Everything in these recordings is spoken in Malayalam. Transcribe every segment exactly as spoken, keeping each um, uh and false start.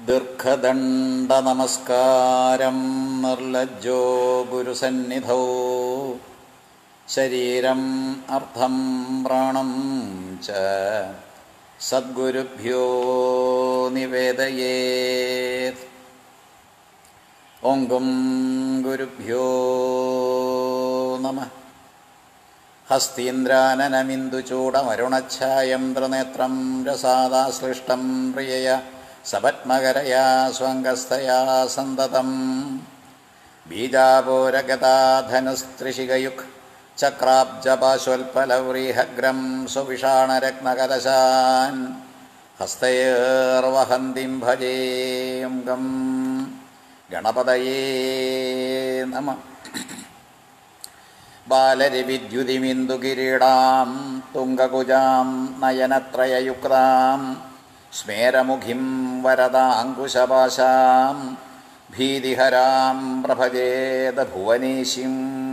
ദീർഘദണ്ഡ നമസ്കാരം നിർലജ്ജോ ഗുരുസന്നിധൗ ശരീരം അർത്ഥം പ്രാണം ച സദ്ഗുരുഭ്യോ നിവേദയേത്. ഓം ഗുരുഭ്യോ നമഃ. ഹസ്തീന്ദ്രാനനമിന്ദുചൂടമരുണച്ഛായം ത്രിനേത്രം രസാദാശ്ലിഷ്ടം പ്രിയയ സപത്മകരയാ സ്വംഗസ്ഥയാ സന്തതം. ബീജാപൂരഗതാധനുസ്ത്രിശിഖയുക് ചക്രാബ്ജപാശോൽപലവ്രീഹഗ്രം സുവിഷാണരത്നകലശാൻ ഹസ്തൈർവഹന്തിം ഭജേയം ഗം ഗണപതയേ നമഃ. ബാലരിവിദ്യുതിമിന്ദുകിരീടാം തുംഗകുജാം നയനത്രയയുക്താം സ്മേരമുഖിം വരദാങ്കുശപാശാം ഭീതിഹരാം പ്രഭജേത ഭുവനേശിം.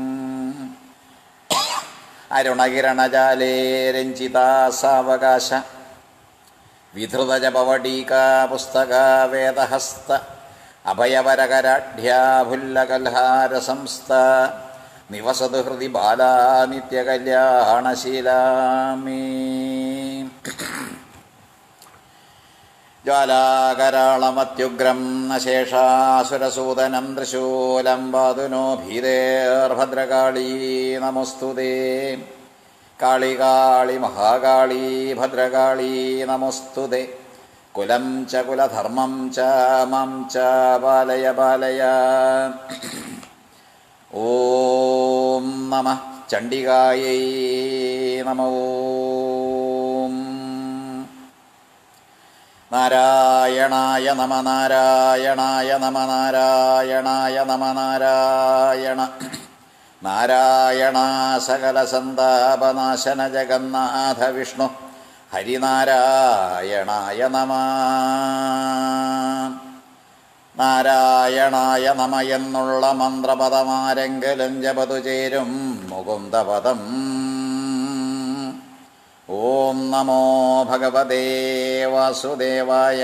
അരുണകിരണജാലേ രഞ്ജിതാ സാവകാശ വിധൃതജപവടീകാ പുസ്തക വേദഹസ്ത അഭയവരകരാഢ്യാഭുല്ലകൽഹാരസംസ്ഥ നിവസതു ഹൃദി ബാലാ നിത്യകല്യാണശീലാമീ. ജ്വാലാകരാളമത്യുഗ്രം നശേഷാസുരസൂദനം ത്രിശൂലം പാതുനോ ഭീതേർഭദ്രകാളീ നമോസ്തുതേ. കാളി കാളി മഹാകാളീ ഭദ്രകാളീ നമോസ്തുതേ. കുലം ച കുലധർമ്മം ച മം ച പാലയ പാലയ. ഓം നമഃ ചണ്ഡികായൈ നമോ. നാരായണായ നമ നാരായണായ നമ നാരായണായ നമ നാരായണ. നാരായണ സകല സന്താപനാശന ജഗന്നാഥ വിഷ്ണു ഹരിനാരായണായ നമ. നാരായണായ നമ എന്നുള്ള മന്ത്രപദമാരെങ്കിലും ജപതു ചേരും മുകുന്ദപദം. ഓം നമോ ഭഗവതേ വാസുദേവായ.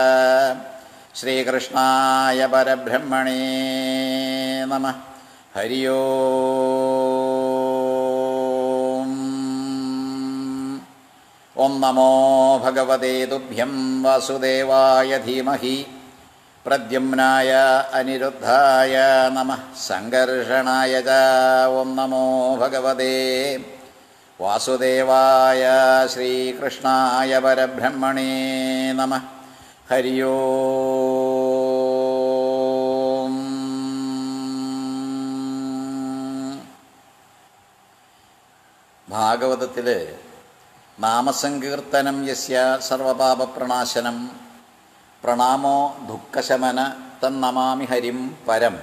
ശ്രീകൃഷ്ണായ പരബ്രഹ്മണേ നമഃ. ഹരി ഓം. ഓം നമോ ഭഗവതേ തുഭ്യം വാസുദേവായ ധീമഹി പ്രദ്യുമ്നായ അനിരുദ്ധായ നമഃ സംഘർഷണായ ച. ഓം നമോ ഭഗവതേ വാസുദേവായ ശ്രീകൃഷ്ണായ പരബ്രഹ്മണേ നമഃ. ഹരി ഓം. ഭാഗവതത്തിൽ നാമസങ്കീർത്തനം യസ്യ സർവപാപപ്രണാശനം പ്രണാമോ ദുഃഖശമന തന്നമാമി ഹരിം പരം.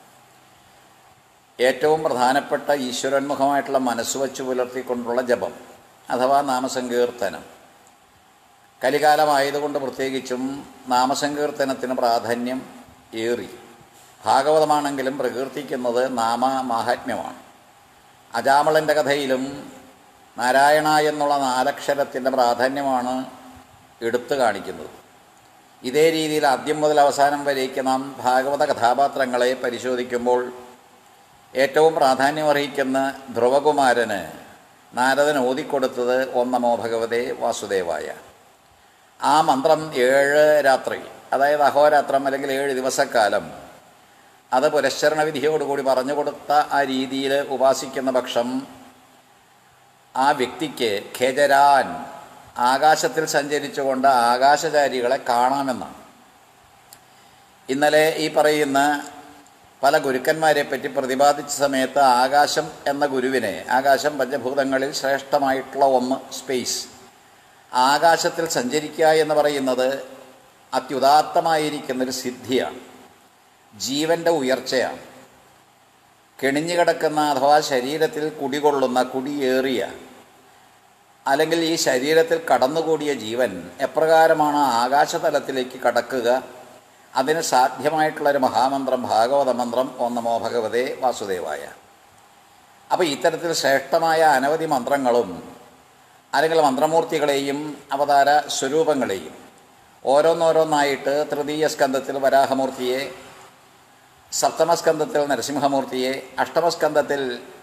ഏറ്റവും പ്രധാനപ്പെട്ട ഈശ്വരോന്മുഖമായിട്ടുള്ള മനസ്സ് വച്ചു പുലർത്തിക്കൊണ്ടുള്ള ജപം അഥവാ നാമസങ്കീർത്തനം. കലികാലമായതുകൊണ്ട് പ്രത്യേകിച്ചും നാമസങ്കീർത്തനത്തിന് പ്രാധാന്യം ഏറി. ഭാഗവതമാണെങ്കിലും പ്രകീർത്തിക്കുന്നത് നാമമാഹാത്മ്യമാണ്. അജാമളൻ്റെ കഥയിലും നാരായണ എന്നുള്ള നാലക്ഷരത്തിൻ്റെ പ്രാധാന്യമാണ് എടുത്തു കാണിക്കുന്നത്. ഇതേ രീതിയിൽ ആദ്യം മുതൽ അവസാനം വരേക്ക് നാം ഭാഗവത കഥാപാത്രങ്ങളെ പരിശോധിക്കുമ്പോൾ ഏറ്റവും പ്രാധാന്യമർഹിക്കുന്ന ധ്രുവകുമാരന് നാരദൻ ഓതിക്കൊടുത്തത് ഓം നമോ ഭഗവതേ വാസുദേവായ. ആ മന്ത്രം ഏഴ് രാത്രി, അതായത് അഹോരാത്രം അല്ലെങ്കിൽ ഏഴ് ദിവസക്കാലം അത് പുരശ്ചരണവിധിയോടുകൂടി പറഞ്ഞു കൊടുത്ത ആ രീതിയിൽ ഉപാസിക്കുന്ന പക്ഷം ആ വ്യക്തിക്ക് ഖേജരാൻ ആകാശത്തിൽ സഞ്ചരിച്ചുകൊണ്ട് ആകാശചാരികളെ കാണാമെന്നാണ്. ഇന്നലെ ഈ പറയുന്ന പല ഗുരുക്കന്മാരെ പറ്റി പ്രതിപാദിച്ച സമയത്ത് ആകാശം എന്ന ഗുരുവിനെ, ആകാശം പഞ്ചഭൂതങ്ങളിൽ ശ്രേഷ്ഠമായിട്ടുള്ള ഒന്ന് സ്പേസ്, ആകാശത്തിൽ സഞ്ചരിക്കുക എന്ന് പറയുന്നത് അത്യുദാത്തമായിരിക്കുന്നൊരു സിദ്ധിയാണ്, ജീവൻ്റെ ഉയർച്ചയാണ്. കെണിഞ്ഞുകിടക്കുന്ന അഥവാ ശരീരത്തിൽ കുടികൊള്ളുന്ന, കുടിയേറിയ അല്ലെങ്കിൽ ഈ ശരീരത്തിൽ കടന്നുകൂടിയ ജീവൻ എപ്രകാരമാണ് ആകാശതലത്തിലേക്ക് കടക്കുക, അതിന് സാധ്യമായിട്ടുള്ളൊരു മഹാമന്ത്രം ഭാഗവത മന്ത്രം ഓം നമോ ഭഗവതേ വാസുദേവായ. അപ്പോൾ ഇത്തരത്തിൽ ശ്രേഷ്ഠമായ അനവധി മന്ത്രങ്ങളും അല്ലെങ്കിൽ മന്ത്രമൂർത്തികളെയും അവതാര സ്വരൂപങ്ങളെയും ഓരോന്നോരോന്നായിട്ട് തൃതീയ സ്കന്ധത്തിൽ വരാഹമൂർത്തിയെ, സപ്തമസ്കന്ധത്തിൽ നരസിംഹമൂർത്തിയെ, അഷ്ടമസ്കന്ധത്തിൽ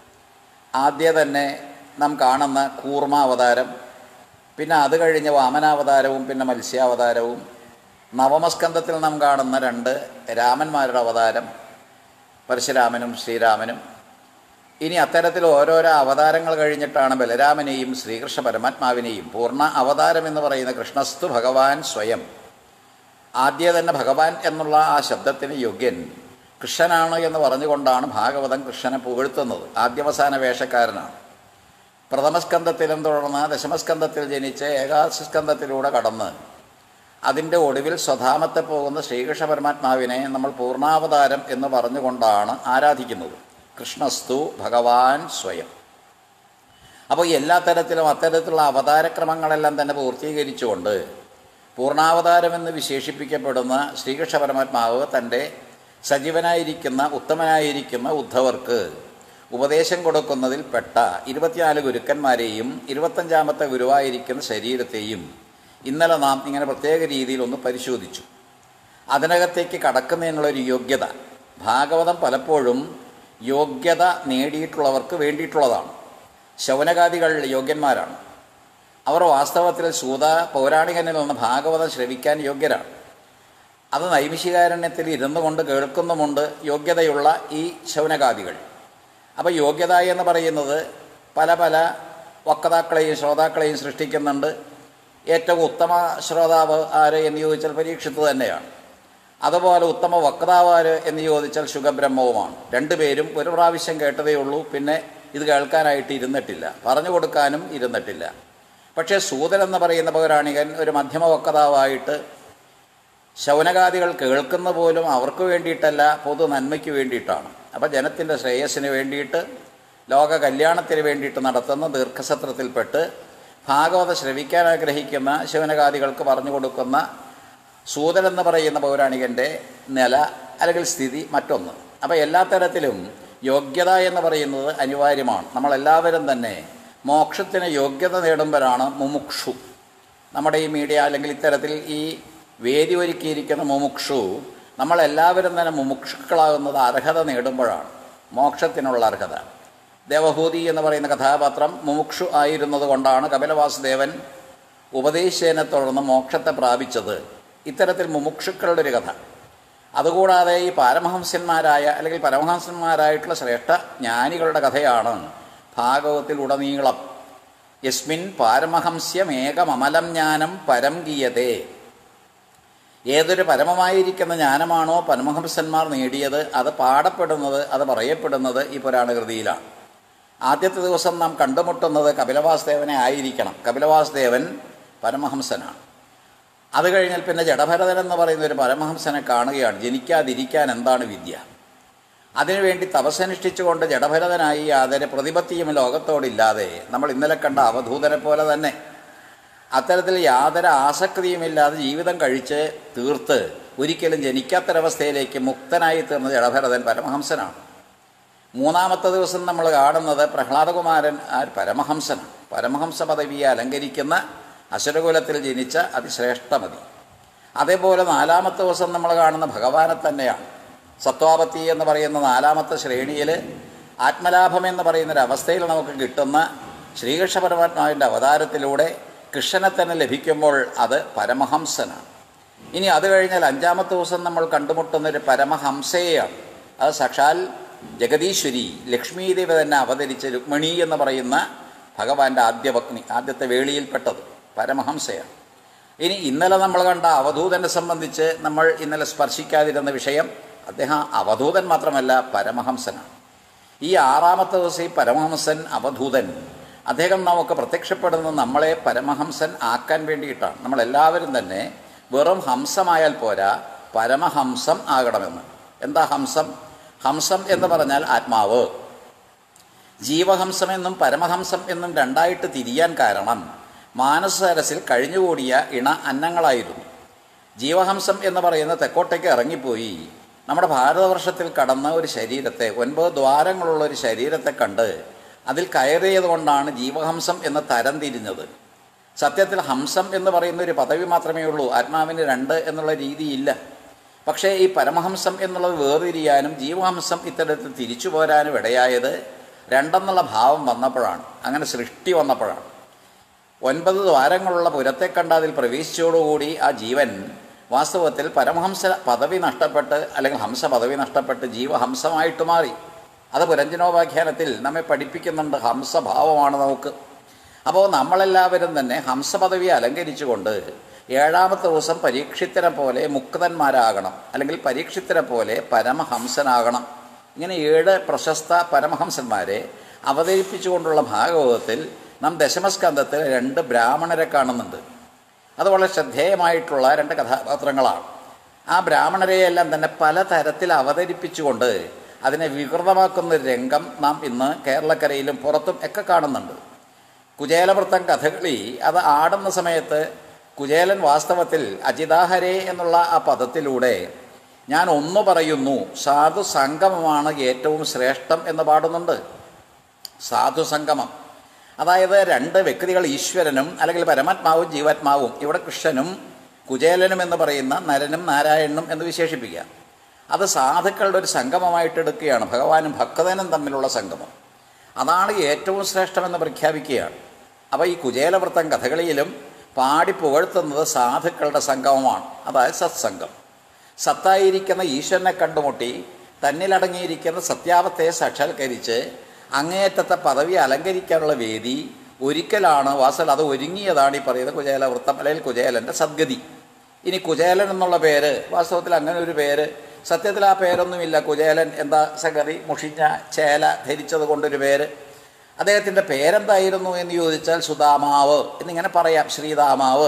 ആദ്യ തന്നെ നാം കാണുന്ന കൂർമാവതാരം, പിന്നെ അത് കഴിഞ്ഞ് വാമനാവതാരവും പിന്നെ മത്സ്യാവതാരവും, നവമസ്കന്ധത്തിൽ നാം കാണുന്ന രണ്ട് രാമന്മാരുടെ അവതാരം, പരശുരാമനും ശ്രീരാമനും. ഇനി അത്തരത്തിൽ ഓരോരോ അവതാരങ്ങൾ കഴിഞ്ഞിട്ടാണ് ബലരാമനെയും ശ്രീകൃഷ്ണ പരമാത്മാവിനെയും പൂർണ്ണ അവതാരം എന്ന് പറയുന്ന കൃഷ്ണസ്തു ഭഗവാൻ സ്വയം. ആദ്യ തന്നെ ഭഗവാൻ എന്നുള്ള ആ ശബ്ദത്തിന് യോഗ്യൻ കൃഷ്ണനാണ് എന്ന് പറഞ്ഞുകൊണ്ടാണ് ഭാഗവതം കൃഷ്ണനെ പുകഴ്ത്തുന്നത്. ആദ്യവസാന വേഷക്കാരനാണ്. പ്രഥമസ്കന്ധത്തിലും തുടർന്ന് ദശമസ്കന്ധത്തിൽ ജനിച്ച് ഏകാദശസ്കന്ധത്തിലൂടെ കടന്ന് അതിൻ്റെ ഒടുവിൽ സ്വധാമത്തെ പോകുന്ന ശ്രീകൃഷ്ണ പരമാത്മാവിനെ നമ്മൾ പൂർണ്ണാവതാരം എന്ന് പറഞ്ഞുകൊണ്ടാണ് ആരാധിക്കുന്നത്. കൃഷ്ണസ്തു ഭഗവാൻ സ്വയം. അപ്പോൾ എല്ലാ തരത്തിലും അത്തരത്തിലുള്ള അവതാരക്രമങ്ങളെല്ലാം തന്നെ പൂർത്തീകരിച്ചുകൊണ്ട് പൂർണ്ണാവതാരമെന്ന് വിശേഷിപ്പിക്കപ്പെടുന്ന ശ്രീകൃഷ്ണ പരമാത്മാവ് തൻ്റെ സജീവനായിരിക്കുന്ന ഉത്തമനായിരിക്കുന്ന ഉദ്ധവർക്ക് ഉപദേശം കൊടുക്കുന്നതിൽ പെട്ട ഇരുപത്തിനാല് ഗുരുക്കന്മാരെയും ഇരുപത്തഞ്ചാമത്തെ ഗുരുവായിരിക്കുന്ന ശരീരത്തെയും ഇന്നലെ നാം ഇങ്ങനെ പ്രത്യേക രീതിയിൽ ഒന്ന് പരിശോധിച്ചു. അതിനകത്തേക്ക് കടക്കുന്നതിനുള്ളൊരു യോഗ്യത ഭാഗവതം പലപ്പോഴും യോഗ്യത നേടിയിട്ടുള്ളവർക്ക് വേണ്ടിയിട്ടുള്ളതാണ്. ശൗനകാദികൾ യോഗ്യന്മാരാണ്. അവർ വാസ്തവത്തിൽ സൂത പൗരാണികനിൽ നിന്ന് ഭാഗവതം ശ്രവിക്കാൻ യോഗ്യരാണ്. അത് നൈമിഷികാരണ്യത്തിൽ ഇരുന്നു കൊണ്ട് കേൾക്കുന്നുമുണ്ട് യോഗ്യതയുള്ള ഈ ശൗനകാദികൾ. അപ്പോൾ യോഗ്യത എന്ന് പറയുന്നത് പല പല വക്താക്കളെയും ശ്രോതാക്കളെയും സൃഷ്ടിക്കുന്നുണ്ട്. ഏറ്റവും ഉത്തമ ശ്രോതാവ് ആര് എന്ന് ചോദിച്ചാൽ പരീക്ഷിത്ത് തന്നെയാണ്. അതുപോലെ ഉത്തമ വക്താവ് ആര് എന്ന് ചോദിച്ചാൽ ശുഖബ്രഹ്മവുമാണ്. രണ്ടുപേരും ഒരു പ്രാവശ്യം കേട്ടതേ ഉള്ളൂ, പിന്നെ ഇത് കേൾക്കാനായിട്ട് ഇരുന്നിട്ടില്ല, പറഞ്ഞു കൊടുക്കാനും ഇരുന്നിട്ടില്ല. പക്ഷേ സൂതൻ എന്ന് പറയുന്ന പൗരാണികൻ ഒരു മധ്യമ വക്താവായിട്ട് ശൗനകാദികൾ കേൾക്കുന്ന പോലും അവർക്ക് വേണ്ടിയിട്ടല്ല, പൊതു നന്മയ്ക്ക് വേണ്ടിയിട്ടാണ്. അപ്പോൾ ജനത്തിൻ്റെ ശ്രേയസ്സിന് വേണ്ടിയിട്ട് ലോക കല്യാണത്തിന് വേണ്ടിയിട്ട് നടത്തുന്ന ദീർഘസത്രത്തിൽപ്പെട്ട് ഭാഗവത ശ്രവിക്കാൻ ആഗ്രഹിക്കുന്ന ശൗനകാദികൾക്ക് പറഞ്ഞു കൊടുക്കുന്ന സൂതൻ എന്ന് പറയുന്ന പൗരാണികൻ്റെ നില അല്ലെങ്കിൽ സ്ഥിതി മറ്റൊന്ന്. അപ്പോൾ എല്ലാ തരത്തിലും യോഗ്യത എന്ന് പറയുന്നത് അനിവാര്യമാണ്. നമ്മളെല്ലാവരും തന്നെ മോക്ഷത്തിന് യോഗ്യത നേടുമ്പോഴാണ് മുമുക്ഷു. നമ്മുടെ ഈ മീഡിയ അല്ലെങ്കിൽ ഇത്തരത്തിൽ ഈ വേദി ഒരുക്കിയിരിക്കുന്ന മുമുക്ഷു നമ്മളെല്ലാവരും തന്നെ മുമുക്ഷുക്കളാകുന്നത് അർഹത നേടുമ്പോഴാണ്, മോക്ഷത്തിനുള്ള അർഹത. ദേവഹൂതി എന്ന് പറയുന്ന കഥാപാത്രം മുമുക്ഷു ആയിരുന്നത് കൊണ്ടാണ് കപിലവാസുദേവൻ ഉപദേശേനെ തുടർന്ന് മോക്ഷത്തെ പ്രാപിച്ചത്. ഇത്തരത്തിൽ മുമുക്ഷുക്കളുടെ ഒരു കഥ. അതുകൂടാതെ ഈ പാരമഹംസന്മാരായ അല്ലെങ്കിൽ പരമഹംസന്മാരായിട്ടുള്ള ശ്രേഷ്ഠ ജ്ഞാനികളുടെ കഥയാണ് ഭാഗവത്തിൽ ഉടനീളം. യസ്മിൻ പാരമഹംസ്യമേകമമലം ജ്ഞാനം പരം ഗീയതേ. ഏതൊരു പരമമായിരിക്കുന്ന ജ്ഞാനമാണോ പരമഹംസന്മാർ നേടിയത് അത് പാടപ്പെടുന്നത്, അത് പറയപ്പെടുന്നത് ഈ പുരാണകൃതിയിലാണ്. ആദ്യത്തെ ദിവസം നാം കണ്ടുമുട്ടുന്നത് കപിലവാസുദേവനെ ആയിരിക്കണം. കപിലവാസുദേവൻ പരമഹംസനാണ്. അത് കഴിഞ്ഞാൽ പിന്നെ ജഡഭരതൻ എന്ന് പറയുന്ന ഒരു പരമഹംസനെ കാണുകയാണ്. ജനിക്കാതിരിക്കാൻ എന്താണ് വിദ്യ? അതിനുവേണ്ടി തപസ്സനുഷ്ഠിച്ചുകൊണ്ട് ജഡഭരതനായി യാതൊരു പ്രതിപത്തിയും ലോകത്തോടില്ലാതെ നമ്മൾ ഇന്നലെ കണ്ട അവധൂതനെ പോലെ തന്നെ അത്തരത്തിൽ യാതൊരു ആസക്തിയുമില്ലാതെ ജീവിതം കഴിച്ച് തീർത്ത് ഒരിക്കലും ജനിക്കാത്തൊരവസ്ഥയിലേക്ക് മുക്തനായി തീർന്ന ജഡഭരതൻ പരമഹംസനാണ്. മൂന്നാമത്തെ ദിവസം നമ്മൾ കാണുന്നത് പ്രഹ്ലാദകുമാരൻ ആ പരമഹംസനാണ്. പരമഹംസ പദവിയെ അലങ്കരിക്കുന്ന അസുരകുലത്തിൽ ജനിച്ച അതിശ്രേഷ്ഠമതി. അതേപോലെ നാലാമത്തെ ദിവസം നമ്മൾ കാണുന്ന ഭഗവാനെ തന്നെയാണ്. സത്വാപത്തി എന്ന് പറയുന്ന നാലാമത്തെ ശ്രേണിയിൽ ആത്മലാഭം എന്ന് പറയുന്നൊരവസ്ഥയിൽ നമുക്ക് കിട്ടുന്ന ശ്രീകൃഷ്ണ പരമാത്മാവിൻ്റെ അവതാരത്തിലൂടെ കൃഷ്ണനെ തന്നെ ലഭിക്കുമ്പോൾ അത് പരമഹംസനാണ്. ഇനി അത് കഴിഞ്ഞാൽ അഞ്ചാമത്തെ ദിവസം നമ്മൾ കണ്ടുമുട്ടുന്നൊരു പരമഹംസയെയാണ്. അത് സാക്ഷാൽ ജഗദീശ്വരി ലക്ഷ്മീദേവി തന്നെ അവതരിച്ച രുക്മിണി എന്ന് പറയുന്ന ഭഗവാന്റെ ആദ്യ പത്നി, ആദ്യത്തെ വേളിയിൽപ്പെട്ടത് പരമഹംസയാണ്. ഇനി ഇന്നലെ നമ്മൾ കണ്ട അവധൂതനെ സംബന്ധിച്ച് നമ്മൾ ഇന്നലെ സ്പർശിക്കാതിരുന്ന വിഷയം, അദ്ദേഹം അവധൂതൻ മാത്രമല്ല പരമഹംസനാണ്. ഈ ആറാമത്തെ ദിവസം ഈ പരമഹംസൻ അവധൂതൻ അദ്ദേഹം നമുക്ക് പ്രത്യക്ഷപ്പെടുന്നത് നമ്മളെ പരമഹംസൻ ആക്കാൻ വേണ്ടിയിട്ടാണ്. നമ്മളെല്ലാവരും തന്നെ വെറും ഹംസമായാൽ പോരാ, പരമഹംസം ആകണമെന്ന്. എന്താ ഹംസം? ഹംസം എന്ന് പറഞ്ഞാൽ ആത്മാവ്. ജീവഹംസമെന്നും പരമഹംസം എന്നും രണ്ടായിട്ട് തിരിയാൻ കാരണം മാനസരസിൽ കഴിഞ്ഞുകൂടിയ ഇണ അന്നങ്ങളായിരുന്നു. ജീവഹംസം എന്ന് പറയുന്ന തെക്കോട്ടേക്ക് ഇറങ്ങിപ്പോയി നമ്മുടെ ഭാരതവർഷത്തിൽ കടന്ന ഒരു ശരീരത്തെ, ഒൻപത് ദ്വാരങ്ങളുള്ള ഒരു ശരീരത്തെ കണ്ട് അതിൽ കയറിയത് കൊണ്ടാണ് ജീവഹംസം എന്ന് തരം തിരിഞ്ഞത്. സത്യത്തിൽ ഹംസം എന്ന് പറയുന്ന ഒരു പദവി മാത്രമേ ഉള്ളൂ, ആത്മാവിന് രണ്ട് എന്നുള്ള രീതിയില്ല. പക്ഷേ ഈ പരമഹംസം എന്നുള്ളത് വേർതിരിയാനും ജീവഹംസം ഇത്തരത്തിൽ തിരിച്ചു പോരാനും ഇടയായത് രണ്ടെന്നുള്ള ഭാവം വന്നപ്പോഴാണ്, അങ്ങനെ സൃഷ്ടി വന്നപ്പോഴാണ്. ഒൻപത് ദ്വാരങ്ങളുള്ള പുരത്തെ കണ്ട അതിൽ പ്രവേശിച്ചോടുകൂടി ആ ജീവൻ വാസ്തവത്തിൽ പരമഹംസ പദവി നഷ്ടപ്പെട്ട് അല്ലെങ്കിൽ ഹംസ പദവി നഷ്ടപ്പെട്ട് ജീവഹംസമായിട്ട് മാറി. അത് പുരഞ്ജനോപാഖ്യാനത്തിൽ നമ്മെ പഠിപ്പിക്കുന്നുണ്ട്. ഹംസഭാവമാണ് നമുക്ക്. അപ്പോൾ നമ്മളെല്ലാവരും തന്നെ ഹംസപദവി അലങ്കരിച്ചുകൊണ്ട് ഏഴാമത്തെ ദിവസം പരീക്ഷിത്തിനെ പോലെ മുക്തന്മാരാകണം, അല്ലെങ്കിൽ പരീക്ഷിത്തിനെ പോലെ പരമഹംസനാകണം. ഇങ്ങനെ ഏഴ് പ്രശസ്ത പരമഹംസന്മാരെ അവതരിപ്പിച്ചുകൊണ്ടുള്ള ഭാഗവതത്തിൽ നാം ദശമസ്കന്ധത്തിൽ രണ്ട് ബ്രാഹ്മണരെ കാണുന്നുണ്ട്. അത് വളരെ ശ്രദ്ധേയമായിട്ടുള്ള രണ്ട് കഥാപാത്രങ്ങളാണ്. ആ ബ്രാഹ്മണരെയെല്ലാം തന്നെ പലതരത്തിൽ അവതരിപ്പിച്ചുകൊണ്ട് അതിനെ വികൃതമാക്കുന്ന രംഗം നാം ഇന്ന് കേരളക്കരയിലും പുറത്തും ഒക്കെ കാണുന്നുണ്ട്. കുചേലവൃത്തം കഥകളി അത് ആടുന്ന സമയത്ത് കുചേലൻ വാസ്തവത്തിൽ അജിതാഹരേ എന്നുള്ള ആ പദത്തിലൂടെ ഞാൻ ഒന്നു പറയുന്നു, സാധു സംഗമമാണ് ഏറ്റവും ശ്രേഷ്ഠം എന്ന് പാടുന്നുണ്ട്. സാധു സംഗമം, അതായത് രണ്ട് വ്യക്തികൾ, ഈശ്വരനും അല്ലെങ്കിൽ പരമാത്മാവും ജീവാത്മാവും, ഇവിടെ കൃഷ്ണനും കുചേലനും എന്ന് പറയുന്ന നരനും നാരായണനും എന്ന് വിശേഷിപ്പിക്കുക. അത് സാധുക്കളുടെ ഒരു സംഗമമായിട്ട് എടുക്കുകയാണ്, ഭഗവാനും ഭക്തനും തമ്മിലുള്ള സംഗമം. അതാണ് ഏറ്റവും ശ്രേഷ്ഠമെന്ന് പ്രഖ്യാപിക്കുകയാണ്. അപ്പോൾ ഈ കുചേലവൃത്തം കഥകളിയിലും പാടി പുകഴ്ത്തുന്നത് സാധുക്കളുടെ സംഗമമാണ്, അതായത് സത്സംഗം. സത്തായിരിക്കുന്ന ഈശ്വരനെ കണ്ടുമുട്ടി തന്നിലടങ്ങിയിരിക്കുന്ന സത്യാവത്തെ സാക്ഷാത്കരിച്ച് അങ്ങേയറ്റത്തെ പദവി അലങ്കരിക്കാനുള്ള വേദി ഒരിക്കലാണ് വാസൽ. അത് ഒരുങ്ങിയതാണ് ഈ പറയുന്നത് കുചേലവൃത്തം അല്ലെങ്കിൽ കുചേലൻ്റെ സദ്ഗതി. ഇനി കുചേലൻ എന്നുള്ള പേര് വാസ്തവത്തിൽ അങ്ങനെ ഒരു പേര് സത്യത്തിൽ ആ പേരൊന്നുമില്ല. കുചേലൻ എന്താ സഗതി, മുഷിഞ്ഞ ചേല ധരിച്ചത് കൊണ്ടൊരു പേര്. അദ്ദേഹത്തിൻ്റെ പേരെന്തായിരുന്നു എന്ന് ചോദിച്ചാൽ സുദാമാവ് എന്നിങ്ങനെ പറയാം, ശ്രീദാമാവ്.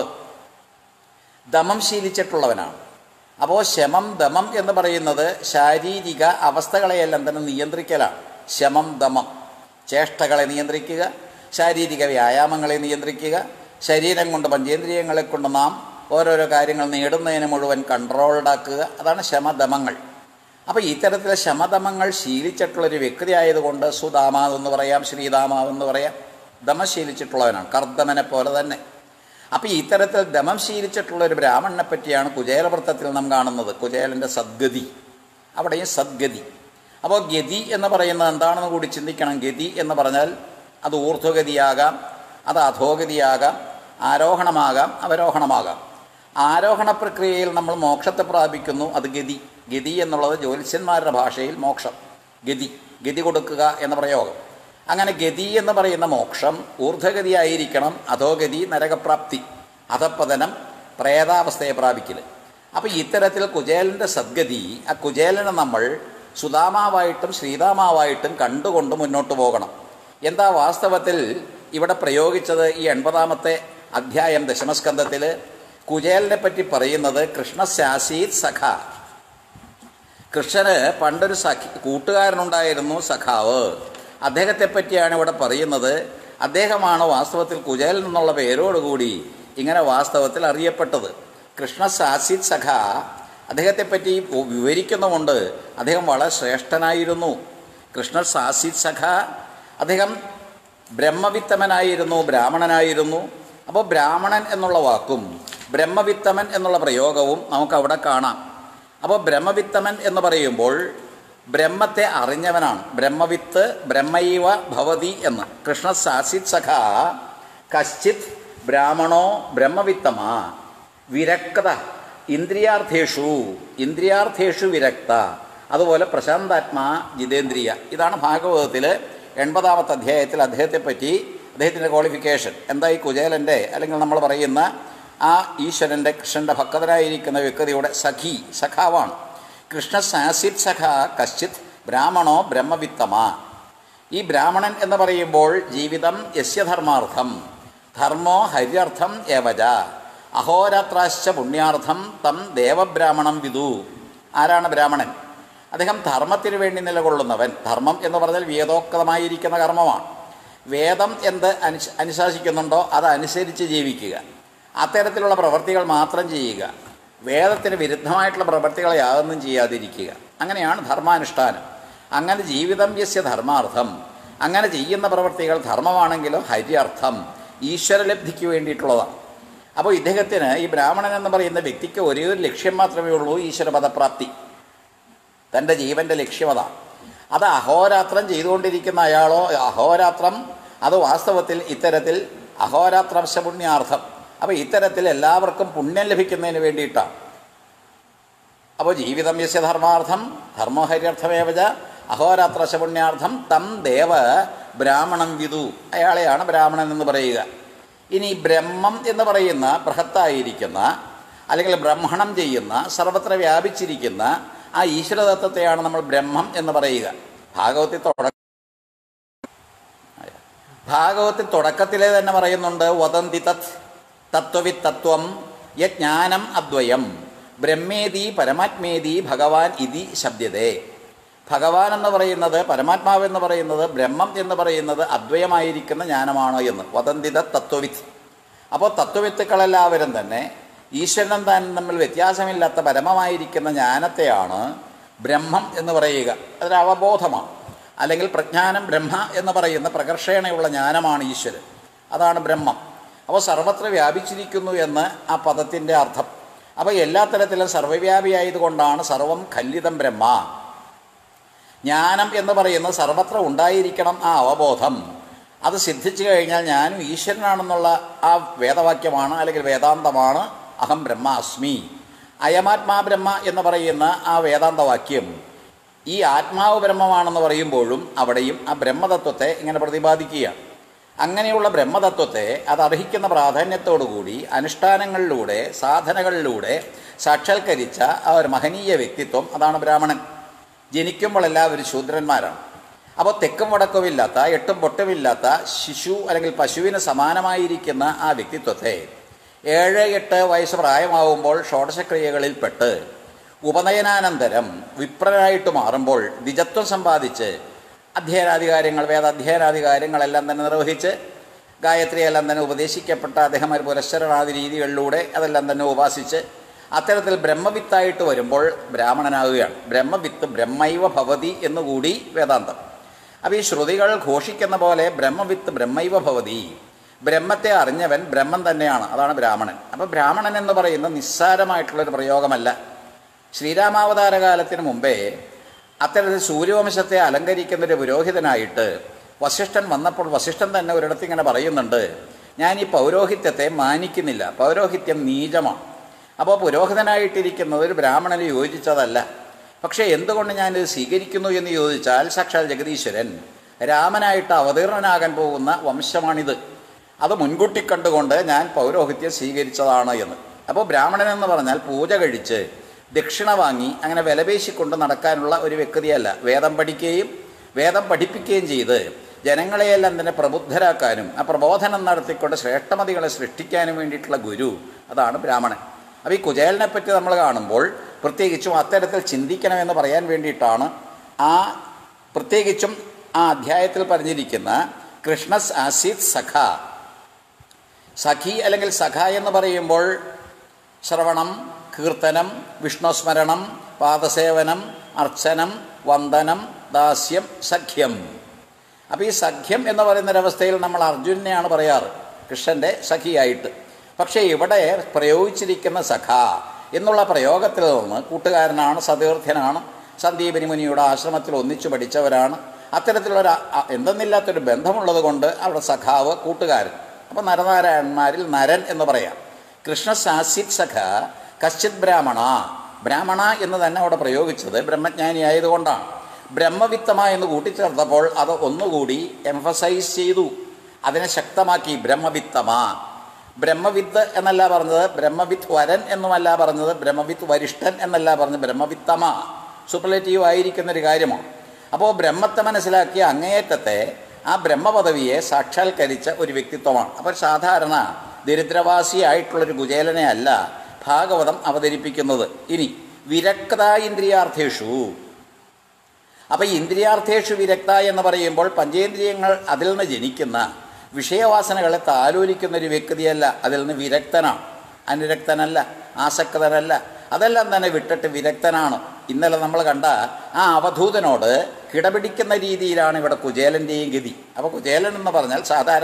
ദമം ശീലിച്ചിട്ടുള്ളവനാണ്. അപ്പോൾ ശമം ദമം എന്ന് പറയുന്നത് ശാരീരിക അവസ്ഥകളെയെല്ലാം തന്നെ നിയന്ത്രിക്കലാണ്. ശമം ദമം, ചേഷ്ടകളെ നിയന്ത്രിക്കുക, ശാരീരിക വ്യായാമങ്ങളെ നിയന്ത്രിക്കുക, ശരീരം കൊണ്ട് പഞ്ചേന്ദ്രിയങ്ങളെ കൊണ്ട് നാം ഓരോരോ കാര്യങ്ങൾ നേടുന്നതിന് മുഴുവൻ കൺട്രോൾഡാക്കുക, അതാണ് ശമദമങ്ങൾ. അപ്പോൾ ഇത്തരത്തിലെ ശമദമങ്ങൾ ശീലിച്ചിട്ടുള്ളൊരു വ്യക്തി ആയതുകൊണ്ട് സുദാമാവെന്ന് പറയാം, ശ്രീദാമാവെന്ന് പറയാം. ദമം ശീലിച്ചിട്ടുള്ളവനാണ്, കർദമനെ പോലെ തന്നെ. അപ്പോൾ ഇത്തരത്തിൽ ദമം ശീലിച്ചിട്ടുള്ളൊരു ബ്രാഹ്മണനെ പറ്റിയാണ് കുചേലവൃത്തത്തിൽ നാം കാണുന്നത്. കുചേലൻ്റെ സദ്ഗതി, അവിടെയും സദ്ഗതി. അപ്പോൾ ഗതി എന്ന് പറയുന്നത് എന്താണെന്ന് കൂടി ചിന്തിക്കണം. ഗതി എന്ന് പറഞ്ഞാൽ അത് ഊർധ്വഗതിയാകാം, അത് അധോഗതിയാകാം, ആരോഹണമാകാം, അവരോഹണമാകാം. ആരോഹണ പ്രക്രിയയിൽ നമ്മൾ മോക്ഷത്തെ പ്രാപിക്കുന്നു, അത് ഗതി. ഗതി എന്നുള്ളത് ജ്യോത്സ്യന്മാരുടെ ഭാഷയിൽ മോക്ഷം, ഗതി, ഗതി കൊടുക്കുക എന്ന പ്രയോഗം. അങ്ങനെ ഗതി എന്ന് പറയുന്ന മോക്ഷം ഊർധ്വഗതിയായിരിക്കണം, അധോഗതി നരകപ്രാപ്തി, അധപ്പതനം, പ്രേതാവസ്ഥയെ പ്രാപിക്കൽ. അപ്പോൾ ഇത്തരത്തിൽ കുചേലൻ്റെ സദ്ഗതി, ആ കുചേലനെ നമ്മൾ സുദാമാവായിട്ടും ശ്രീദാമാവായിട്ടും കണ്ടുകൊണ്ട് മുന്നോട്ട് പോകണം. എന്താ വാസ്തവത്തിൽ ഇവിടെ പ്രയോഗിച്ചത്? ഈ എൺപതാമത്തെ അധ്യായം ദശമസ്കന്ധത്തിൽ കുചേലനെ പറ്റി പറയുന്നത് കൃഷ്ണസ്യാസീത് സഖ. കൃഷ്ണന് പണ്ടൊരു സഖി കൂട്ടുകാരനുണ്ടായിരുന്നു, സഖാവ്. അദ്ദേഹത്തെ പറ്റിയാണ് ഇവിടെ പറയുന്നത്. അദ്ദേഹമാണ് വാസ്തവത്തിൽ കുചേലൻ എന്നുള്ള പേരോടുകൂടി ഇങ്ങനെ വാസ്തവത്തിൽ അറിയപ്പെട്ടത്. കൃഷ്ണസ്യാസീത് സഖ. അദ്ദേഹത്തെപ്പറ്റി വിവരിക്കുന്നുമുണ്ട്, അദ്ദേഹം വളരെ ശ്രേഷ്ഠനായിരുന്നു. കൃഷ്ണസ്യാസീത് സഖ. അദ്ദേഹം ബ്രഹ്മവിത്തമനായിരുന്നു, ബ്രാഹ്മണനായിരുന്നു. അപ്പോൾ ബ്രാഹ്മണൻ എന്നുള്ള വാക്കും ബ്രഹ്മവിത്തമൻ എന്നുള്ള പ്രയോഗവും നമുക്കവിടെ കാണാം. അപ്പോൾ ബ്രഹ്മവിത്തമൻ എന്ന് പറയുമ്പോൾ ബ്രഹ്മത്തെ അറിഞ്ഞവനാണ്. ബ്രഹ്മവിത്ത് ബ്രഹ്മൈവ ഭവതി എന്ന്. കൃഷ്ണസ്യാസീത് സഖ കശ്ചിത് ബ്രാഹ്മണോ ബ്രഹ്മവിത്തമ വിരക്ത ഇന്ദ്രിയാർത്ഥേഷു ഇന്ദ്രിയാർത്ഥേഷു വിരക്ത. അതുപോലെ പ്രശാന്താത്മാ ജിതേന്ദ്രിയ. ഇതാണ് ഭാഗവതത്തിൽ എൺപതാമത്തെ അധ്യായത്തിൽ അദ്ദേഹത്തെപ്പറ്റി, അദ്ദേഹത്തിൻ്റെ ക്വാളിഫിക്കേഷൻ എന്താ. ഈ കുചേലൻ്റെ അല്ലെങ്കിൽ നമ്മൾ പറയുന്ന ആ ഈശ്വരൻ്റെ കൃഷ്ണൻ്റെ ഭക്തനായിരിക്കുന്ന വ്യക്തിയുടെ സഖി, സഖാവാണ്. കൃഷ്ണസ്യാസീത് സഖ കശ്ചിത് ബ്രാഹ്മണോ ബ്രഹ്മവിത്തമ. ഈ ബ്രാഹ്മണൻ എന്ന് പറയുമ്പോൾ ജീവിതം യസ്യ ധർമാർത്ഥം ധർമ്മോ ഹര്യർത്ഥം ഏവജ അഹോരാത്രാശ്ച പുണ്യാർത്ഥം തം ദേവബ്രാഹ്മണം വിദു. ആരാണ് ബ്രാഹ്മണൻ? അദ്ദേഹം ധർമ്മത്തിന് വേണ്ടി നിലകൊള്ളുന്നവൻ. ധർമ്മം എന്ന് പറഞ്ഞാൽ വേദോക്തമായിരിക്കുന്ന കർമ്മമാണ്. വേദം എന്ത് അനു അനുശാസിക്കുന്നുണ്ടോ അതനുസരിച്ച് ജീവിക്കുക, അത്തരത്തിലുള്ള പ്രവൃത്തികൾ മാത്രം ചെയ്യുക. വേദത്തിന് വിരുദ്ധമായിട്ടുള്ള പ്രവൃത്തികളെ യാതൊന്നും ചെയ്യാതിരിക്കുക. അങ്ങനെയാണ് ധർമാനുഷ്ഠാനം. അങ്ങനെ ജീവിതം യസ്യ ധർമാർത്ഥം, അങ്ങനെ ചെയ്യുന്ന പ്രവൃത്തികൾ ധർമ്മമാണെങ്കിലോ ഹര്യർത്ഥം ഈശ്വരലബ്ധിക്ക് വേണ്ടിയിട്ടുള്ളതാണ്. അപ്പോൾ ഇദ്ദേഹത്തിന്, ഈ ബ്രാഹ്മണൻ എന്ന് പറയുന്ന വ്യക്തിക്ക് ഒരേ ഒരു ലക്ഷ്യം മാത്രമേ ഉള്ളൂ, ഈശ്വരപദപ്രാപ്തി. തൻ്റെ ജീവൻ്റെ ലക്ഷ്യം അതാണ്. അത് അഹോരാത്രം ചെയ്തുകൊണ്ടിരിക്കുന്ന അയാളോ അഹോരാത്രം, അത് വാസ്തവത്തിൽ ഇത്തരത്തിൽ അഹോരാത്രംശ പുണ്യാർത്ഥം, അപ്പോൾ ഇത്തരത്തിൽ എല്ലാവർക്കും പുണ്യം ലഭിക്കുന്നതിന് വേണ്ടിയിട്ടാണ്. അപ്പോൾ ജീവിതം യസ്യ ധർമാർത്ഥം ധർമ്മഹര്യർത്ഥമേവച അഹോരാത്രശ പുണ്യാർത്ഥം തം ദേവ ബ്രാഹ്മണം വിദു, അയാളെയാണ് ബ്രാഹ്മണൻ എന്ന് പറയുക. ഇനി ബ്രഹ്മം എന്ന് പറയുന്ന ബൃഹത്തായിരിക്കുന്ന, അല്ലെങ്കിൽ ബ്രഹ്മണം ചെയ്യുന്ന, സർവത്ര വ്യാപിച്ചിരിക്കുന്ന ആ ഈശ്വരതത്വത്തെയാണ് നമ്മൾ ബ്രഹ്മം എന്ന് പറയുക. ഭാഗവത്തിൽ തുടക്ക ഭാഗവത്തിൽ തുടക്കത്തിലെ തന്നെ പറയുന്നുണ്ട്, വദന്തി തത് തത്വവിത് തത്വം യജ്ഞാനം അദ്വയം ബ്രഹ്മേതി പരമാത്മേതി ഭഗവാൻ ഇതി ശബ്ദതേ. ഭഗവാൻ എന്ന് പറയുന്നത്, പരമാത്മാവ് എന്ന് പറയുന്നത്, ബ്രഹ്മം എന്ന് പറയുന്നത് അദ്വയമായിരിക്കുന്ന ജ്ഞാനമാണ് എന്ന്. വദന്തി തത് തത്വവിത്ത്. അപ്പോൾ തത്വവിത്തുക്കളെല്ലാവരും തന്നെ ഈശ്വരനും താൻ തമ്മിൽ വ്യത്യാസമില്ലാത്ത പരമമായിരിക്കുന്ന ജ്ഞാനത്തെയാണ് ബ്രഹ്മം എന്ന് പറയുക. അതൊരു അവബോധമാണ്, അല്ലെങ്കിൽ പ്രജ്ഞാനം. ബ്രഹ്മ എന്ന് പറയുന്ന പ്രകർഷേണയുള്ള ജ്ഞാനമാണ് ഈശ്വരൻ, അതാണ് ബ്രഹ്മം. അപ്പോൾ സർവത്ര വ്യാപിച്ചിരിക്കുന്നു എന്ന് ആ പദത്തിൻ്റെ അർത്ഥം. അപ്പോൾ എല്ലാ തരത്തിലും സർവ്വവ്യാപിയായതുകൊണ്ടാണ് സർവം ഖല്ലിതം ബ്രഹ്മ. ജ്ഞാനം എന്ന് പറയുന്നത് സർവത്ര ഉണ്ടായിരിക്കണം, ആ അവബോധം. അത് സിദ്ധിച്ചു കഴിഞ്ഞാൽ ഞാനും ഈശ്വരനാണെന്നുള്ള ആ വേദവാക്യമാണ്, അല്ലെങ്കിൽ വേദാന്തമാണ് അഹം ബ്രഹ്മാസ്മി. അയമാത്മാ ബ്രഹ്മ എന്ന് പറയുന്ന ആ വേദാന്തവാക്യം ഈ ആത്മാവ് ബ്രഹ്മമാണെന്ന് പറയുമ്പോഴും അവിടെയും ആ ബ്രഹ്മതത്വത്തെ ഇങ്ങനെ പ്രതിപാദിക്കുകയാണ്. അങ്ങനെയുള്ള ബ്രഹ്മതത്വത്തെ അത് അർഹിക്കുന്ന പ്രാധാന്യത്തോടുകൂടി അനുഷ്ഠാനങ്ങളിലൂടെ, സാധനകളിലൂടെ സാക്ഷാത്കരിച്ച ആ ഒരു മഹനീയ വ്യക്തിത്വം, അതാണ് ബ്രാഹ്മണൻ. ജനിക്കുമ്പോൾ എല്ലാവരും ശൂദ്രന്മാരാണ്. അപ്പോൾ തെക്കും വടക്കുമില്ലാത്ത, എട്ടും പൊട്ടുമില്ലാത്ത ശിശു അല്ലെങ്കിൽ പശുവിന് സമാനമായിരിക്കുന്ന ആ വ്യക്തിത്വത്തെ ഏഴ് എട്ട് വയസ്സ് പ്രായമാവുമ്പോൾ ഷോഡശക്രിയകളിൽപ്പെട്ട് ഉപനയനാനന്തരം വിപ്രനായിട്ട് മാറുമ്പോൾ ദ്വിജത്വം സമ്പാദിച്ച് അധ്യയനാധികാരങ്ങൾ, വേദാധ്യയനാധികാരങ്ങളെല്ലാം തന്നെ നിർവഹിച്ച് ഗായത്രിയെല്ലാം തന്നെ ഉപദേശിക്കപ്പെട്ട അദ്ദേഹം ഒരു പുരസ്സരണാദി രീതികളിലൂടെ അതെല്ലാം തന്നെ ഉപാസിച്ച് അത്തരത്തിൽ ബ്രഹ്മവിത്തായിട്ട് വരുമ്പോൾ ബ്രാഹ്മണനാവുകയാണ്. ബ്രഹ്മവിത്ത് ബ്രഹ്മൈവ ഭവതി എന്നുകൂടി വേദാന്തം. അപ്പോൾ ഈ ശ്രുതികൾ ഘോഷിക്കുന്ന പോലെ ബ്രഹ്മവിത്ത് ബ്രഹ്മൈവ ഭവതി, ബ്രഹ്മത്തെ അറിഞ്ഞവൻ ബ്രഹ്മം തന്നെയാണ്, അതാണ് ബ്രാഹ്മണൻ. അപ്പോൾ ബ്രാഹ്മണൻ എന്ന് പറയുന്നത് നിസ്സാരമായിട്ടുള്ളൊരു പ്രയോഗമല്ല. ശ്രീരാമാവതാര കാലത്തിന് മുമ്പേ അത്തരത്തിൽ സൂര്യവംശത്തെ അലങ്കരിക്കുന്നൊരു പുരോഹിതനായിട്ട് വസിഷ്ഠൻ വന്നപ്പോൾ വസിഷ്ഠൻ തന്നെ ഒരിടത്ത് ഇങ്ങനെ പറയുന്നുണ്ട്, ഞാൻ ഈ പൗരോഹിത്യത്തെ മാനിക്കുന്നില്ല, പൗരോഹിത്യം നീചമാണ്. അപ്പോൾ പുരോഹിതനായിട്ടിരിക്കുന്നത് ഒരു ബ്രാഹ്മണന് യോജിച്ചതല്ല. പക്ഷേ എന്തുകൊണ്ട് ഞാനിത് സ്വീകരിക്കുന്നു എന്ന് ചോദിച്ചാൽ, സാക്ഷാൽ ജഗദീശ്വരൻ രാമനായിട്ട് അവതീർണനാകാൻ പോകുന്ന വംശമാണിത്, അത് മുൻകൂട്ടി കണ്ടുകൊണ്ട് ഞാൻ പൗരോഹിത്യം സ്വീകരിച്ചതാണ് എന്ന്. അപ്പോൾ ബ്രാഹ്മണൻ എന്ന് പറഞ്ഞാൽ പൂജ കഴിച്ച് ദക്ഷിണ വാങ്ങി അങ്ങനെ വിലപേശിക്കൊണ്ട് നടക്കാനുള്ള ഒരു വ്യക്തിയല്ല. വേദം പഠിക്കുകയും വേദം പഠിപ്പിക്കുകയും ചെയ്ത് ജനങ്ങളെയെല്ലാം തന്നെ പ്രബുദ്ധരാക്കാനും ആ പ്രബോധനം നടത്തിക്കൊണ്ട് ശ്രേഷ്ഠമതികളെ സൃഷ്ടിക്കാനും വേണ്ടിയിട്ടുള്ള ഗുരു, അതാണ് ബ്രാഹ്മണൻ. അപ്പോൾ ഈ കുചേലനെ പറ്റി നമ്മൾ കാണുമ്പോൾ പ്രത്യേകിച്ചും അത്തരത്തിൽ ചിന്തിക്കണമെന്ന് പറയാൻ വേണ്ടിയിട്ടാണ് ആ പ്രത്യേകിച്ചും ആ അധ്യായത്തിൽ പറഞ്ഞിരിക്കുന്ന കൃഷ്ണസ് ആസീത് സഖ. സഖി അല്ലെങ്കിൽ സഖ എന്ന് പറയുമ്പോൾ ശ്രവണം, കീർത്തനം, വിഷ്ണുസ്മരണം, പാദസേവനം, അർച്ചനം, വന്ദനം, ദാസ്യം, സഖ്യം. അപ്പോൾ ഈ സഖ്യം എന്ന് പറയുന്നൊരവസ്ഥയിൽ നമ്മൾ അർജുനെയാണ് പറയാറ് കൃഷ്ണൻ്റെ സഖിയായിട്ട്. പക്ഷേ ഇവിടെ പ്രയോഗിച്ചിരിക്കുന്ന സഖ എന്നുള്ള പ്രയോഗത്തിൽ നിന്ന് കൂട്ടുകാരനാണ്, സതീർത്ഥ്യനാണ്, സന്ദീപനി മുനിയുടെ ആശ്രമത്തിൽ ഒന്നിച്ചു പഠിച്ചവരാണ്. അത്തരത്തിലൊരു എന്തെന്നില്ലാത്തൊരു ബന്ധമുള്ളത് കൊണ്ട് അവിടെ സഖാവ്, കൂട്ടുകാരൻ. അപ്പോൾ നരനാരായണന്മാരിൽ നരൻ എന്ന് പറയാം. കൃഷ്ണസാസിത് സഖ കശ്ചിത് ബ്രാഹ്മണ. ബ്രാഹ്മണ എന്ന് തന്നെ അവിടെ പ്രയോഗിച്ചത് ബ്രഹ്മജ്ഞാനി ആയതുകൊണ്ടാണ്. ബ്രഹ്മവിത്തമ എന്ന് കൂട്ടിച്ചേർത്തപ്പോൾ അത് ഒന്നുകൂടി എംഫസൈസ് ചെയ്തു, അതിനെ ശക്തമാക്കി. ബ്രഹ്മവിത്തമ, ബ്രഹ്മവിത്ത് എന്നല്ല പറഞ്ഞത്, ബ്രഹ്മവിത്ത് വരൻ എന്നുമല്ല പറഞ്ഞത്, ബ്രഹ്മവിത്ത് വരിഷ്ഠൻ എന്നല്ല പറഞ്ഞത്, ബ്രഹ്മവിത്തമ സൂപ്പർലേറ്റീവ് ആയിരിക്കുന്നൊരു കാര്യമാണ്. അപ്പോൾ ബ്രഹ്മത്തെ മനസ്സിലാക്കിയ അങ്ങേയറ്റത്തെ ആ ബ്രഹ്മപദവിയെ സാക്ഷാത്കരിച്ച ഒരു വ്യക്തിത്വമാണ്. അപ്പോൾ സാധാരണ ദരിദ്രവാസിയായിട്ടുള്ളൊരു കുചേലനെ അല്ല ഭാഗവതം അവതരിപ്പിക്കുന്നത്. ഇനി വിരക്ത ഇന്ദ്രിയാർത്ഥേഷു. അപ്പോൾ ഇന്ദ്രിയാർത്ഥേഷു വിരക്ത എന്ന് പറയുമ്പോൾ പഞ്ചേന്ദ്രിയങ്ങൾ അതിൽ നിന്ന് ജനിക്കുന്ന വിഷയവാസനകളെ താലോലിക്കുന്നൊരു വ്യക്തിയല്ല, അതിൽ നിന്ന് വിരക്തനാണ്, അനുരക്തനല്ല, ആസക്തനല്ല, അതെല്ലാം തന്നെ വിട്ടിട്ട് വിരക്തനാണ്. ഇന്നലെ നമ്മൾ കണ്ട ആ അവധൂതനോട് കിടപിടിക്കുന്ന രീതിയിലാണ് ഇവിടെ കുചേലൻ്റെയും ഗതി. അപ്പോൾ കുചേലൻ എന്ന് പറഞ്ഞാൽ സാധാരണ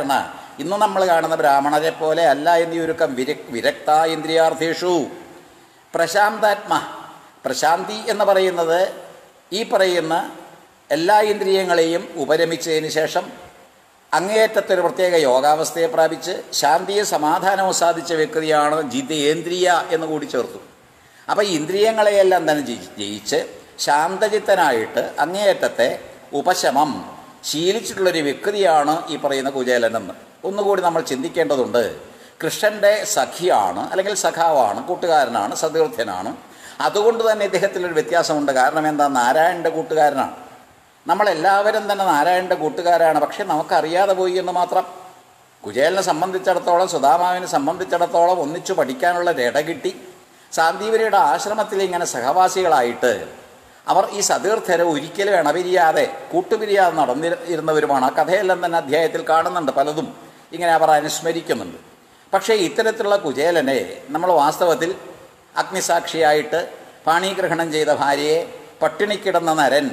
ഇന്ന് നമ്മൾ കാണുന്ന ബ്രാഹ്മണരെ പോലെ അല്ല എന്ന് ചുരുക്കം. വിര വിരക്ത ഇന്ദ്രിയാർത്ഥേഷു പ്രശാന്താത്മ. പ്രശാന്തി എന്ന് പറയുന്നത് ഈ പറയുന്ന എല്ലാ ഇന്ദ്രിയങ്ങളെയും ഉപരമിച്ചതിന് ശേഷം അങ്ങേയറ്റത്തൊരു പ്രത്യേക യോഗാവസ്ഥയെ പ്രാപിച്ച് ശാന്തിയും സമാധാനവും സാധിച്ച വ്യക്തിയാണ് ജിതേന്ദ്രിയ എന്ന് കൂടി ചേർത്തു. അപ്പോൾ ഇന്ദ്രിയങ്ങളെയെല്ലാം തന്നെ ജയിച്ച് ശാന്തചിത്തനായിട്ട് അങ്ങേയറ്റത്തെ ഉപശമം ശീലിച്ചിട്ടുള്ളൊരു വ്യക്തിയാണ് ഈ പറയുന്ന കുചേലനെന്ന് ഒന്നുകൂടി നമ്മൾ ചിന്തിക്കേണ്ടതുണ്ട്. കൃഷ്ണൻ്റെ സഖിയാണ്, അല്ലെങ്കിൽ സഖാവാണ്, കൂട്ടുകാരനാണ്, സതീർത്ഥ്യനാണ്. അതുകൊണ്ട് തന്നെ ഇദ്ദേഹത്തിലൊരു വ്യത്യാസമുണ്ട്. കാരണം എന്താ? നാരായണൻ്റെ കൂട്ടുകാരനാണ്. നമ്മളെല്ലാവരും തന്നെ നാരായണൻ്റെ കൂട്ടുകാരാണ്. പക്ഷെ നമുക്കറിയാതെ പോയി എന്ന് മാത്രം. കുചേലനെ സംബന്ധിച്ചിടത്തോളം, സുധാമാവിനെ സംബന്ധിച്ചിടത്തോളം ഒന്നിച്ചു പഠിക്കാനുള്ള ഇട കിട്ടി. സാന്ദീപനിയുടെ ആശ്രമത്തിൽ ഇങ്ങനെ സഹവാസികളായിട്ട് അവർ ഈ സതീർത്ഥരെ ഒരിക്കലും ഇണപിരിയാതെ കൂട്ടുപിരിയാതെ നടന്നിരുന്നവരുമാണ്. ആ കഥയെല്ലാം തന്നെ അധ്യായത്തിൽ കാണുന്നുണ്ട്. പലതും ഇങ്ങനെ അവർ അനുസ്മരിക്കുന്നുണ്ട്. പക്ഷേ ഇത്തരത്തിലുള്ള കുചേലനെ നമ്മൾ വാസ്തവത്തിൽ അഗ്നിസാക്ഷിയായിട്ട് പാണിഗ്രഹണം ചെയ്ത ഭാര്യയെ പട്ടിണിക്കിടന്ന നരൻ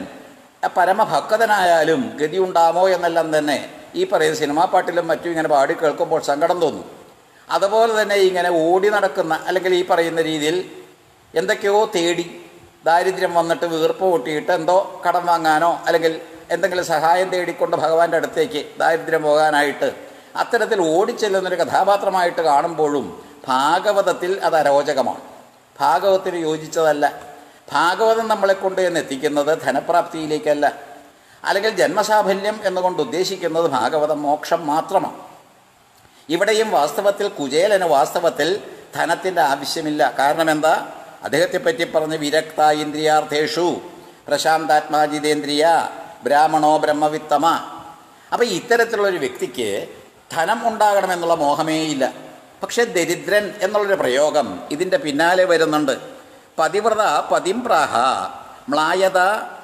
പരമഭക്തനായാലും ഗതിയുണ്ടാമോ എന്നെല്ലാം തന്നെ ഈ പറയുന്ന സിനിമാ പാട്ടിലും മറ്റും ഇങ്ങനെ പാടി കേൾക്കുമ്പോൾ സങ്കടം തോന്നും. അതുപോലെ തന്നെ ഇങ്ങനെ ഓടി നടക്കുന്ന, അല്ലെങ്കിൽ ഈ പറയുന്ന രീതിയിൽ എന്തൊക്കെയോ തേടി ദാരിദ്ര്യം വന്നിട്ട് വീർപ്പ് പൊട്ടിയിട്ട് എന്തോ കടം വാങ്ങാനോ അല്ലെങ്കിൽ എന്തെങ്കിലും സഹായം തേടിക്കൊണ്ട് ഭഗവാന്റെ അടുത്തേക്ക് ദാരിദ്ര്യം പോകാനായിട്ട് അത്തരത്തിൽ ഓടിച്ചെല്ലുന്നൊരു കഥാപാത്രമായിട്ട് കാണുമ്പോഴും ഭാഗവതത്തിൽ അത് അരോചകമാണ്. ഭാഗവതത്തിന് യോജിച്ചതല്ല. ഭാഗവതം നമ്മളെ കൊണ്ട് എന്ന് എത്തിക്കുന്നത് ധനപ്രാപ്തിയിലേക്കല്ല, അല്ലെങ്കിൽ ജന്മസാഫല്യം എന്നുകൊണ്ട് ഉദ്ദേശിക്കുന്നത് ഭാഗവതം മോക്ഷം മാത്രമാണ്. ഇവിടെയും വാസ്തവത്തിൽ കുചേലന് വാസ്തവത്തിൽ ധനത്തിൻ്റെ ആവശ്യമില്ല. കാരണം എന്താ? അദ്ദേഹത്തെപ്പറ്റി പറഞ്ഞ് വിരക്ത ഇന്ദ്രിയാർത്ഥേഷു പ്രശാന്താത്മാ ജിതേന്ദ്രിയ ബ്രാഹ്മണോ ബ്രഹ്മവിത്തമ. അപ്പോൾ ഇത്തരത്തിലുള്ളൊരു വ്യക്തിക്ക് ധനം ഉണ്ടാകണമെന്നുള്ള മോഹമേ ഇല്ല. പക്ഷെ ദരിദ്രൻ എന്നുള്ളൊരു പ്രയോഗം ഇതിൻ്റെ പിന്നാലെ വരുന്നുണ്ട്. പതിവ്രത പതിംപ്രാഹ മ്ലായത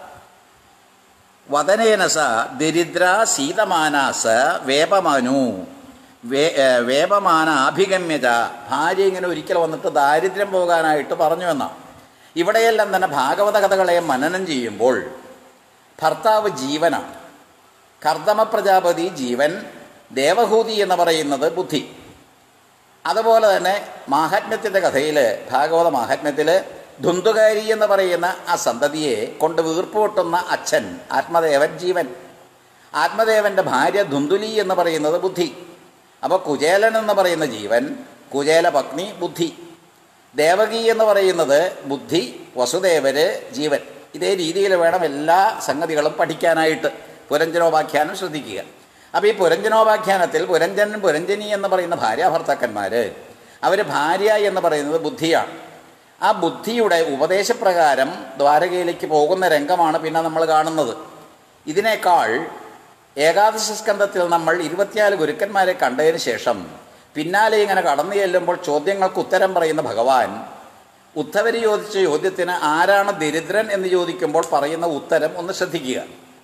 വദനേനസ ദരിദ്ര സീതമാനാസ വേപമനു വേ വേപമാന അഭിഗമ്യത. ഭാര്യ ഇങ്ങനെ ഒരിക്കൽ വന്നിട്ട് ദാരിദ്ര്യം പോകാനായിട്ട് പറഞ്ഞു എന്നാണ്. ഇവിടെയെല്ലാം തന്നെ ഭാഗവത കഥകളെ മനനം ചെയ്യുമ്പോൾ ഭർത്താവ് ജീവനാണ്. കർദമ പ്രജാപതി ജീവൻ, ദേവഹൂതി എന്ന് പറയുന്നത് ബുദ്ധി. അതുപോലെ തന്നെ മാഹാത്മ്യത്തിൻ്റെ കഥയിൽ, ഭാഗവത മാഹാത്മ്യത്തിൽ ധുന്തുകാരി എന്ന് പറയുന്ന ആ സന്തതിയെ കൊണ്ട് വീർപ്പ് പൊട്ടുന്ന അച്ഛൻ ആത്മദേവൻ ജീവൻ. ആത്മദേവൻ്റെ ഭാര്യ ധുന്തുലി എന്ന് പറയുന്നത് ബുദ്ധി. അപ്പോൾ കുചേലൻ എന്ന് പറയുന്ന ജീവൻ, കുചേല പത്നി ബുദ്ധി. ദേവകി എന്ന് പറയുന്നത് ബുദ്ധി, വസുദേവര് ജീവൻ. ഇതേ രീതിയിൽ വേണം എല്ലാ സംഗതികളും പഠിക്കാനായിട്ട്. പുരഞ്ജനോപാഖ്യാനം ശ്രദ്ധിക്കുക. അപ്പോൾ ഈ പുരഞ്ജനോപാഖ്യാനത്തിൽ പുരഞ്ജനൻ പുരഞ്ജനി എന്ന് പറയുന്ന ഭാര്യാഭർത്താക്കന്മാർ, അവർ ഭാര്യ എന്ന് പറയുന്നത് ബുദ്ധിയാണ്. ആ ബുദ്ധിയുടെ ഉപദേശപ്രകാരം ദ്വാരകയിലേക്ക് പോകുന്ന രംഗമാണ് പിന്നെ നമ്മൾ കാണുന്നത്. ഇതിനേക്കാൾ ഏകാദശ സ്കന്ധത്തിൽ നമ്മൾ ഇരുപത്തിനാല് ഗുരുക്കന്മാരെ കണ്ടതിന് ശേഷം പിന്നാലെ ഇങ്ങനെ കടന്നു ചെല്ലുമ്പോൾ ചോദ്യങ്ങൾക്ക് ഉത്തരം പറയുന്ന ഭഗവാൻ ഉദ്ധവര് ചോദിച്ച ചോദ്യത്തിന് ആരാണ് ദരിദ്രൻ എന്ന് ചോദിക്കുമ്പോൾ പറയുന്ന ഉത്തരം ഒന്ന് ശ്രദ്ധിക്കുക.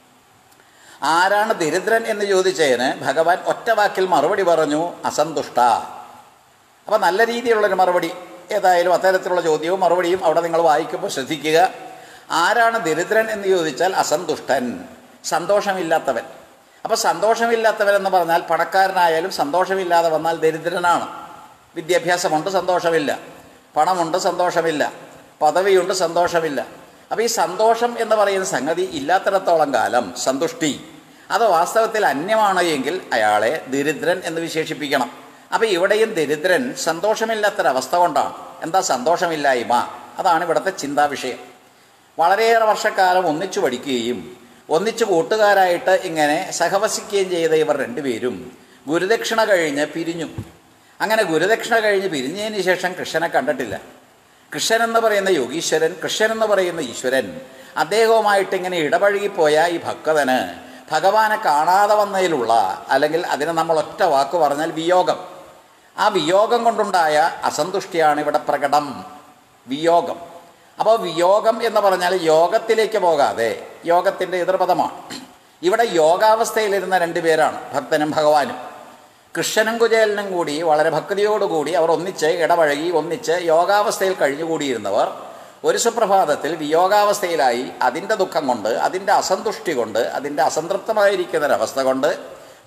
ആരാണ് ദരിദ്രൻ എന്ന് ചോദിച്ചതിന് ഭഗവാൻ ഒറ്റ വാക്കിൽ മറുപടി പറഞ്ഞു, അസന്തുഷ്ട. അപ്പോൾ നല്ല രീതിയിലുള്ളൊരു മറുപടി. ഏതായാലും അത്തരത്തിലുള്ള ചോദ്യവും മറുപടിയും അവിടെ നിങ്ങൾ വായിക്കുമ്പോൾ ശ്രദ്ധിക്കുക. ആരാണ് ദരിദ്രൻ എന്ന് ചോദിച്ചാൽ അസന്തുഷ്ടൻ, സന്തോഷമില്ലാത്തവൻ. അപ്പോൾ സന്തോഷമില്ലാത്തവൻ എന്ന് പറഞ്ഞാൽ പണക്കാരനായാലും സന്തോഷമില്ലാതെ വന്നാൽ ദരിദ്രനാണ്. വിദ്യാഭ്യാസമുണ്ട്, സന്തോഷമില്ല. പണമുണ്ട്, സന്തോഷമില്ല. പദവിയുണ്ട്, സന്തോഷമില്ല. അപ്പോൾ ഈ സന്തോഷം എന്ന് പറയുന്ന സംഗതി ഇല്ലാത്തിടത്തോളം കാലം സന്തുഷ്ടി അത് വാസ്തവത്തിൽ അന്യമാണ് എങ്കിൽ അയാളെ ദരിദ്രൻ എന്ന് വിശേഷിപ്പിക്കണം. അപ്പോൾ ഇവിടെയും ദരിദ്രൻ സന്തോഷമില്ലാത്തൊരവസ്ഥ കൊണ്ടാണ്. എന്താ സന്തോഷമില്ലായ്മ? അതാണ് ഇവിടുത്തെ ചിന്താവിഷയം. വളരെയേറെ വർഷക്കാലം ഒന്നിച്ചു പഠിക്കുകയും ഒന്നിച്ചു കൂട്ടുകാരായിട്ട് ഇങ്ങനെ സഹവസിക്കുകയും ചെയ്ത ഇവർ രണ്ടുപേരും ഗുരുദക്ഷിണ കഴിഞ്ഞ് പിരിഞ്ഞു. അങ്ങനെ ഗുരുദക്ഷിണ കഴിഞ്ഞ് പിരിഞ്ഞതിന് ശേഷം കൃഷ്ണനെ കണ്ടിട്ടില്ല. കൃഷ്ണൻ എന്ന് പറയുന്ന യോഗീശ്വരൻ, കൃഷ്ണൻ എന്ന് പറയുന്ന ഈശ്വരൻ, അദ്ദേഹവുമായിട്ട് ഇങ്ങനെ ഇടപഴകിപ്പോയ ഈ ഭക്തന് ഭഗവാനെ കാണാതെ വന്നതിലുള്ള, അല്ലെങ്കിൽ അതിന് നമ്മൾ ഒറ്റ വാക്ക് പറഞ്ഞാൽ വിയോഗം. ആ വിയോഗം കൊണ്ടുണ്ടായ അസന്തുഷ്ടിയാണ് ഇവിടെ പ്രകടം. വിയോഗം. അപ്പോൾ വിയോഗം എന്ന് പറഞ്ഞാൽ യോഗത്തിലേക്ക് പോകാതെ യോഗത്തിൻ്റെ എതിർപദമാണ്. ഇവിടെ യോഗാവസ്ഥയിലിരുന്ന രണ്ടു പേരാണ് ഭക്തനും ഭഗവാനും. കൃഷ്ണനും കുചേലനും കൂടി വളരെ ഭക്തിയോടുകൂടി അവർ ഒന്നിച്ച് ഇടപഴകി ഒന്നിച്ച് യോഗാവസ്ഥയിൽ കഴിഞ്ഞുകൂടിയിരുന്നവർ ഒരു സുപ്രഭാതത്തിൽ വിയോഗാവസ്ഥയിലായി. അതിൻ്റെ ദുഃഖം കൊണ്ട്, അതിൻ്റെ അസന്തുഷ്ടി കൊണ്ട്, അതിൻ്റെ അസംതൃപ്തമായിരിക്കുന്നൊരവസ്ഥ കൊണ്ട്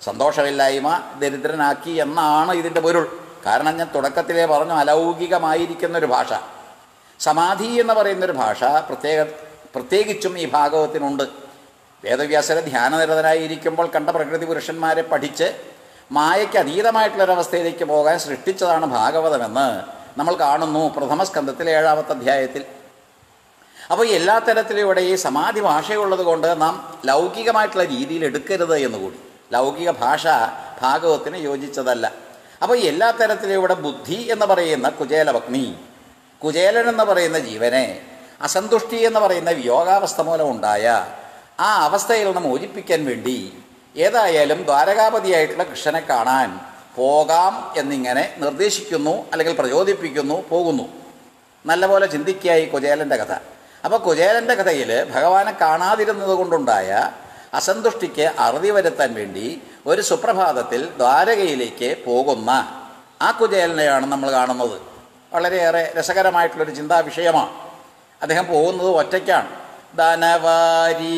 സന്തോഷമില്ലായ്മ ദരിദ്രനാക്കി എന്നാണ് ഇതിൻ്റെ പൊരുൾ. കാരണം ഞാൻ തുടക്കത്തിലേ പറഞ്ഞു, അലൗകികമായിരിക്കുന്നൊരു ഭാഷ. സമാധി എന്ന് പറയുന്നൊരു ഭാഷ പ്രത്യേക പ്രത്യേകിച്ചും ഈ ഭാഗവത്തിനുണ്ട്. വേദവ്യാസരെ ധ്യാനനിരതനായിരിക്കുമ്പോൾ കണ്ട പ്രകൃതി പുരുഷന്മാരെ പഠിച്ച് മായയ്ക്ക് അതീതമായിട്ടുള്ളൊരവസ്ഥയിലേക്ക് പോകാൻ സൃഷ്ടിച്ചതാണ് ഭാഗവതമെന്ന് നമ്മൾ കാണുന്നു പ്രഥമ സ്കന്ധത്തിലെ ഏഴാമത്തെ അധ്യായത്തിൽ. അപ്പോൾ എല്ലാ തരത്തിലൂടെ ഈ സമാധി ഭാഷയുള്ളത് കൊണ്ട് നാം ലൗകികമായിട്ടുള്ള രീതിയിൽ എടുക്കരുത് എന്നുകൂടി. ലൗകിക ഭാഷ ഭാഗവത്തിന് യോജിച്ചതല്ല. അപ്പോൾ എല്ലാ തരത്തിലൂടെ ബുദ്ധി എന്ന് പറയുന്ന കുചേലഭഗ്നി, കുചേലൻ എന്ന് പറയുന്ന ജീവനെ അസന്തുഷ്ടി എന്ന് പറയുന്ന വിയോഗാവസ്ഥ മൂലം ഉണ്ടായ ആ അവസ്ഥയിൽ നിന്ന് മോചിപ്പിക്കാൻ വേണ്ടി ഏതായാലും ദ്വാരകാപതിയായിട്ടുള്ള കൃഷ്ണനെ കാണാൻ പോകാം എന്നിങ്ങനെ നിർദ്ദേശിക്കുന്നു, അല്ലെങ്കിൽ പ്രചോദിപ്പിക്കുന്നു, പോകുന്നു. നല്ലപോലെ ചിന്തിക്കായി കുചേലൻ്റെ കഥ. അപ്പോൾ കുചേലൻ്റെ കഥയിൽ ഭഗവാനെ കാണാതിരുന്നത് കൊണ്ടുണ്ടായ അസന്തുഷ്ടിക്ക് അറുതി വരുത്താൻ വേണ്ടി ഒരു സുപ്രഭാതത്തിൽ ദ്വാരകയിലേക്ക് പോകുന്ന ആ കുചേലനെയാണ് നമ്മൾ കാണുന്നത്. വളരെയേറെ രസകരമായിട്ടുള്ളൊരു ചിന്താ വിഷയമാണ്. അദ്ദേഹം പോകുന്നത് ഒറ്റയ്ക്കാണ്. ധനവാരി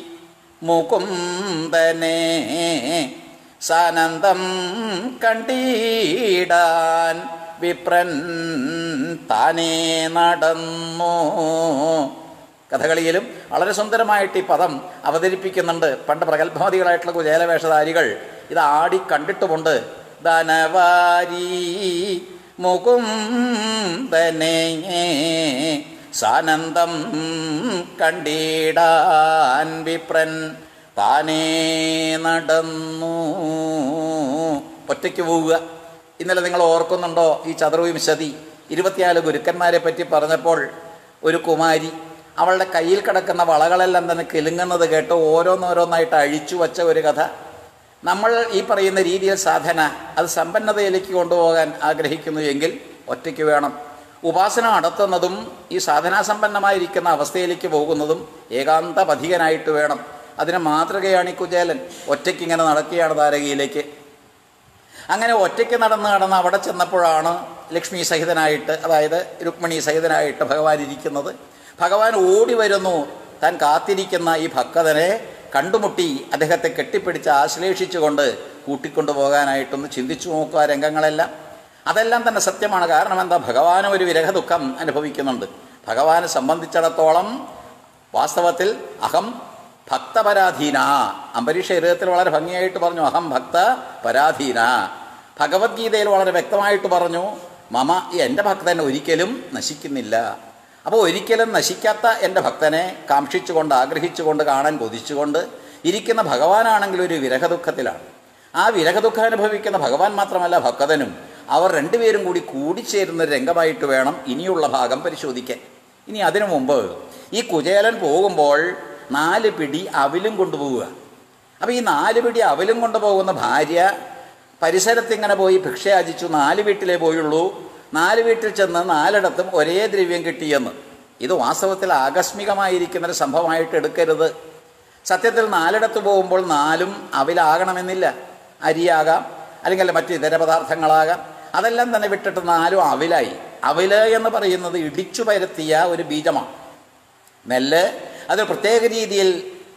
മുകുന്ദനെ സാനന്ദം കണ്ടീടാൻ വിപ്രൻ താനേ നടന്നു. കഥകളിയിലും വളരെ സുന്ദരമായിട്ട് ഈ പദം അവതരിപ്പിക്കുന്നുണ്ട്. പണ്ട് പ്രഗത്ഭമതികളായിട്ടുള്ള കുചേലവേഷധാരികൾ ഇത് ആടി കണ്ടിട്ടുമുണ്ട്. ധനവാരി മുകുന്ദനെ സാനന്ദം കണ്ടീടാൻ വിപ്രൻ താനേ നടന്നു. ഒറ്റയ്ക്ക് പോവുക. ഇന്നലെ നിങ്ങൾ ഓർക്കുന്നുണ്ടോ ഈ ചതുർവിംശതി ഇരുപത്തിനാല് ഗുരുക്കന്മാരെ പറ്റി പറഞ്ഞപ്പോൾ ഒരു കുമാരി അവളുടെ കയ്യിൽ കിടക്കുന്ന വളകളെല്ലാം തന്നെ കിലുങ്ങുന്നത് കേട്ട് ഓരോന്നോരോന്നായിട്ട് അഴിച്ചു വച്ച ഒരു കഥ. നമ്മൾ ഈ പറയുന്ന രീതിയിൽ സാധന അത് സമ്പന്നതയിലേക്ക് കൊണ്ടുപോകാൻ ആഗ്രഹിക്കുന്നു എങ്കിൽ ഒറ്റയ്ക്ക് വേണം. ഉപാസന നടത്തുന്നതും ഈ സാധനാസമ്പന്നമായിരിക്കുന്ന അവസ്ഥയിലേക്ക് പോകുന്നതും ഏകാന്ത പഥികനായിട്ട് വേണം. അതിന് മാതൃകയാണ് ഈ കുചേലൻ. ഒറ്റയ്ക്ക് ഇങ്ങനെ നടക്കുകയാണ് ദ്വാരകയിലേക്ക്. അങ്ങനെ ഒറ്റയ്ക്ക് നടന്ന് നടന്ന് അവിടെ ചെന്നപ്പോഴാണ് ലക്ഷ്മി സഹിതനായിട്ട്, അതായത് രുക്മിണി സഹിതനായിട്ട് ഭഗവാൻ ഇരിക്കുന്നത്. ഭഗവാൻ ഓടി വരുന്നു. താൻ കാത്തിരിക്കുന്ന ഈ ഭക്തനെ കണ്ടുമുട്ടി അദ്ദേഹത്തെ കെട്ടിപ്പിടിച്ച് ആശ്ലേഷിച്ചുകൊണ്ട് കൂട്ടിക്കൊണ്ടു പോകാനായിട്ടൊന്ന് ചിന്തിച്ചു നോക്കുക രംഗങ്ങളെല്ലാം. അതെല്ലാം തന്നെ സത്യമാണ്. കാരണം എന്താ, ഭഗവാനും ഒരു വിരഹ ദുഃഖം അനുഭവിക്കുന്നുണ്ട്. ഭഗവാനെ സംബന്ധിച്ചിടത്തോളം വാസ്തവത്തിൽ അഹം ഭക്തപരാധീന. അംബരീഷ ഹൃദയത്തിൽ വളരെ ഭംഗിയായിട്ട് പറഞ്ഞു അഹം ഭക്ത പരാധീന. ഭഗവത്ഗീതയിൽ വളരെ വ്യക്തമായിട്ട് പറഞ്ഞു മമ, എൻ്റെ ഭക്തൻ ഒരിക്കലും നശിക്കുന്നില്ല. അപ്പോൾ ഒരിക്കലും നശിക്കാത്ത എൻ്റെ ഭക്തനെ കാക്ഷിച്ചുകൊണ്ട് ആഗ്രഹിച്ചുകൊണ്ട് കാണാൻ കൊതിച്ചുകൊണ്ട് ഇരിക്കുന്ന ഭഗവാനാണെങ്കിൽ ഒരു വിരഹദുഃഖത്തിലാണ്. ആ വിരഹദുഃഖം അനുഭവിക്കുന്ന ഭഗവാൻ മാത്രമല്ല ഭക്തനും അവർ രണ്ടുപേരും കൂടി കൂടിച്ചേരുന്ന രംഗമായിട്ട് വേണം ഇനിയുള്ള ഭാഗം പരിശോധിക്കാൻ. ഇനി അതിനു മുമ്പ് ഈ കുചേലൻ പോകുമ്പോൾ നാല് പിടി അവിലും കൊണ്ടുപോവുക. അപ്പോൾ ഈ നാല് പിടി അവിലും കൊണ്ടുപോകുന്ന ഭാര്യ പരിസരത്തിങ്ങനെ പോയി ഭിക്ഷയാചിച്ചു. നാല് വീട്ടിലേ പോയുള്ളൂ. നാല് വീട്ടിൽ ചെന്ന് നാലിടത്തും ഒരേ ദ്രവ്യം കിട്ടിയെന്ന്. ഇത് വാസ്തവത്തിൽ ആകസ്മികമായിരിക്കുന്നൊരു സംഭവമായിട്ട് എടുക്കരുത്. സത്യത്തിൽ നാലിടത്ത് പോകുമ്പോൾ നാലും അവിലാകണമെന്നില്ല. അരിയാകാം, അല്ലെങ്കിൽ മറ്റ് ഇതര പദാർത്ഥങ്ങളാകാം. അതെല്ലാം തന്നെ വിട്ടിട്ട് നാലും അവിലായി. അവില് എന്ന് പറയുന്നത് ഇടിച്ചു പരത്തിയ ഒരു ബീജമാണ്. നെല്ല് അത് പ്രത്യേക രീതിയിൽ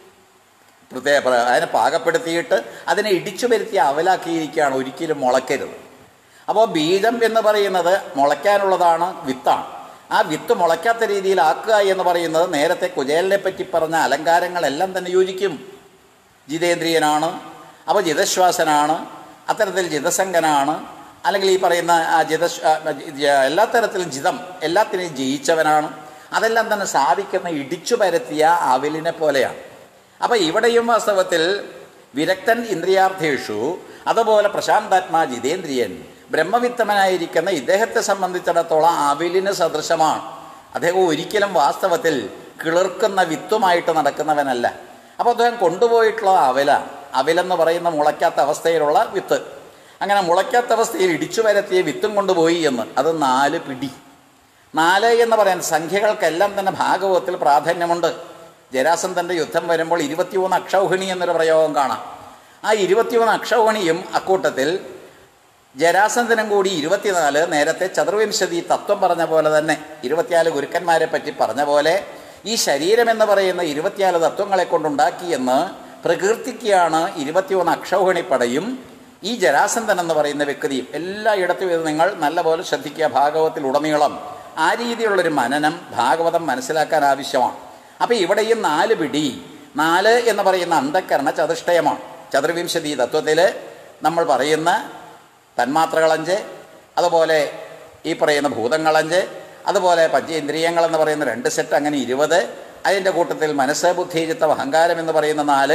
പ്രത്യേക അതിനെ പാകപ്പെടുത്തിയിട്ട് അതിനെ ഇടിച്ചു പരത്തി അവലാക്കിയിരിക്കുകയാണ്. ഒരിക്കലും മുളയ്ക്കരുത്. അപ്പോൾ ബീജം എന്ന് പറയുന്നത് മുളയ്ക്കാനുള്ളതാണ്, വിത്താണ്. ആ വിത്ത് മുളയ്ക്കാത്ത രീതിയിലാക്കുക എന്ന് പറയുന്നത് നേരത്തെ കുചേലനെ പറ്റി പറഞ്ഞ അലങ്കാരങ്ങളെല്ലാം തന്നെ യോജിക്കും. ജിതേന്ദ്രിയനാണ്, അപ്പോൾ ജിതശ്വാസനാണ്, അത്തരത്തിൽ ജിതസംഗനാണ്, അല്ലെങ്കിൽ ഈ പറയുന്ന ആ ജിത എല്ലാ തരത്തിലും ജിതം എല്ലാത്തിനെയും ജയിച്ചവനാണ്. അതെല്ലാം തന്നെ സാധിക്കുന്ന ഇടിച്ചു പരത്തിയ അവിലിനെ പോലെയാണ്. അപ്പോൾ ഇവിടെയും വാസ്തവത്തിൽ വിരക്തൻ ഇന്ദ്രിയാർത്ഥേഷു, അതുപോലെ പ്രശാന്താത്മാ ജിതേന്ദ്രിയൻ ബ്രഹ്മവിത്തമനായിരിക്കുന്ന ഇദ്ദേഹത്തെ സംബന്ധിച്ചിടത്തോളം അവിലിന് സദൃശമാണ്. അദ്ദേഹം ഒരിക്കലും വാസ്തവത്തിൽ കിളിർക്കുന്ന വിത്തുമായിട്ട് നടക്കുന്നവനല്ല. അപ്പോൾ അദ്ദേഹം കൊണ്ടുപോയിട്ടുള്ള അവല, അവിലെന്ന് പറയുന്ന മുളയ്ക്കാത്ത അവസ്ഥയിലുള്ള വിത്ത്. അങ്ങനെ മുളയ്ക്കാത്ത അവസ്ഥയിൽ ഇടിച്ചു പരത്തിയ വിത്തും കൊണ്ടുപോയി എന്ന്. അത് നാല് പിടി. നാല് എന്ന് പറയാൻ സംഖ്യകൾക്കെല്ലാം തന്നെ ഭാഗവതത്തിൽ പ്രാധാന്യമുണ്ട്. ജരാസന്ധൻ്റെ യുദ്ധം വരുമ്പോൾ ഇരുപത്തിമൂന്ന് അക്ഷൗഹിണി എന്നൊരു പ്രയോഗം കാണാം. ആ ഇരുപത്തിമൂന്ന് അക്ഷൗഹിണിയും അക്കൂട്ടത്തിൽ ജരാസന്ധനും കൂടി ഇരുപത്തിനാല്. നേരത്തെ ചതുർവിംശതി തത്വം പറഞ്ഞ പോലെ തന്നെ ഇരുപത്തിനാല് ഗുരുക്കന്മാരെ പറ്റി പറഞ്ഞ പോലെ ഈ ശരീരമെന്ന് പറയുന്ന ഇരുപത്തിനാല് തത്വങ്ങളെ കൊണ്ടുണ്ടാക്കിയെന്ന് പ്രകീർത്തിക്കുകയാണ് ഇരുപത്തിയൊന്ന് അക്ഷൗഹിണിപ്പടയും ഈ ജരാസന്ധൻ എന്ന് പറയുന്ന വ്യക്തിയും. എല്ലായിടത്തും ഇത് നിങ്ങൾ നല്ലപോലെ ശ്രദ്ധിക്കുക. ഭാഗവതത്തിലുടനീളം ആ രീതിയിലുള്ളൊരു മനനം ഭാഗവതം മനസ്സിലാക്കാൻ ആവശ്യമാണ്. അപ്പോൾ ഇവിടെയും നാല് പിടി, നാല് എന്ന് പറയുന്ന അന്ധക്കരണ ചതുഷ്ടയമാണ്. ചതുർവിംശതി തത്വത്തിൽ നമ്മൾ പറയുന്ന തന്മാത്രകളഞ്ച്, അതുപോലെ ഈ പറയുന്ന ഭൂതങ്ങളഞ്ച്, അതുപോലെ പഞ്ചേന്ദ്രിയങ്ങളെന്ന് പറയുന്ന രണ്ട് സെറ്റ്, അങ്ങനെ ഇരുപത്. അതിൻ്റെ കൂട്ടത്തിൽ മനസ്സ്, ബുദ്ധി, ചിത്തം, അഹങ്കാരം എന്ന് പറയുന്ന നാല്.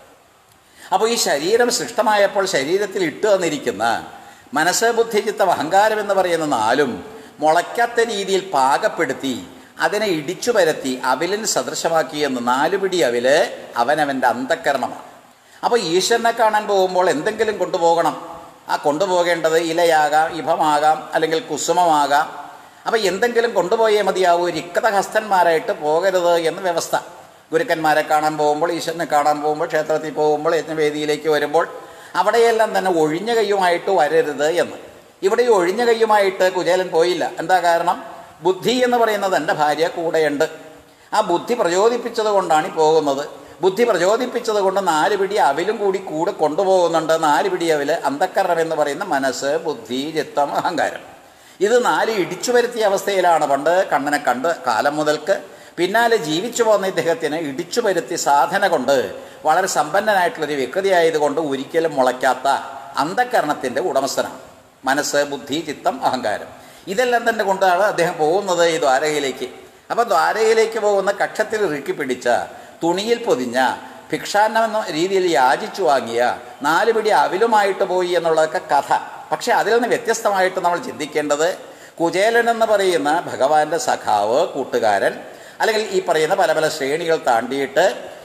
അപ്പോൾ ഈ ശരീരം സൃഷ്ടമായപ്പോൾ ശരീരത്തിൽ ഇട്ട് തന്നിരിക്കുന്ന മനസ്സ്, ബുദ്ധി, ചിത്തം, അഹങ്കാരം എന്ന് പറയുന്ന നാലും മുളയ്ക്കാത്ത രീതിയിൽ പാകപ്പെടുത്തി അതിനെ ഇടിച്ചു പരത്തി അവിലിന് സദൃശമാക്കിയെന്ന് നാലുപിടി അവില് അവനവൻ്റെ അന്ധക്കരണമാണ്. അപ്പോൾ ഈശ്വരനെ കാണാൻ പോകുമ്പോൾ എന്തെങ്കിലും കൊണ്ടുപോകണം. ആ കൊണ്ടുപോകേണ്ടത് ഇലയാകാം, ഇഭമാകാം, അല്ലെങ്കിൽ കുസുമമാകാം. അപ്പോൾ എന്തെങ്കിലും കൊണ്ടുപോയേ മതിയാവൂ. രിക്തഹസ്തന്മാരായിട്ട് പോകരുത് എന്ന് വ്യവസ്ഥ. ഗുരുക്കന്മാരെ കാണാൻ പോകുമ്പോൾ, ഈശ്വരനെ കാണാൻ പോകുമ്പോൾ, ക്ഷേത്രത്തിൽ പോകുമ്പോൾ, യജ്ഞവേദിയിലേക്ക് വരുമ്പോൾ അവിടെയെല്ലാം തന്നെ ഒഴിഞ്ഞ കയ്യുമായിട്ട് വരരുത് എന്ന്. ഇവിടെ ഈ ഒഴിഞ്ഞ കയ്യുമായിട്ട് കുചേലൻ പോയില്ല. എന്താ കാരണം? ബുദ്ധി എന്ന് പറയുന്നത് എൻ്റെ ഭാര്യ കൂടെയുണ്ട്. ആ ബുദ്ധി പ്രചോദിപ്പിച്ചത് കൊണ്ടാണ് ഈ പോകുന്നത്. ബുദ്ധി പ്രചോദിപ്പിച്ചത് കൊണ്ട് നാല് പിടി അവിലും കൂടി കൂടെ കൊണ്ടുപോകുന്നുണ്ട്. നാല് പിടി അവില് അന്ധക്കരണം എന്ന് പറയുന്ന മനസ്സ്, ബുദ്ധി, ചിത്തം, അഹങ്കാരം. ഇത് നാല് ഇടിച്ചു വരുത്തിയ അവസ്ഥയിലാണ് പണ്ട് കണ്ണനെ കണ്ട് കാലം മുതൽക്ക് പിന്നാലെ ജീവിച്ചു പോകുന്ന ഇദ്ദേഹത്തിന് ഇടിച്ചു വരുത്തി സാധന കൊണ്ട് വളരെ സമ്പന്നനായിട്ടുള്ളൊരു വ്യക്തിയായതുകൊണ്ട് ഒരിക്കലും മുളയ്ക്കാത്ത അന്ധക്കരണത്തിൻ്റെ ഉടമസ്ഥനാണ്. മനസ്സ്, ബുദ്ധി, ചിത്തം, അഹങ്കാരം ഇതെല്ലാം തന്നെ കൊണ്ടാണ് അദ്ദേഹം പോകുന്നത് ഈ ദ്വാരകയിലേക്ക്. അപ്പോൾ ദ്വാരകയിലേക്ക് പോകുന്ന കക്ഷത്തിൽ ഇറുക്കി പിടിച്ച, തുണിയിൽ പൊതിഞ്ഞ, ഭിക്ഷാന്നം എന്ന രീതിയിൽ യാചിച്ചു വാങ്ങിയ നാല് പിടി അവിലുമായിട്ട് പോയി എന്നുള്ളതൊക്കെ കഥ. പക്ഷെ അതിൽ നിന്ന് വ്യത്യസ്തമായിട്ട് നമ്മൾ ചിന്തിക്കേണ്ടത് കുചേലൻ എന്ന് പറയുന്ന ഭഗവാന്റെ സഖാവ്, കൂട്ടുകാരൻ, അല്ലെങ്കിൽ ഈ പറയുന്ന പല പല ശ്രേണികൾ താണ്ടിയിട്ട്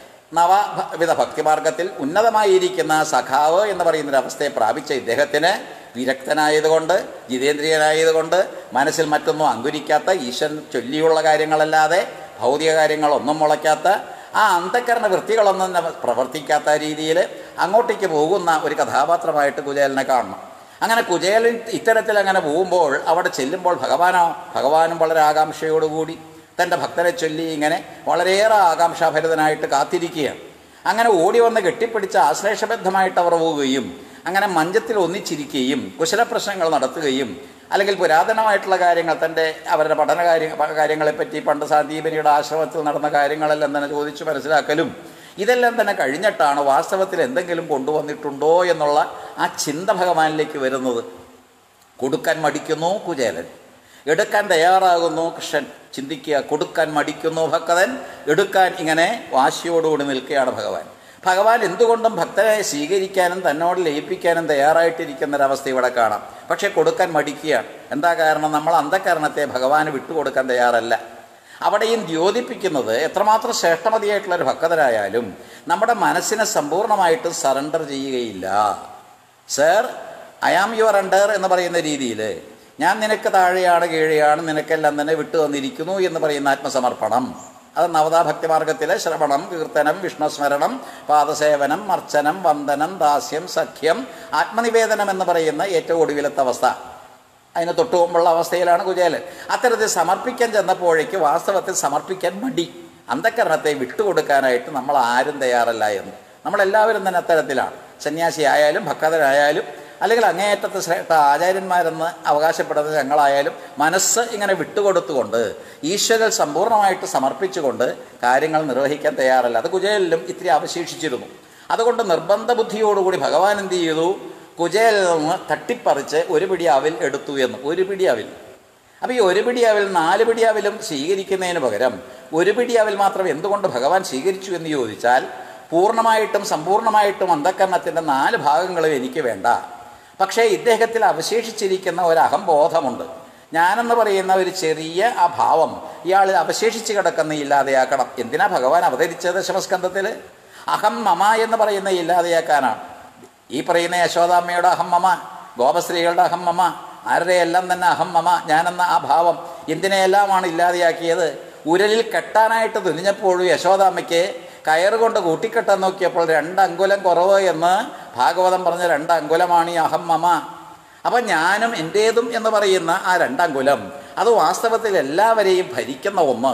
നവവിധ ഭക്തിമാർഗത്തിൽ ഉന്നതമായിരിക്കുന്ന സഖാവ് എന്ന് പറയുന്നൊരവസ്ഥയെ പ്രാപിച്ച ഇദ്ദേഹത്തിന് വിരക്തനായതുകൊണ്ട്, ജിതേന്ദ്രിയനായതുകൊണ്ട്, മനസ്സിൽ മറ്റൊന്നും അങ്കുരിക്കാത്ത, ഈശ്വരൻ ചൊല്ലിയുള്ള കാര്യങ്ങളല്ലാതെ ഭൗതിക കാര്യങ്ങളൊന്നും മുളയ്ക്കാത്ത, ആ അന്ധക്കരണ വൃത്തികളൊന്നും പ്രവർത്തിക്കാത്ത രീതിയിൽ അങ്ങോട്ടേക്ക് പോകുന്ന ഒരു കഥാപാത്രമായിട്ട് കുചേലനെ കാണണം. അങ്ങനെ കുചേലൻ ഇത്തരത്തിൽ അങ്ങനെ പോകുമ്പോൾ അവിടെ ചെല്ലുമ്പോൾ ഭഗവാനോ ഭഗവാനും വളരെ ആകാംക്ഷയോടുകൂടി തൻ്റെ ഭക്തരെ ചൊല്ലി ഇങ്ങനെ വളരെയേറെ ആകാംക്ഷാഭരിതനായിട്ട് കാത്തിരിക്കുകയാണ്. അങ്ങനെ ഓടി വന്ന് കെട്ടിപ്പിടിച്ച് ആശ്ലേഷബദ്ധമായിട്ട് അവർ പോവുകയും അങ്ങനെ മഞ്ചത്തിൽ ഒന്നിച്ചിരിക്കുകയും കുശലപ്രശ്നങ്ങൾ നടത്തുകയും, അല്ലെങ്കിൽ പുരാതനമായിട്ടുള്ള കാര്യങ്ങൾ, തൻ്റെ അവരുടെ പഠന കാര്യ കാര്യങ്ങളെപ്പറ്റി പണ്ട് സാന്ദീപനിയുടെ ആശ്രമത്തിൽ നടന്ന കാര്യങ്ങളെല്ലാം തന്നെ ചോദിച്ചു മനസ്സിലാക്കലും ഇതെല്ലാം തന്നെ കഴിഞ്ഞിട്ടാണ് വാസ്തവത്തിൽ എന്തെങ്കിലും കൊണ്ടുവന്നിട്ടുണ്ടോ എന്നുള്ള ആ ചിന്ത ഭഗവാനിലേക്ക് വരുന്നത്. കൊടുക്കാൻ മടിക്കുന്നു കുചേലൻ, എടുക്കാൻ തയ്യാറാകുന്നു കൃഷ്ണൻ. ചിന്തിക്കുക, കൊടുക്കാൻ മടിക്കുന്നു ഭക്തൻ, എടുക്കാൻ ഇങ്ങനെ വാശിയോടുകൂടി നിൽക്കുകയാണ് ഭഗവാൻ. ഭഗവാൻ എന്തുകൊണ്ടും ഭക്തരെ സ്വീകരിക്കാനും തന്നോട് ലയിപ്പിക്കാനും തയ്യാറായിട്ടിരിക്കുന്നൊരവസ്ഥ ഇവിടെ കാണാം. പക്ഷേ കൊടുക്കാൻ മടിക്കുകയാണ്. എന്താ കാരണം? നമ്മൾ അന്ധകരണത്തെ ഭഗവാന് വിട്ടുകൊടുക്കാൻ തയ്യാറല്ല. അവിടെയും ദ്യോതിപ്പിക്കുന്നത് എത്രമാത്രം ശ്രേഷ്ഠമതിയായിട്ടുള്ളൊരു ഭക്തരായാലും നമ്മുടെ മനസ്സിനെ സമ്പൂർണ്ണമായിട്ട് സറണ്ടർ ചെയ്യുകയില്ല. Sir, I am your under എന്ന് പറയുന്ന രീതിയിൽ ഞാൻ നിനക്ക് താഴെയാണ്, കീഴെയാണ്, നിനക്കെല്ലാം തന്നെ വിട്ടു തന്നിരിക്കുന്നു എന്ന് പറയുന്ന ആത്മസമർപ്പണം, അത് നവതാ ഭക്തിമാർഗത്തിലെ ശ്രവണം, കീർത്തനം, വിഷ്ണുസ്മരണം, പാദസേവനം, അർച്ചനം, വന്ദനം, ദാസ്യം, സഖ്യം, ആത്മനിവേദനം എന്ന് പറയുന്ന ഏറ്റവും ഒടുവിലത്തെ അവസ്ഥ. അതിന് തൊട്ടുമുമ്പുള്ള അവസ്ഥയിലാണ് കുചേലൻ. അത്തരത്തിൽ സമർപ്പിക്കാൻ ചെന്നപ്പോഴേക്ക് വാസ്തവത്തിൽ സമർപ്പിക്കാൻ മടി, അന്ധകരണത്തെ വിട്ടുകൊടുക്കാനായിട്ട് നമ്മൾ ആരും തയ്യാറല്ല എന്ന്. നമ്മളെല്ലാവരും തന്നെ അത്തരത്തിലാണ്. സന്യാസി ആയാലും ഭക്തരായാലും അല്ലെങ്കിൽ അങ്ങേയറ്റത്തെ ശ്രേഷ്ഠ ആചാര്യന്മാരെന്ന് അവകാശപ്പെടുന്നത് ഞങ്ങളായാലും മനസ്സ് ഇങ്ങനെ വിട്ടുകൊടുത്തുകൊണ്ട് ഈശ്വരൽ സമ്പൂർണ്ണമായിട്ട് സമർപ്പിച്ചുകൊണ്ട് കാര്യങ്ങൾ നിർവഹിക്കാൻ തയ്യാറല്ല. അത് കുചേലിലും ഇത്തിരി അവശേഷിച്ചിരുന്നു. അതുകൊണ്ട് നിർബന്ധ ബുദ്ധിയോടുകൂടി ഭഗവാൻ എന്ത് ചെയ്തു? കുചേലിൽ നിന്ന് തട്ടിപ്പറിച്ച് ഒരു പിടി അവിൽ എടുത്തു എന്ന്. ഒരു പിടി അവിൽ. അപ്പോൾ ഈ ഒരു പിടി അവിൽ നാല് പിടി അവിലും സ്വീകരിക്കുന്നതിന് പകരം ഒരു പിടി അവിൽ മാത്രം എന്തുകൊണ്ട് ഭഗവാൻ സ്വീകരിച്ചു എന്ന് ചോദിച്ചാൽ, പൂർണ്ണമായിട്ടും സമ്പൂർണ്ണമായിട്ടും അന്ധകരണത്തിൻ്റെ നാല് ഭാഗങ്ങളും എനിക്ക് വേണ്ട. പക്ഷേ ഇദ്ദേഹത്തിൽ അവശേഷിച്ചിരിക്കുന്ന ഒരു അഹംബോധമുണ്ട്. ഞാനെന്ന് പറയുന്ന ഒരു ചെറിയ ആ ഭാവം ഇയാളിൽ അവശേഷിച്ച് കിടക്കുന്ന ഇല്ലാതെയാക്കണം. എന്തിനാ ഭഗവാൻ അവതരിച്ചത് ദശമസ്കന്ധത്തിൽ? അഹം മമ എന്ന് പറയുന്ന ഇല്ലാതെയാക്കാനാണ്. ഈ പറയുന്ന യശോദാമ്മയുടെ അഹം മമ, ഗോപശ്രീകളുടെ അഹം മമ, ആരുടെ എല്ലാം തന്നെ അഹം മമ, ഞാനെന്ന ആ ഭാവം എന്തിനെയെല്ലാമാണ് ഇല്ലാതെയാക്കിയത്? ഉരലിൽ കെട്ടാനായിട്ട് തുനിഞ്ഞപ്പോഴും യശോദാമ്മയ്ക്ക് കയറുകൊണ്ട് കൂട്ടിക്കെട്ടാൻ നോക്കിയപ്പോൾ രണ്ട് അങ്കുലം കുറവ് എന്ന് ഭാഗവതം പറഞ്ഞ രണ്ട് അങ്കുലമാണ് ഈ അഹം മമ. അപ്പം ഞാനും എൻ്റേതും എന്ന് പറയുന്ന ആ രണ്ടങ്കുലം അത് വാസ്തവത്തിൽ എല്ലാവരെയും ഭരിക്കുന്ന ഒന്ന്.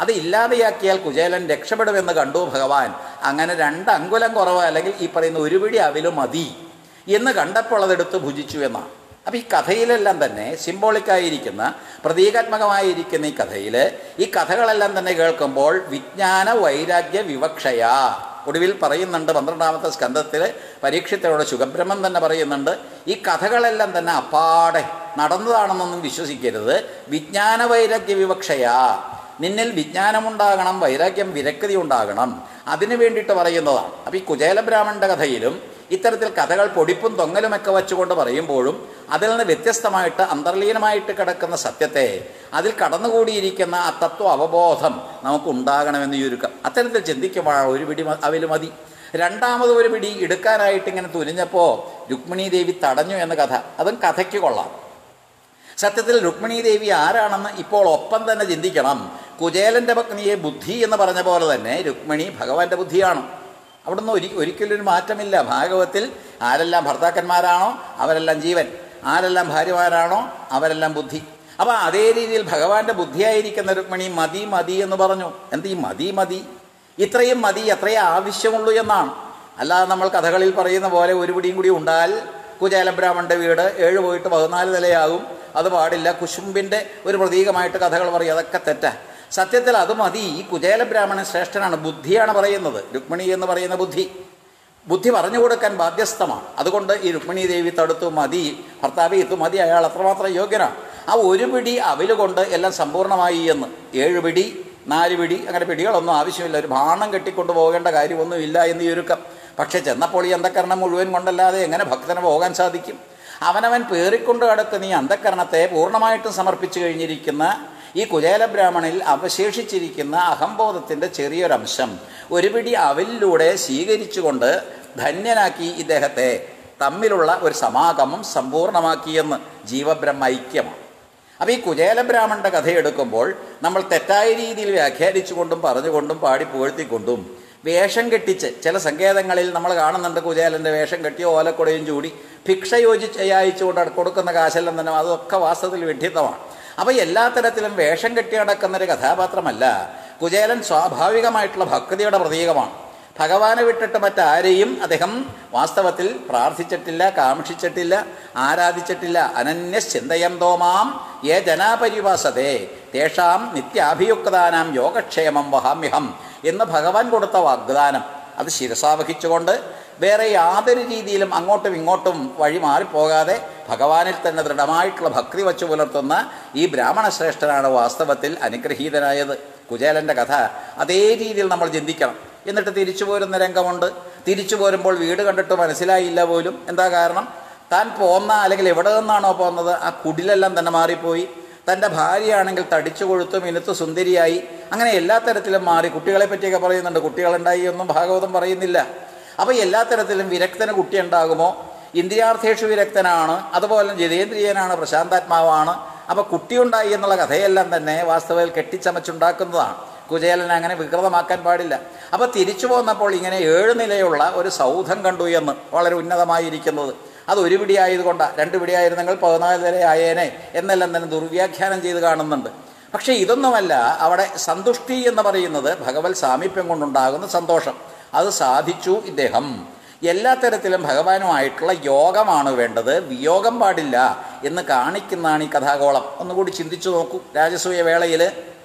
അത് ഇല്ലാതെയാക്കിയാൽ കുചേലൻ രക്ഷപ്പെടുമെന്ന് കണ്ടു ഭഗവാൻ. അങ്ങനെ രണ്ട് അങ്കുലം കുറവ്, അല്ലെങ്കിൽ ഈ പറയുന്ന ഒരു പിടി അവില് മതി എന്ന് കണ്ടപ്പോൾ അതെടുത്ത് ഭുജിച്ചു എന്നാണ്. അപ്പം ഈ കഥയിലെല്ലാം തന്നെ സിംബോളിക്കായിരിക്കുന്ന, പ്രതീകാത്മകമായിരിക്കുന്ന ഈ കഥയിൽ ഈ കഥകളെല്ലാം തന്നെ കേൾക്കുമ്പോൾ വിജ്ഞാന വൈരാഗ്യ വിവക്ഷയാ ഒടുവിൽ പറയുന്നുണ്ട്. പന്ത്രണ്ടാമത്തെ സ്കന്ധത്തിൽ പരീക്ഷത്തിലൂടെ ശുഖബ്രഹ്മൻ തന്നെ പറയുന്നുണ്ട്, ഈ കഥകളെല്ലാം തന്നെ അപ്പാടെ നടന്നതാണെന്നൊന്നും വിശ്വസിക്കരുത്. വിജ്ഞാന വൈരാഗ്യ വിവക്ഷയാ, നിന്നിൽ വിജ്ഞാനമുണ്ടാകണം, വൈരാഗ്യം വിരക്തി ഉണ്ടാകണം, അതിനു വേണ്ടിയിട്ട് പറയുന്നതാണ്. അപ്പം ഈ കുചേല ബ്രാഹ്മണൻ്റെ കഥയിലും ഇത്തരത്തിൽ കഥകൾ പൊടിപ്പും തൊങ്ങലുമൊക്കെ വെച്ചുകൊണ്ട് പറയുമ്പോഴും അതിൽ നിന്ന് വ്യത്യസ്തമായിട്ട് അന്തർലീനമായിട്ട് കിടക്കുന്ന സത്യത്തെ, അതിൽ കടന്നുകൂടിയിരിക്കുന്ന ആ തത്വ അവബോധം നമുക്കുണ്ടാകണമെന്ന് ചുരുക്കം. അത്തരത്തിൽ ചിന്തിക്കുമ്പോഴാണ് ഒരു പിടി അവില് മതി. രണ്ടാമത് ഒരു പിടി എടുക്കാനായിട്ട് ഇങ്ങനെ തുനിഞ്ഞപ്പോൾ രുക്മിണീ ദേവി തടഞ്ഞു എന്ന കഥ, അതും കഥയ്ക്ക് കൊള്ളാം. സത്യത്തിൽ രുക്മിണീ ദേവി ആരാണെന്ന് ഇപ്പോൾ ഒപ്പം തന്നെ ചിന്തിക്കണം. കുചേലൻ്റെ പത്നിയെ ബുദ്ധി എന്ന് പറഞ്ഞ പോലെ തന്നെ രുക്മിണി ഭഗവാന്റെ ബുദ്ധിയാണ്. അവിടുന്ന് ഒരി ഒരിക്കലും ഒരു മാറ്റമില്ല. ഭാഗവത്തിൽ ആരെല്ലാം ഭർത്താക്കന്മാരാണോ അവരെല്ലാം ജീവൻ, ആരെല്ലാം ഭാര്യമാരാണോ അവരെല്ലാം ബുദ്ധി. അപ്പം അതേ രീതിയിൽ ഭഗവാന്റെ ബുദ്ധിയായിരിക്കുന്ന രുക്മിണി മതി മതി എന്ന് പറഞ്ഞു. എന്ത് ഈ മതി മതി, ഇത്രയും മതി, അത്രയേ ആവശ്യമുള്ളൂ എന്നാണ്. അല്ലാതെ നമ്മൾ കഥകളിൽ പറയുന്ന പോലെ ഒരു പിടിയും കൂടി ഉണ്ടാൽ കുചേലബ്രാഹ്മണൻ്റെ വീട് ഏഴ് പോയിട്ട് പതിനാല് നിലയാകും, അത് പാടില്ല, കുശുമ്പിൻ്റെ ഒരു പ്രതീകമായിട്ട് കഥകൾ പറയും, അതൊക്കെ തെറ്റാ. സത്യത്തിൽ അത് മതി. ഈ കുചേലബ്രാഹ്മണൻ ശ്രേഷ്ഠനാണ്, ബുദ്ധിയാണ് പറയുന്നത്. രുക്മിണി എന്ന് പറയുന്ന ബുദ്ധി ബുദ്ധി പറഞ്ഞു കൊടുക്കാൻ ബാധ്യസ്ഥമാണ്. അതുകൊണ്ട് ഈ രുക്മിണീ ദേവി തടുത്തു, മതി ഭർത്താവ്, ഇത് മതി, അയാൾ അത്രമാത്രം യോഗ്യനാണ്. ആ ഒരു പിടി അവില് കൊണ്ട് എല്ലാം സമ്പൂർണ്ണമായി എന്ന്. ഏഴ് പിടി, നാല് പിടി, അങ്ങനെ പിടികളൊന്നും ആവശ്യമില്ല, ഒരു ബാണം കെട്ടിക്കൊണ്ട് പോകേണ്ട കാര്യമൊന്നുമില്ല എന്ന് ചുരുക്കം. പക്ഷെ ചെന്നപ്പോൾ ഈ അന്ധക്കരണം മുഴുവൻ കൊണ്ടല്ലാതെ എങ്ങനെ ഭക്തന് പോകാൻ സാധിക്കും? അവനവൻ പേറിക്കൊണ്ട് കിടക്കുന്ന ഈ അന്ധക്കരണത്തെ പൂർണ്ണമായിട്ടും സമർപ്പിച്ചു കഴിഞ്ഞിരിക്കുന്ന ഈ കുചേലബ്രാഹ്മണിൽ അവശേഷിച്ചിരിക്കുന്ന അഹംബോധത്തിൻ്റെ ചെറിയൊരംശം ഒരു പിടി അവിലിലൂടെ സ്വീകരിച്ചുകൊണ്ട് ധന്യനാക്കി ഇദ്ദേഹത്തെ. തമ്മിലുള്ള ഒരു സമാഗമം സമ്പൂർണ്ണമാക്കിയെന്ന് ജീവബ്രഹ്മ ഐക്യമാണ്. അപ്പോൾ ഈ കുചേലബ്രാഹ്മണൻ്റെ കഥയെടുക്കുമ്പോൾ നമ്മൾ തെറ്റായ രീതിയിൽ വ്യാഖ്യാനിച്ചുകൊണ്ടും പറഞ്ഞുകൊണ്ടും പാടി പുകഴ്ത്തിക്കൊണ്ടും വേഷം കെട്ടിച്ച് ചില സങ്കേതങ്ങളിൽ നമ്മൾ കാണുന്നുണ്ട്. കുചേലൻ്റെ വേഷം കെട്ടി ഓലക്കൊടയും ചൂടി ഭിക്ഷ യോജിച്ച് അയച്ചുകൊണ്ട് കൊടുക്കുന്ന കാശെല്ലാം തന്നെ അതൊക്കെ വാസ്തവത്തിൽ വിഡ്ഢിത്തമാണ്. അപ്പോൾ എല്ലാ തരത്തിലും വേഷം കെട്ടി നടക്കുന്നൊരു കഥാപാത്രമല്ല കുചേലൻ. സ്വാഭാവികമായിട്ടുള്ള ഭക്തിയുടെ പ്രതീകമാണ്. ഭഗവാനെ വിട്ടിട്ട് മറ്റാരെയും അദ്ദേഹം വാസ്തവത്തിൽ പ്രാർത്ഥിച്ചിട്ടില്ല, കാക്ഷിച്ചിട്ടില്ല, ആരാധിച്ചിട്ടില്ല. അനന്യശ്ചിന്തയന്തോ മാം യേ ജനാപരിവാസതേ തേഷാം നിത്യാഭിയുക്താനാം യോഗക്ഷേമം വഹാമ്യഹം എന്ന് ഭഗവാൻ കൊടുത്ത വാഗ്ദാനം അത് ശിരസാവഹിച്ചുകൊണ്ട് വേറെ യാതൊരു രീതിയിലും അങ്ങോട്ടും ഇങ്ങോട്ടും വഴി മാറിപ്പോകാതെ ഭഗവാനിൽ തന്നെ ദൃഢമായിട്ടുള്ള ഭക്തി വച്ചു പുലർത്തുന്ന ഈ ബ്രാഹ്മണ ശ്രേഷ്ഠനാണ് വാസ്തവത്തിൽ അനുഗ്രഹീതനായത്. കുചേലൻ്റെ കഥ അതേ രീതിയിൽ നമ്മൾ ചിന്തിക്കണം. എന്നിട്ട് തിരിച്ചു പോരുന്ന രംഗമുണ്ട്. തിരിച്ചു പോരുമ്പോൾ വീട് കണ്ടിട്ട് മനസ്സിലായില്ല പോലും. എന്താ കാരണം? താൻ പോന്ന അല്ലെങ്കിൽ എവിടെ നിന്നാണോ പോകുന്നത് ആ കുടിലെല്ലാം തന്നെ മാറിപ്പോയി. തൻ്റെ ഭാര്യയാണെങ്കിൽ തടിച്ചു കൊഴുത്തു മിനുത്ത് സുന്ദരിയായി, അങ്ങനെ എല്ലാ തരത്തിലും മാറി. കുട്ടികളെ പറ്റിയൊക്കെ പറയുന്നുണ്ട്, കുട്ടികളുണ്ടായി ഒന്നും ഭാഗവതം പറയുന്നില്ല. അപ്പോൾ എല്ലാ തരത്തിലും വിരക്തന് കുട്ടിയുണ്ടാകുമോ? ഇന്ദ്രിയാർത്ഥേഷു വിരക്തനാണ്, അതുപോലെ ജിതേന്ദ്രിയനാണ്, പ്രശാന്താത്മാവാണ്. അപ്പോൾ കുട്ടിയുണ്ടായി എന്നുള്ള കഥയെല്ലാം തന്നെ വാസ്തവത്തിൽ കെട്ടിച്ചമച്ചുണ്ടാക്കുന്നതാണ്. കുചേലൻ അങ്ങനെ വികൃതമാക്കാൻ പാടില്ല. അപ്പോൾ തിരിച്ചു പോന്നപ്പോൾ ഇങ്ങനെ ഏഴ് നിലയുള്ള ഒരു സൗധം കണ്ടു എന്ന്, വളരെ ഉന്നതമായിരിക്കുന്നത്. അത് ഒരു പിടിയായതുകൊണ്ടാണ്. രണ്ട് പിടിയായിരുന്നെങ്കിൽ പതിനാല് നിലയായേനെ എന്നെല്ലാം തന്നെ ദുർവ്യാഖ്യാനം ചെയ്ത് കാണുന്നുണ്ട്. പക്ഷേ ഇതൊന്നുമല്ല. അവിടെ സന്തുഷ്ടി എന്ന് പറയുന്നത് ഭഗവത് സാമീപ്യം കൊണ്ടുണ്ടാകുന്ന സന്തോഷം. അത് സാധിച്ചു ഇദ്ദേഹം. എല്ലാ തരത്തിലും ഭഗവാനുമായിട്ടുള്ള യോഗമാണ് വേണ്ടത്, വിയോഗം പാടില്ല എന്ന് കാണിക്കുന്നതാണ് ഈ കഥാഗോളം. ഒന്നുകൂടി ചിന്തിച്ചു നോക്കൂ. രാജസൂയ വേളയിൽ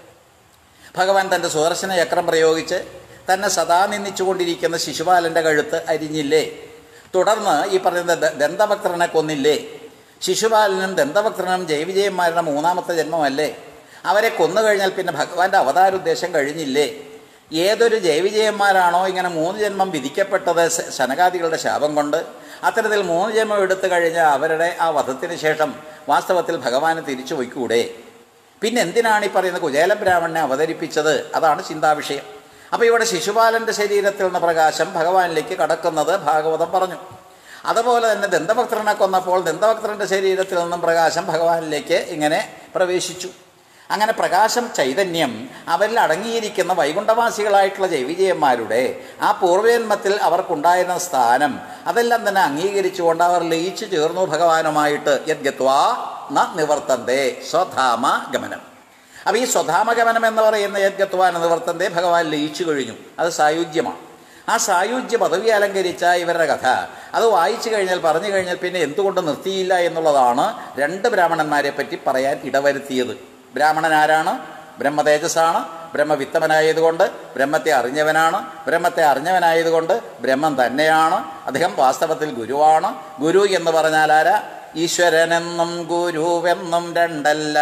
ഭഗവാൻ തൻ്റെ സുദർശന ചക്രം പ്രയോഗിച്ച് തന്നെ സദാ നിന്ദിച്ചുകൊണ്ടിരിക്കുന്ന ശിശുപാലൻ്റെ കഴുത്ത് അരിഞ്ഞില്ലേ? തുടർന്ന് ഈ പറയുന്ന ദന്തഭക്തനെ കൊന്നില്ലേ? ശിശുപാലനും ദന്തഭക്തനും ജയവിജയന്മാരുടെ മൂന്നാമത്തെ ജന്മമല്ലേ? അവരെ കൊന്നു കഴിഞ്ഞാൽ പിന്നെ ഭഗവാന്റെ അവതാരോദ്ദേശം കഴിഞ്ഞില്ലേ? ഏതൊരു ജയവിജയന്മാരാണോ ഇങ്ങനെ മൂന്ന് ജന്മം വിധിക്കപ്പെട്ടത് ശനകാദികളുടെ ശാപം കൊണ്ട്, അത്തരത്തിൽ മൂന്ന് ജന്മം എടുത്തു കഴിഞ്ഞാൽ അവരുടെ ആ വധത്തിന് ശേഷം വാസ്തവത്തിൽ ഭഗവാന് തിരിച്ചു പോയിക്കൂടെ? പിന്നെ എന്തിനാണ് ഈ പറയുന്ന കുചേലബ്രാഹ്മണനെ അവതരിപ്പിച്ചത്? അതാണ് ചിന്താവിഷയം. അപ്പോൾ ഇവിടെ ശിശുപാലൻ്റെ ശരീരത്തിൽ നിന്ന് പ്രകാശം ഭഗവാനിലേക്ക് കടക്കുന്നത് ഭാഗവതം പറഞ്ഞു. അതുപോലെ തന്നെ ദന്തഭക്തനെ കൊന്നപ്പോൾ ദന്തഭക്തൻ്റെ ശരീരത്തിൽ നിന്നും പ്രകാശം ഭഗവാനിലേക്ക് ഇങ്ങനെ പ്രവേശിച്ചു. അങ്ങനെ പ്രകാശം, ചൈതന്യം അവരിൽ അടങ്ങിയിരിക്കുന്ന വൈകുണ്ഠവാസികളായിട്ടുള്ള ജയവിജയന്മാരുടെ ആ പൂർവജന്മത്തിൽ അവർക്കുണ്ടായിരുന്ന സ്ഥാനം അതെല്ലാം തന്നെ അംഗീകരിച്ചുകൊണ്ട് അവർ ലയിച്ചു ചേർന്നു ഭഗവാനുമായിട്ട്. യദ്ഗത്വാ ന നിവർത്തന്തേ സ്വധാമ ഗമനം. അപ്പോൾ ഈ സ്വധാമഗമനം എന്ന് പറയുന്ന യദ്ഗത്വാൻ നിവർത്തന്റെ ഭഗവാൻ ലയിച്ചു കഴിഞ്ഞു. അത് സായുജ്യമാണ്. ആ സായുജ്യ പദവി അലങ്കരിച്ച ഇവരുടെ കഥ അത് വായിച്ചു കഴിഞ്ഞാൽ പറഞ്ഞു കഴിഞ്ഞാൽ പിന്നെ എന്തുകൊണ്ട് നിർത്തിയില്ല എന്നുള്ളതാണ് രണ്ട് ബ്രാഹ്മണന്മാരെ പറ്റി പറയാൻ ഇടവരുത്തിയത്. ബ്രാഹ്മണൻ ആരാണ്? ബ്രഹ്മതേജസ്സാണ്. ബ്രഹ്മവിത്തമനായതുകൊണ്ട് ബ്രഹ്മത്തെ അറിഞ്ഞവനാണ്. ബ്രഹ്മത്തെ അറിഞ്ഞവനായതുകൊണ്ട് ബ്രഹ്മം തന്നെയാണ്. അദ്ദേഹം വാസ്തവത്തിൽ ഗുരുവാണ്. ഗുരു എന്ന് പറഞ്ഞാൽ ആരാ? ഈശ്വരനെന്നും ഗുരുവെന്നും രണ്ടല്ല,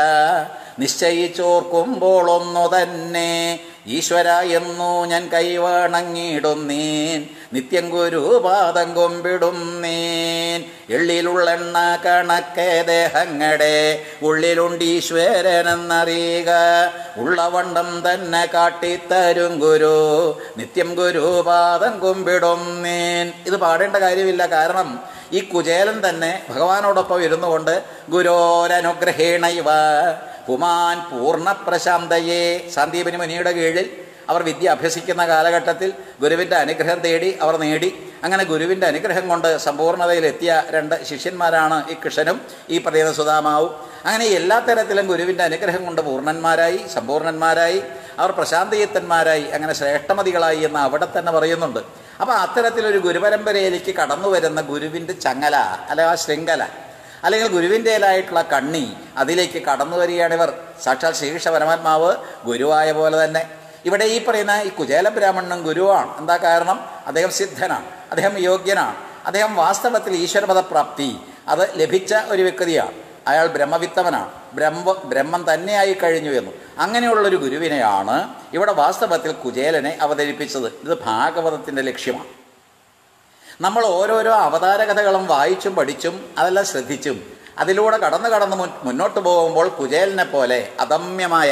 നിശ്ചയിച്ചോർക്കുമ്പോൾ ഒന്നു തന്നെ. ഈശ്വര എന്നു ഞാൻ കൈവണങ്ങിടുന്നേൻ, നിത്യം ഗുരുപാദം കൊമ്പിടുന്നേൻ. എള്ളിലുള്ളെണ്ണ കണക്കെ ദേഹങ്ങടെ ഉള്ളിലുണ്ട് ഈശ്വരനെന്നറിയുക, ഉള്ളവണ്ണം തന്നെ കാട്ടിത്തരും ഗുരു, നിത്യം ഗുരുപാദം കൊമ്പിടുന്നേൻ. ഇത് പാടേണ്ട കാര്യമില്ല. കാരണം ഈ കുചേലൻ തന്നെ ഭഗവാനോടൊപ്പം ഇരുന്നു കൊണ്ട് ഗുരോരനുഗ്രഹേണ ഇവ പുമാൻ പൂർണ്ണ പ്രശാന്തയെ, സാന്ദീപനി മുനിയുടെ കീഴിൽ അവർ വിദ്യ അഭ്യസിക്കുന്ന കാലഘട്ടത്തിൽ ഗുരുവിൻ്റെ അനുഗ്രഹം തേടി അവർ നേടി. അങ്ങനെ ഗുരുവിൻ്റെ അനുഗ്രഹം കൊണ്ട് സമ്പൂർണ്ണതയിലെത്തിയ രണ്ട് ശിഷ്യന്മാരാണ് ഈ കൃഷ്ണനും ഈ പറയുന്ന സുധാമാവും. അങ്ങനെ എല്ലാ തരത്തിലും ഗുരുവിൻ്റെ അനുഗ്രഹം കൊണ്ട് പൂർണ്ണന്മാരായി, സമ്പൂർണ്ണന്മാരായി, അവർ പ്രശാന്തയത്തന്മാരായി, അങ്ങനെ ശ്രേഷ്ഠമതികളായി എന്ന് അവിടെ തന്നെ പറയുന്നുണ്ട്. അപ്പോൾ അത്തരത്തിലൊരു ഗുരുപരമ്പരയിലേക്ക് കടന്നു വരുന്ന ഗുരുവിൻ്റെ ചങ്ങല അല്ല ആ ശൃംഖല അല്ലെങ്കിൽ ഗുരുവിൻ്റെതായിട്ടുള്ള കണ്ണി അതിലേക്ക് കടന്നു വരികയാണിവർ. സാക്ഷാൽ ശ്രീകൃഷ്ണ പരമാത്മാവ് ഗുരുവായ പോലെ തന്നെ ഇവിടെ ഈ പറയുന്ന ഈ കുചേല ബ്രാഹ്മണനും ഗുരുവാണ്. എന്താ കാരണം? അദ്ദേഹം സിദ്ധനാണ്, അദ്ദേഹം യോഗ്യനാണ്, അദ്ദേഹം വാസ്തവത്തിൽ ഈശ്വരപദപ്രാപ്തി അത് ലഭിച്ച ഒരു വ്യക്തിയാണ്. അയാൾ ബ്രഹ്മവിത്തമനാണ്, ബ്രഹ്മ ബ്രഹ്മം തന്നെയായി കഴിഞ്ഞു എന്നു. അങ്ങനെയുള്ളൊരു ഗുരുവിനെയാണ് ഇവിടെ വാസ്തവത്തിൽ കുചേലനെ അവതരിപ്പിച്ചത്. ഇത് ഭാഗവതത്തിൻ്റെ ലക്ഷ്യമാണ്. നമ്മൾ ഓരോരോ അവതാര കഥകളും വായിച്ചും പഠിച്ചും അതെല്ലാം ശ്രദ്ധിച്ചും അതിലൂടെ കടന്നു കടന്ന് മുന്നോട്ട് പോകുമ്പോൾ കുചേലനെ പോലെ അദമ്യമായ,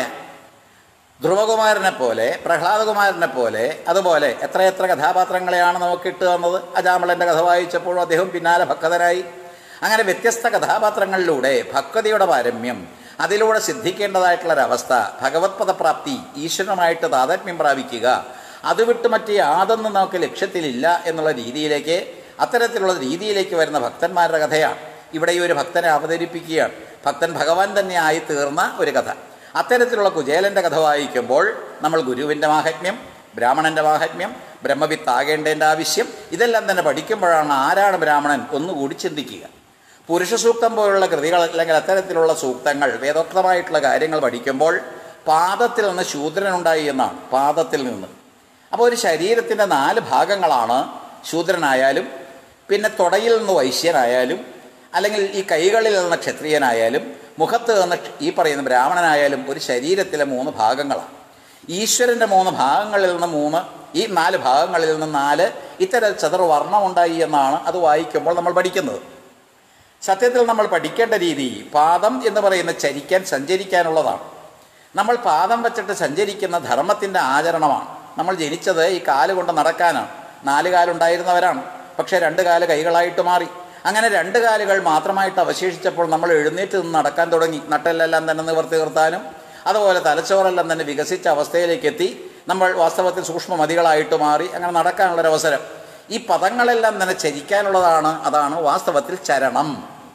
ധ്രുവകുമാരനെ പോലെ, പ്രഹ്ലാദകുമാരനെ പോലെ, അതുപോലെ എത്രയെത്ര കഥാപാത്രങ്ങളെയാണ് നമുക്ക് ഇട്ട് തന്നത്. അജാമളൻ്റെ കഥ വായിച്ചപ്പോഴും അദ്ദേഹം പിന്നാലെ ഭക്തനായി. അങ്ങനെ വ്യത്യസ്ത കഥാപാത്രങ്ങളിലൂടെ ഭക്തിയുടെ പാരമ്യം, അതിലൂടെ സിദ്ധിക്കേണ്ടതായിട്ടുള്ളൊരവസ്ഥ, ഭഗവത് പദപ്രാപ്തി, ഈശ്വരനുമായിട്ട് താതാത്മ്യം പ്രാപിക്കുക, അത് വിട്ട് മറ്റ് യാതൊന്നും നമുക്ക് ലക്ഷ്യത്തിലില്ല എന്നുള്ള രീതിയിലേക്ക്, അത്തരത്തിലുള്ള രീതിയിലേക്ക് വരുന്ന ഭക്തന്മാരുടെ കഥയാണ് ഇവിടെ ഈ ഒരു ഭക്തനെ അവതരിപ്പിക്കുകയാണ്. ഭക്തൻ ഭഗവാൻ തന്നെ ആയി തീർന്ന ഒരു കഥ. അത്തരത്തിലുള്ള കുചേലൻ്റെ കഥ വായിക്കുമ്പോൾ നമ്മൾ ഗുരുവിൻ്റെ മാഹാത്മ്യം, ബ്രാഹ്മണൻ്റെ മാഹാത്മ്യം, ബ്രഹ്മവിത്താകേണ്ടതിൻ്റെ ആവശ്യം ഇതെല്ലാം തന്നെ പഠിക്കുമ്പോഴാണ് ആരാണ് ബ്രാഹ്മണൻ ഒന്നുകൂടി ചിന്തിക്കുക. പുരുഷ സൂക്തം പോലുള്ള കൃതികൾ അല്ലെങ്കിൽ അത്തരത്തിലുള്ള സൂക്തങ്ങൾ, വേദോക്തമായിട്ടുള്ള കാര്യങ്ങൾ പഠിക്കുമ്പോൾ പാദത്തിൽ നിന്ന് ശൂദ്രനുണ്ടായി എന്നാണ്. പാദത്തിൽ നിന്ന്. അപ്പോൾ ഒരു ശരീരത്തിൻ്റെ നാല് ഭാഗങ്ങളാണ് ശൂദ്രനായാലും, പിന്നെ തുടയിൽ നിന്ന് വൈശ്യനായാലും, അല്ലെങ്കിൽ ഈ കൈകളിൽ നിന്ന് ക്ഷത്രിയനായാലും, മുഖത്ത് നിന്ന് ഈ പറയുന്ന ബ്രാഹ്മണനായാലും ഒരു ശരീരത്തിലെ മൂന്ന് ഭാഗങ്ങളാണ്. ഈശ്വരൻ്റെ മൂന്ന് ഭാഗങ്ങളിൽ നിന്ന് മൂന്ന്, ഈ നാല് ഭാഗങ്ങളിൽ നിന്ന് നാല്, ഇത്തരം ചതുർവർണ്ണമുണ്ടായി എന്നാണ് അത് വായിക്കുമ്പോൾ നമ്മൾ പഠിക്കുന്നത്. സത്യത്തിൽ നമ്മൾ പഠിക്കേണ്ട രീതി പാദം എന്ന് പറയുന്ന ചരിക്കാൻ, സഞ്ചരിക്കാനുള്ളതാണ്. നമ്മൾ പാദം വച്ചിട്ട് സഞ്ചരിക്കുന്ന ധർമ്മത്തിൻ്റെ ആചരണമാണ്. നമ്മൾ ജനിച്ചത് ഈ കാല് കൊണ്ട് നടക്കാനാണ്. നാല് കാലുണ്ടായിരുന്നവരാണ്, പക്ഷേ രണ്ട് കാല് കൈകളായിട്ട് മാറി. അങ്ങനെ രണ്ട് കാലുകൾ മാത്രമായിട്ട് അവശേഷിച്ചപ്പോൾ നമ്മൾ എഴുന്നേറ്റ് നിന്ന് നടക്കാൻ തുടങ്ങി. നട്ടെല്ലാം തന്നെ നിവർത്തി നിർത്താനും അതുപോലെ തലച്ചോറെല്ലാം തന്നെ വികസിച്ച അവസ്ഥയിലേക്ക് എത്തി. നമ്മൾ വാസ്തവത്തിൽ സൂക്ഷ്മമതികളായിട്ട് മാറി. അങ്ങനെ നടക്കാനുള്ളൊരവസരം. ഈ പദങ്ങളെല്ലാം തന്നെ ചരിക്കാനുള്ളതാണ്. അതാണ് വാസ്തവത്തിൽ ചരണം.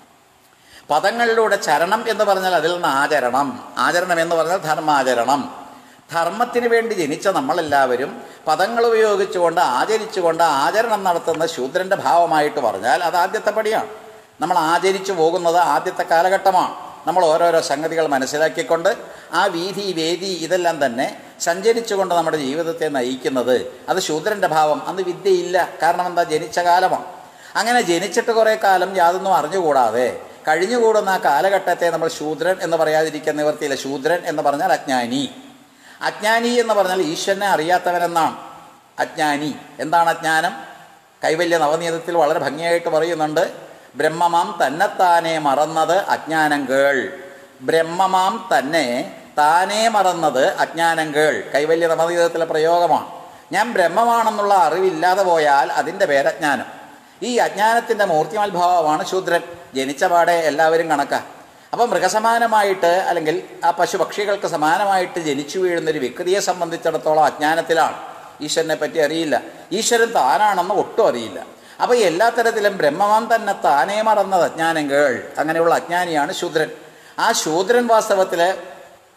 പദങ്ങളിലൂടെ ചരണം എന്ന് പറഞ്ഞാൽ അതിൽ നിന്ന് ആചരണം, ആചരണം എന്ന് പറഞ്ഞാൽ ധർമാചരണം. ധർമ്മത്തിന് വേണ്ടി ജനിച്ച നമ്മളെല്ലാവരും പദങ്ങൾ ഉപയോഗിച്ചുകൊണ്ട് ആചരിച്ചുകൊണ്ട് ആചരണം നടത്തുന്ന ശൂദ്രൻ്റെ ഭാവമായിട്ട് പറഞ്ഞാൽ അത് ആദ്യത്തെ പടിയാണ്. നമ്മൾ ആചരിച്ചു പോകുന്നത് ആദ്യത്തെ കാലഘട്ടമാണ്. നമ്മൾ ഓരോരോ സംഗതികൾ മനസ്സിലാക്കിക്കൊണ്ട് ആ വീതി വേദി ഇതെല്ലാം തന്നെ സഞ്ചരിച്ചുകൊണ്ട് നമ്മുടെ ജീവിതത്തെ നയിക്കുന്നത് അത് ശൂദ്രൻ്റെ ഭാവം. അന്ന് വിദ്യയില്ല. കാരണം എന്താ? ജനിച്ച കാലമാണ്. അങ്ങനെ ജനിച്ചിട്ട് കുറേ കാലം യാതൊന്നും അറിഞ്ഞുകൂടാതെ കഴിഞ്ഞുകൂടുന്ന ആ കാലഘട്ടത്തെ നമ്മൾ ശൂദ്രൻ എന്ന് പറയാതിരിക്കാൻ നിവർത്തിയില്ല. ശൂദ്രൻ എന്ന് പറഞ്ഞാൽ അജ്ഞാനി. അജ്ഞാനി എന്ന് പറഞ്ഞാൽ ഈശ്വരനെ അറിയാത്തവനെന്നാണ് അജ്ഞാനി. എന്താണ് അജ്ഞാനം? കൈവല്യ നവനീതത്തിൽ വളരെ ഭംഗിയായിട്ട് പറയുന്നുണ്ട്. ബ്രഹ്മമാം തന്നെത്താനെ മറന്നത് അജ്ഞാനം കേൾ. ബ്രഹ്മമാം തന്നെ താനേ മറന്നത് അജ്ഞാനം കേൾ കൈവല്യ നവനീതത്തിലെ പ്രയോഗമാണ്. ഞാൻ ബ്രഹ്മമാണെന്നുള്ള അറിവില്ലാതെ പോയാൽ അതിൻ്റെ പേരജ്ഞാനം. ഈ അജ്ഞാനത്തിൻ്റെ മൂർത്തിമത്ഭാവമാണ് ശൂദ്രൻ. ജനിച്ച പാടെ എല്ലാവരും കണക്കാ. അപ്പം മൃഗസമാനമായിട്ട് അല്ലെങ്കിൽ ആ പശുപക്ഷികൾക്ക് സമാനമായിട്ട് ജനിച്ചു വീഴുന്നൊരു വ്യക്തിയെ സംബന്ധിച്ചിടത്തോളം അജ്ഞാനത്തിലാണ്. ഈശ്വരനെ പറ്റി അറിയില്ല. ഈശ്വരൻ താനാണെന്ന് ഒട്ടും അറിയില്ല. അപ്പോൾ എല്ലാ തരത്തിലും ബ്രഹ്മമാം തന്നെ താനേ മറന്നത് അജ്ഞാനം കേൾ. അങ്ങനെയുള്ള അജ്ഞാനിയാണ് ശൂദ്രൻ. ആ ശൂദ്രൻ വാസ്തവത്തിൽ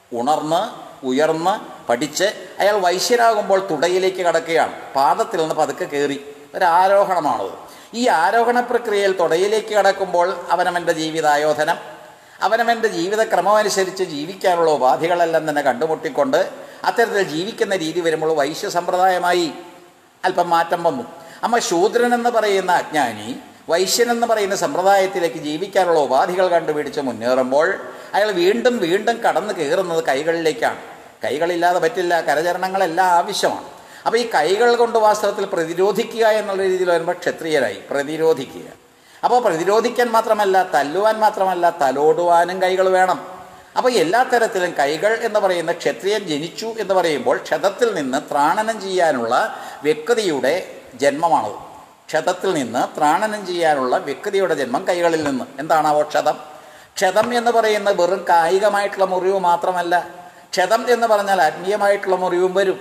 ഉണർന്ന് ഉയർന്ന് പഠിച്ച് അയാൾ വൈശ്യനാകുമ്പോൾ തുടയിലേക്ക് കടക്കുകയാണ്. പാദത്തിൽ നിന്ന് പതുക്കെ കയറി ഒരാരോഹണമാണത്. ഈ ആരോഹണ പ്രക്രിയയിൽ തുടയിലേക്ക് കടക്കുമ്പോൾ അവനവൻ്റെ ജീവിതായോധനം, അവനവൻ്റെ ജീവിതക്രമമനുസരിച്ച് ജീവിക്കാനുള്ള ഉപാധികളെല്ലാം തന്നെ കണ്ടുമുട്ടിക്കൊണ്ട് അത്തരത്തിൽ ജീവിക്കുന്ന രീതി വരുമ്പോൾ വൈശ്യ സമ്പ്രദായമായി അല്പം മാറ്റം വന്നു. അമ്മ ശൂദ്രൻ എന്ന് പറയുന്ന അജ്ഞാനി വൈശ്യൻ എന്ന് പറയുന്ന സമ്പ്രദായത്തിലേക്ക് ജീവിക്കാനുള്ള ഉപാധികൾ കണ്ടുപിടിച്ച് മുന്നേറുമ്പോൾ അയാൾ വീണ്ടും വീണ്ടും കടന്നു കയറുന്നത് കൈകളിലേക്കാണ്. കൈകളില്ലാതെ പറ്റില്ല, കരചരണങ്ങളെല്ലാം ആവശ്യമാണ്. അപ്പോൾ ഈ കൈകൾ കൊണ്ട് വാസ്തവത്തിൽ പ്രതിരോധിക്കുക എന്നുള്ള രീതിയിൽ വരുമ്പോൾ ക്ഷത്രിയരായി പ്രതിരോധിക്കുക. അപ്പോൾ പ്രതിരോധിക്കാൻ മാത്രമല്ല, തല്ലുവാൻ മാത്രമല്ല, തലോടുവാനും കൈകൾ വേണം. അപ്പോൾ എല്ലാ തരത്തിലും കൈകൾ എന്ന് പറയുന്ന ക്ഷത്രിയൻ ജനിച്ചു എന്ന് പറയുമ്പോൾ ക്ഷതത്തിൽ നിന്ന് ത്രാണനം ചെയ്യാനുള്ള വ്യക്തിയുടെ ജന്മമാണത്. ക്ഷതത്തിൽ നിന്ന് ത്രാണനം ചെയ്യാനുള്ള വ്യക്തിയുടെ ജന്മം കൈകളിൽ നിന്ന്. എന്താണാവോ ക്ഷതം? ക്ഷതം എന്ന് പറയുന്നത് വെറും കായികമായിട്ടുള്ള മുറിവ് മാത്രമല്ല. ക്ഷതം എന്ന് പറഞ്ഞാൽ ആത്മീയമായിട്ടുള്ള മുറിവും വരും.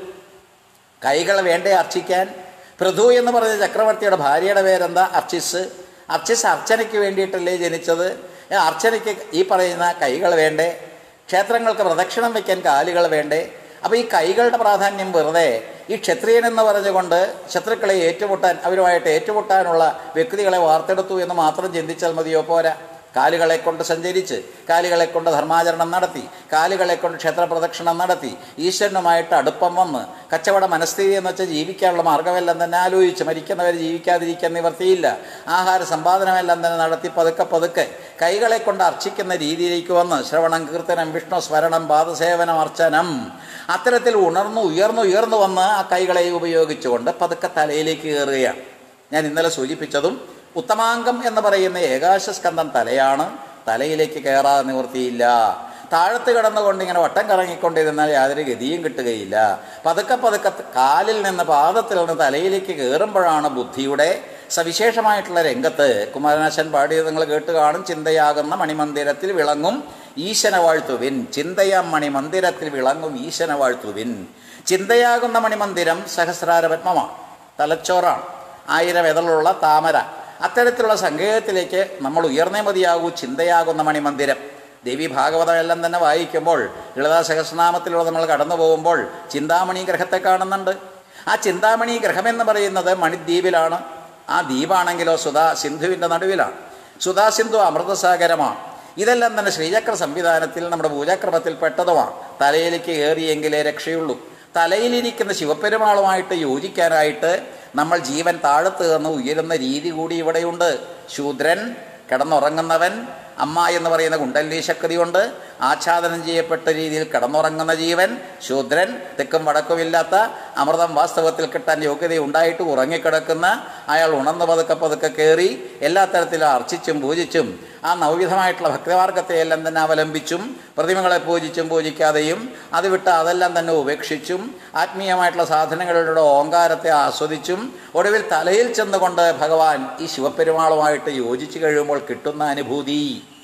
കൈകൾ വേണ്ടേ അർച്ചിക്കാൻ? പൃഥു എന്ന് പറഞ്ഞ ചക്രവർത്തിയുടെ ഭാര്യയുടെ പേരെന്താ? അർച്ചിസ്. അർച്ചിസ് അർച്ചനയ്ക്ക് വേണ്ടിയിട്ടല്ലേ ജനിച്ചത്? അർച്ചനയ്ക്ക് ഈ പറയുന്ന കൈകൾ വേണ്ടേ? ക്ഷേത്രങ്ങൾക്ക് പ്രദക്ഷിണം വയ്ക്കാൻ കാലുകൾ വേണ്ടേ? അപ്പോൾ ഈ കൈകളുടെ പ്രാധാന്യം വെറുതെ ഈ ക്ഷത്രിയൻ എന്ന് പറഞ്ഞുകൊണ്ട് ശത്രുക്കളെ ഏറ്റുമുട്ടാൻ, അവരുമായിട്ട് ഏറ്റുമുട്ടാനുള്ള വ്യക്തികളെ വാർത്തെടുത്തു എന്ന് മാത്രം ചിന്തിച്ചാൽ മതിയോ? പോരാ. കാലുകളെ കൊണ്ട് സഞ്ചരിച്ച്, കാലുകളെ കൊണ്ട് ധർമാചരണം നടത്തി, കാലുകളെ കൊണ്ട് ക്ഷേത്രപ്രദക്ഷിണം നടത്തി, ഈശ്വരനുമായിട്ട് അടുപ്പം വന്ന് കച്ചവട മനസ്ഥിതി എന്ന് വെച്ചാൽ ജീവിക്കാനുള്ള മാർഗ്ഗമെല്ലാം തന്നെ ആലോചിച്ച്, മരിക്കുന്നവർ ജീവിക്കാതിരിക്കാൻ നിവർത്തിയില്ല, ആഹാര സമ്പാദനമെല്ലാം തന്നെ നടത്തി പതുക്കെ പതുക്കെ കൈകളെ കൊണ്ട് അർച്ചിക്കുന്ന രീതിയിലേക്ക് വന്ന് ശ്രവണം, കീർത്തനം, വിഷ്ണു സ്മരണം, പാദസേവനം, അർച്ചനം, അത്തരത്തിൽ ഉണർന്നു ഉയർന്നു ഉയർന്നു വന്ന് ആ കൈകളെ ഉപയോഗിച്ചുകൊണ്ട് പതുക്കെ തലയിലേക്ക് കയറുകയാണ്. ഞാൻ ഇന്നലെ സൂചിപ്പിച്ചതും ഉത്തമാംഗം എന്ന് പറയുന്ന ഏകാശസ്കന്ധം തലയാണ്. തലയിലേക്ക് കയറാതെ നിവൃത്തിയില്ല. താഴത്ത് കിടന്നുകൊണ്ട് ഇങ്ങനെ വട്ടം കറങ്ങിക്കൊണ്ടിരുന്നാൽ യാതൊരു ഗതിയും കിട്ടുകയില്ല. പതുക്കെ പതുക്കെ കാലിൽ നിന്ന് പാദത്തിൽ നിന്ന് തലയിലേക്ക് കയറുമ്പോഴാണ് ബുദ്ധിയുടെ സവിശേഷമായിട്ടുള്ള രംഗത്ത് കുമാരനാശൻ പാടിയത് നിങ്ങൾ കേട്ട് കാണും. ചിന്തയാകുന്ന മണിമന്ദിരത്തിൽ വിളങ്ങും ഈശന വാഴ്ത്തുവിൻ. ചിന്തയാം മണിമന്ദിരത്തിൽ വിളങ്ങും ഈശന വാഴ്ത്തുവിൻ. ചിന്തയാകുന്ന മണിമന്ദിരം സഹസ്രാര പത്മമാണ്, തലച്ചോറാണ്, ആയിരം എതളുള്ള താമര. അത്തരത്തിലുള്ള സങ്കേതത്തിലേക്ക് നമ്മൾ ഉയർന്നേ മതിയാകൂ. ചിന്തയാകുന്ന മണിമന്ദിരം. ദേവി ഭാഗവതം എല്ലാം തന്നെ വായിക്കുമ്പോൾ ലളിതാ സഹസ്രനാമത്തിലൂടെ നമ്മൾ കടന്നു പോകുമ്പോൾ ചിന്താമണി ഗ്രഹത്തെ കാണുന്നുണ്ട്. ആ ചിന്താമണി ഗ്രഹമെന്ന് പറയുന്നത് മണിദ്വീപിലാണ്. ആ ദ്വീപാണെങ്കിലോ സുധാ സിന്ധുവിൻ്റെ നടുവിലാണ്. സുധാ സിന്ധു അമൃതസാഗരമാണ്. ഇതെല്ലാം തന്നെ ശ്രീചക്ര സംവിധാനത്തിൽ നമ്മുടെ പൂജാക്രമത്തിൽ പെട്ടതുമാണ്. തലയിലേക്ക് കയറിയെങ്കിലേ രക്ഷയുള്ളൂ. തലയിലിരിക്കുന്ന ശിവപെരുമാളുമായിട്ട് യോജിക്കാനായിട്ട് നമ്മൾ ജീവൻ താഴത്ത് നിന്ന് ഉയരുന്ന രീതി കൂടി ഇവിടെയുണ്ട്. ശൂദ്രൻ, കിടന്നുറങ്ങുന്നവൻ, അമ്മ എന്ന് പറയുന്ന കുണ്ടലിനി ശക്തി കൊണ്ട് ആച്ഛാദനം ചെയ്യപ്പെട്ട രീതിയിൽ കിടന്നുറങ്ങുന്ന ജീവൻ ശൂദ്രൻ, തെക്കും വടക്കുമില്ലാത്ത അമൃതം വാസ്തവത്തിൽ കിട്ടാൻ യോഗ്യത ഉണ്ടായിട്ട് ഉറങ്ങിക്കിടക്കുന്ന അയാൾ ഉണർന്ന് പതുക്കെ പതുക്കെ കയറി എല്ലാ തരത്തിലും അർച്ചിച്ചും പൂജിച്ചും ആ നവവിധമായിട്ടുള്ള ഭക്തിമാർഗത്തെയെല്ലാം തന്നെ അവലംബിച്ചും പ്രതിമകളെ പൂജിച്ചും പൂജിക്കാതെയും അത് വിട്ട് അതെല്ലാം തന്നെ ഉപേക്ഷിച്ചും ആത്മീയമായിട്ടുള്ള സാധനങ്ങളുടെ ഓങ്കാരത്തെ ആസ്വദിച്ചും ഒടുവിൽ തലയിൽ ചെന്നുകൊണ്ട് ഭഗവാൻ ഈ ശിവപെരുമാളുമായിട്ട് യോജിച്ചു കഴിയുമ്പോൾ കിട്ടുന്ന അനുഭൂതി.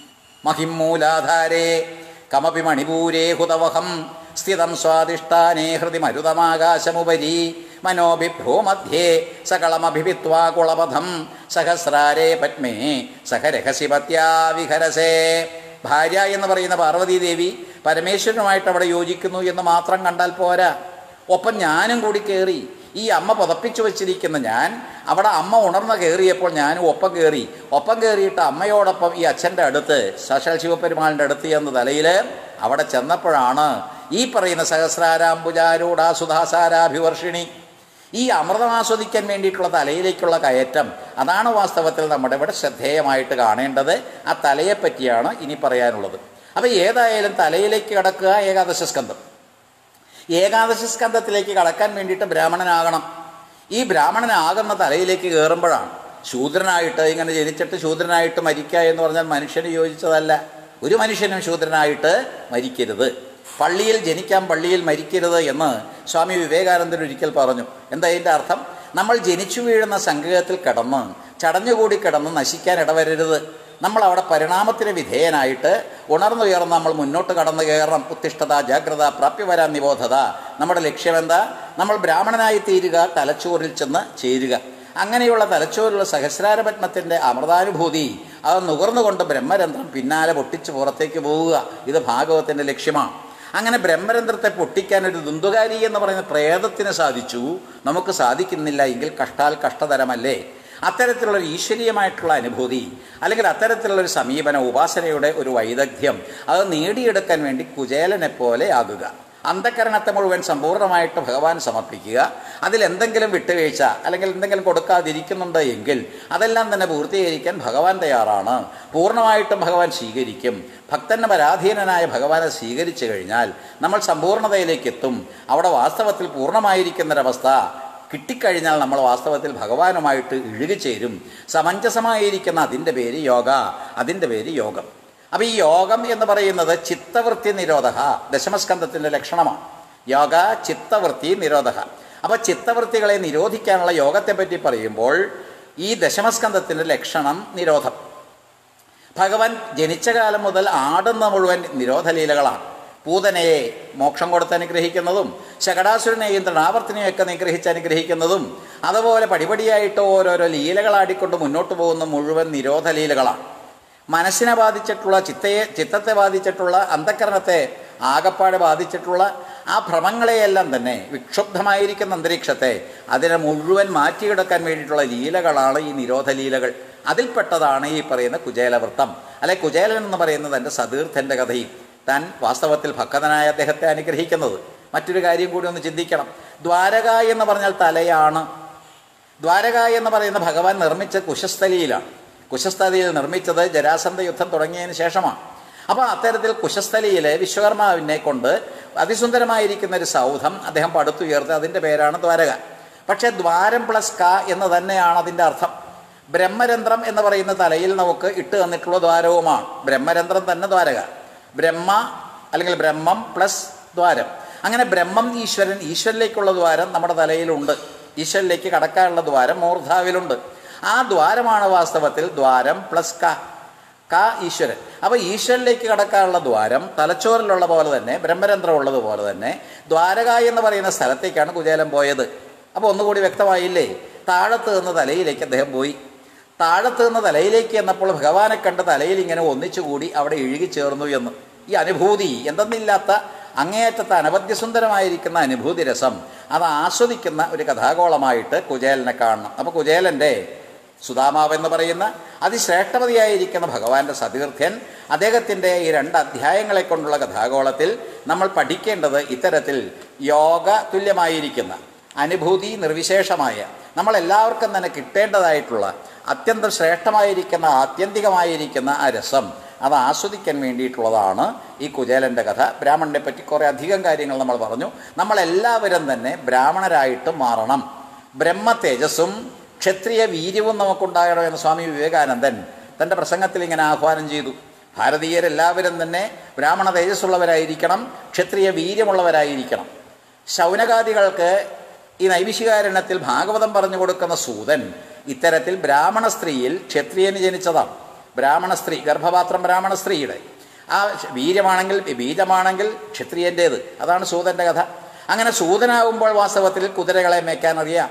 മഹിമൂലാധാരേ കമപി മണിപൂരേ ഹുതവഹം സ്ഥിതം സ്വാദിഷ്ടാനേ ഹൃദി മരുതമാകാശമുപരി മനോഭിഭ്രൂമധ്യേ സകളമഭിവിത്വാ കുളപഥം സഹസ്രാരേ പത്മേ സഹരഹസിപത്യാ വിഹരസേ. ഭാര്യ എന്ന് പറയുന്ന പാർവതീദേവി പരമേശ്വരനുമായിട്ട് അവിടെ യോജിക്കുന്നു എന്ന് മാത്രം കണ്ടാൽ പോരാ. ഒപ്പം ഞാനും കൂടി കയറി. ഈ അമ്മ പുതപ്പിച്ചു വച്ചിരിക്കുന്ന ഞാൻ അവിടെ അമ്മ ഉണർന്ന് കയറിയപ്പോൾ ഞാനും ഒപ്പം കയറി. ഒപ്പം കയറിയിട്ട് അമ്മയോടൊപ്പം ഈ അച്ഛൻ്റെ അടുത്ത് സാക്ഷാൽ ശിവപെരുമാളിൻ്റെ അടുത്ത് ചെന്ന് തലയിൽ അവിടെ ചെന്നപ്പോഴാണ് ഈ പറയുന്ന സഹസ്രാരാംബുജാരൂഢാ സുധാസാരാഭിവർഷിണി ഈ അമൃതം ആസ്വദിക്കാൻ വേണ്ടിയിട്ടുള്ള തലയിലേക്കുള്ള കയറ്റം. അതാണ് വാസ്തവത്തിൽ നമ്മുടെ ഇവിടെ ശ്രദ്ധേയമായിട്ട് കാണേണ്ടത്. ആ തലയെപ്പറ്റിയാണ് ഇനി പറയാനുള്ളത്. അപ്പോൾ ഏതായാലും തലയിലേക്ക് കടക്കുക ഏകാദശ സ്കന്ധം. ഏകാദശ സ്കന്ധത്തിലേക്ക് കടക്കാൻ വേണ്ടിയിട്ട് ബ്രാഹ്മണനാകണം. ഈ ബ്രാഹ്മണനാകുന്ന തലയിലേക്ക് കയറുമ്പോഴാണ് ശൂദ്രനായിട്ട് ഇങ്ങനെ ജനിച്ചിട്ട് ശൂദ്രനായിട്ട് മരിക്കുക എന്ന് പറഞ്ഞാൽ മനുഷ്യന് യോജിച്ചതല്ല. ഒരു മനുഷ്യനും ശൂദ്രനായിട്ട് മരിക്കരുത്. പള്ളിയിൽ ജനിക്കാൻ പള്ളിയിൽ മരിക്കരുത് എന്ന് സ്വാമി വിവേകാനന്ദൻ ഒരിക്കൽ പറഞ്ഞു. എന്താ അതിൻ്റെ അർത്ഥം? നമ്മൾ ജനിച്ചു വീഴുന്ന സംഘത്തിൽ കിടന്ന് ചടഞ്ഞുകൂടി കിടന്ന് നശിക്കാൻ ഇടവരരുത്. നമ്മൾ അവിടെ പരിണാമത്തിന് വിധേയനായിട്ട് ഉണർന്നുയർന്ന് നമ്മൾ മുന്നോട്ട് കടന്നു കയറണം. ഉത്തിഷ്ഠത, ജാഗ്രത, പ്രാപ്യവരാൻ നിബോധത. നമ്മുടെ ലക്ഷ്യമെന്താ? നമ്മൾ ബ്രാഹ്മണനായി തീരുക, തലച്ചോറിൽ ചെന്ന് ചേരുക. അങ്ങനെയുള്ള തലച്ചോറിലുള്ള സഹസ്രാരപത്മത്തിൻ്റെ അമൃതാനുഭൂതി അത് നുകർന്നുകൊണ്ട് ബ്രഹ്മരന്ധ്രം പിന്നാലെ പൊട്ടിച്ച് പുറത്തേക്ക് പോവുക. ഇത് ഭാഗവത്തിൻ്റെ ലക്ഷ്യമാണ്. അങ്ങനെ ബ്രഹ്മരന്ധ്രത്തെ പൊട്ടിക്കാൻ ഒരു ദുന്ദുകാരി എന്ന് പറയുന്ന പ്രേതത്തിന് സാധിച്ചു, നമുക്ക് സാധിക്കുന്നില്ല എങ്കിൽ കഷ്ടാൽ കഷ്ടതരമല്ലേ? അത്തരത്തിലുള്ളൊരു ഈശ്വരീയമായിട്ടുള്ള അനുഭൂതി അല്ലെങ്കിൽ അത്തരത്തിലുള്ളൊരു സമീപനം, ഉപാസനയുടെ ഒരു വൈദഗ്ധ്യം അത് നേടിയെടുക്കാൻ വേണ്ടി കുചേലനെ പോലെ ആകുക. അന്ധകരണത്തെ മുഴുവൻ സമ്പൂർണ്ണമായിട്ട് ഭഗവാൻ സമർപ്പിക്കുക. അതിലെന്തെങ്കിലും വിട്ടുവീഴ്ച അല്ലെങ്കിൽ എന്തെങ്കിലും കൊടുക്കാതിരിക്കുന്നുണ്ട് എങ്കിൽ അതെല്ലാം തന്നെ പൂർത്തീകരിക്കാൻ ഭഗവാൻ തയ്യാറാണ്. പൂർണ്ണമായിട്ടും ഭഗവാൻ സ്വീകരിക്കും. ഭക്തന് പരാധീനനായ ഭഗവാനെ സ്വീകരിച്ചു കഴിഞ്ഞാൽ നമ്മൾ സമ്പൂർണ്ണതയിലേക്ക് എത്തും. അവിടെ വാസ്തവത്തിൽ പൂർണ്ണമായിരിക്കുന്നൊരവസ്ഥ കിട്ടിക്കഴിഞ്ഞാൽ നമ്മൾ വാസ്തവത്തിൽ ഭഗവാനുമായിട്ട് ഇഴുകിച്ചേരും. സമഞ്ജസമായിരിക്കുന്ന അതിൻ്റെ പേര് യോഗ, അതിൻ്റെ പേര് യോഗം. അപ്പോൾ ഈ യോഗം എന്ന് പറയുന്നത് ചിത്തവൃത്തി നിരോധ ദശമസ്കന്ധത്തിൻ്റെ ലക്ഷണമാണ്. യോഗ ചിത്തവൃത്തി നിരോധ. അപ്പോൾ ചിത്തവൃത്തികളെ നിരോധിക്കാനുള്ള യോഗത്തെപ്പറ്റി പറയുമ്പോൾ ഈ ദശമസ്കന്ധത്തിൻ്റെ ലക്ഷണം നിരോധം. ഭഗവാൻ ജനിച്ച കാലം മുതൽ ആടുന്ന മുഴുവൻ നിരോധലീലകളാണ്. പൂതനയെ മോക്ഷം കൊടുത്ത് അനുഗ്രഹിക്കുന്നതും ശകടാസുരനെയും തൃണാവർത്തിനെയൊക്കെ നിഗ്രഹിച്ച് അനുഗ്രഹിക്കുന്നതും അതുപോലെ പടിപടിയായിട്ട് ഓരോരോ ലീലകളാടിക്കൊണ്ട് മുന്നോട്ട് പോകുന്ന മുഴുവൻ നിരോധലീലകളാണ്. മനസ്സിനെ ബാധിച്ചിട്ടുള്ള ചിത്തയെ ചിത്തത്തെ ബാധിച്ചിട്ടുള്ള അന്ധകരണത്തെ ആകപ്പാടെ ബാധിച്ചിട്ടുള്ള ആ ഭ്രമങ്ങളെയെല്ലാം തന്നെ വിക്ഷുബ്ധമായിരിക്കുന്ന അന്തരീക്ഷത്തെ അതിനെ മുഴുവൻ മാറ്റിയെടുക്കാൻ വേണ്ടിയിട്ടുള്ള ലീലകളാണ് ഈ നിരോധലീലകൾ. അതിൽപ്പെട്ടതാണ് ഈ പറയുന്ന കുചേലവൃത്തം. അല്ലെ കുചേലൻ എന്ന് പറയുന്നത് എൻ്റെ സതീർത്ഥൻ്റെ കഥയും താൻ വാസ്തവത്തിൽ ഭക്തനായ അദ്ദേഹത്തെ അനുഗ്രഹിക്കുന്നത്. മറ്റൊരു കാര്യം കൂടി ഒന്ന് ചിന്തിക്കണം. ദ്വാരക എന്ന് പറഞ്ഞാൽ തലയാണ്. ദ്വാരക എന്ന് പറയുന്ന ഭഗവാൻ നിർമ്മിച്ച കുശസ്ഥലിയിലാണ്. കുശസ്ഥലിയിൽ നിർമ്മിച്ചത് ജരാസന്ധ യുദ്ധം തുടങ്ങിയതിന് ശേഷമാണ്. അപ്പോൾ അത്തരത്തിൽ കുശസ്ഥലിയിൽ വിശ്വകർമാവിനെ കൊണ്ട് അതിസുന്ദരമായിരിക്കുന്ന ഒരു സൗധം അദ്ദേഹം പടുത്തുയർത്തി. അതിൻ്റെ പേരാണ് ദ്വാരക. പക്ഷേ ദ്വാരം പ്ലസ് ക എന്ന് തന്നെയാണ് അതിൻ്റെ അർത്ഥം. ബ്രഹ്മരന്ധ്രം എന്ന് പറയുന്ന തലയിൽ നമുക്ക് ഇട്ട് തന്നിട്ടുള്ള ദ്വാരവുമാണ്. ബ്രഹ്മരന്ധ്രം തന്നെ ദ്വാരക. ബ്രഹ്മ അല്ലെങ്കിൽ ബ്രഹ്മം പ്ലസ് ദ്വാരം. അങ്ങനെ ബ്രഹ്മം ഈശ്വരൻ, ഈശ്വരനിലേക്കുള്ള ദ്വാരം നമ്മുടെ തലയിലുണ്ട്. ഈശ്വരനിലേക്ക് കടക്കാനുള്ള ദ്വാരം മൂർധാവിലുണ്ട്. ആ ദ്വാരമാണ് വാസ്തവത്തിൽ ദ്വാരം പ്ലസ് ക, ക ഈശ്വരൻ. അപ്പോൾ ഈശ്വരനിലേക്ക് കടക്കാനുള്ള ദ്വാരം തലച്ചോറിലുള്ള പോലെ തന്നെ ബ്രഹ്മരന്ധ്രം ഉള്ളതുപോലെ തന്നെ ദ്വാരക എന്ന് പറയുന്ന സ്ഥലത്തേക്കാണ് കുചേലൻ പോയത്. അപ്പോൾ ഒന്നുകൂടി വ്യക്തമായില്ലേ? താഴത്ത് നിന്ന് തലയിലേക്ക് അദ്ദേഹം പോയി. താഴത്ത് നിന്ന് തലയിലേക്ക് എന്നപ്പോൾ ഭഗവാനെ കണ്ട് തലയിൽ ഇങ്ങനെ ഒന്നിച്ചുകൂടി അവിടെ ഇഴുകിച്ചേർന്നു എന്ന്. ഈ അനുഭൂതി എന്തെന്നില്ലാത്ത അങ്ങേയറ്റത്തെ അനവദ്യസുന്ദരമായിരിക്കുന്ന അനുഭൂതി രസം അത് ആസ്വദിക്കുന്ന ഒരു കഥാഗോളമായിട്ട് കുചേലനെ കാണണം. അപ്പോൾ കുചേലൻ്റെ സുധാമാവെന്ന് പറയുന്ന അതിശ്രേഷ്ഠപതിയായിരിക്കുന്ന ഭഗവാന്റെ സതീർത്ഥ്യൻ അദ്ദേഹത്തിൻ്റെ ഈ രണ്ട് അധ്യായങ്ങളെ കൊണ്ടുള്ള കഥാഗോളത്തിൽ നമ്മൾ പഠിക്കേണ്ടത് ഇത്തരത്തിൽ യോഗ തുല്യമായിരിക്കുന്ന അനുഭൂതി നിർവിശേഷമായ നമ്മളെല്ലാവർക്കും തന്നെ കിട്ടേണ്ടതായിട്ടുള്ള അത്യന്തം ശ്രേഷ്ഠമായിരിക്കുന്ന ആത്യന്തികമായിരിക്കുന്ന ആ രസം അത് ആസ്വദിക്കാൻ വേണ്ടിയിട്ടുള്ളതാണ് ഈ കുചേലൻ്റെ കഥ. ബ്രാഹ്മണനെ പറ്റി കുറേ അധികം കാര്യങ്ങൾ നമ്മൾ പറഞ്ഞു. നമ്മളെല്ലാവരും തന്നെ ബ്രാഹ്മണരായിട്ട് മാറണം. ബ്രഹ്മ തേജസ്സും ക്ഷത്രിയ വീര്യവും നമുക്കുണ്ടാകണമെന്ന് സ്വാമി വിവേകാനന്ദൻ തൻ്റെ പ്രസംഗത്തിൽ ഇങ്ങനെ ആഹ്വാനം ചെയ്തു. ഭാരതീയരെല്ലാവരും തന്നെ ബ്രാഹ്മണ തേജസ്സുള്ളവരായിരിക്കണം, ക്ഷത്രിയ വീര്യമുള്ളവരായിരിക്കണം. ശൗനകാദികൾക്ക് ഈ നൈമിഷികാരണ്യത്തിൽ ഭാഗവതം പറഞ്ഞു കൊടുക്കുന്ന സൂതൻ ഇത്തരത്തിൽ ബ്രാഹ്മണ സ്ത്രീയിൽ ക്ഷത്രിയന് ജനിച്ചതാണ്. ബ്രാഹ്മണ സ്ത്രീ, ഗർഭപാത്രം ബ്രാഹ്മണ സ്ത്രീയുടെ ആ വീര്യമാണെങ്കിൽ ബീജമാണെങ്കിൽ ക്ഷത്രിയൻ്റേത്. അതാണ് സൂതൻ്റെ കഥ. അങ്ങനെ സൂതനാകുമ്പോൾ വാസ്തവത്തിൽ കുതിരകളെ മേയ്ക്കാനറിയാം,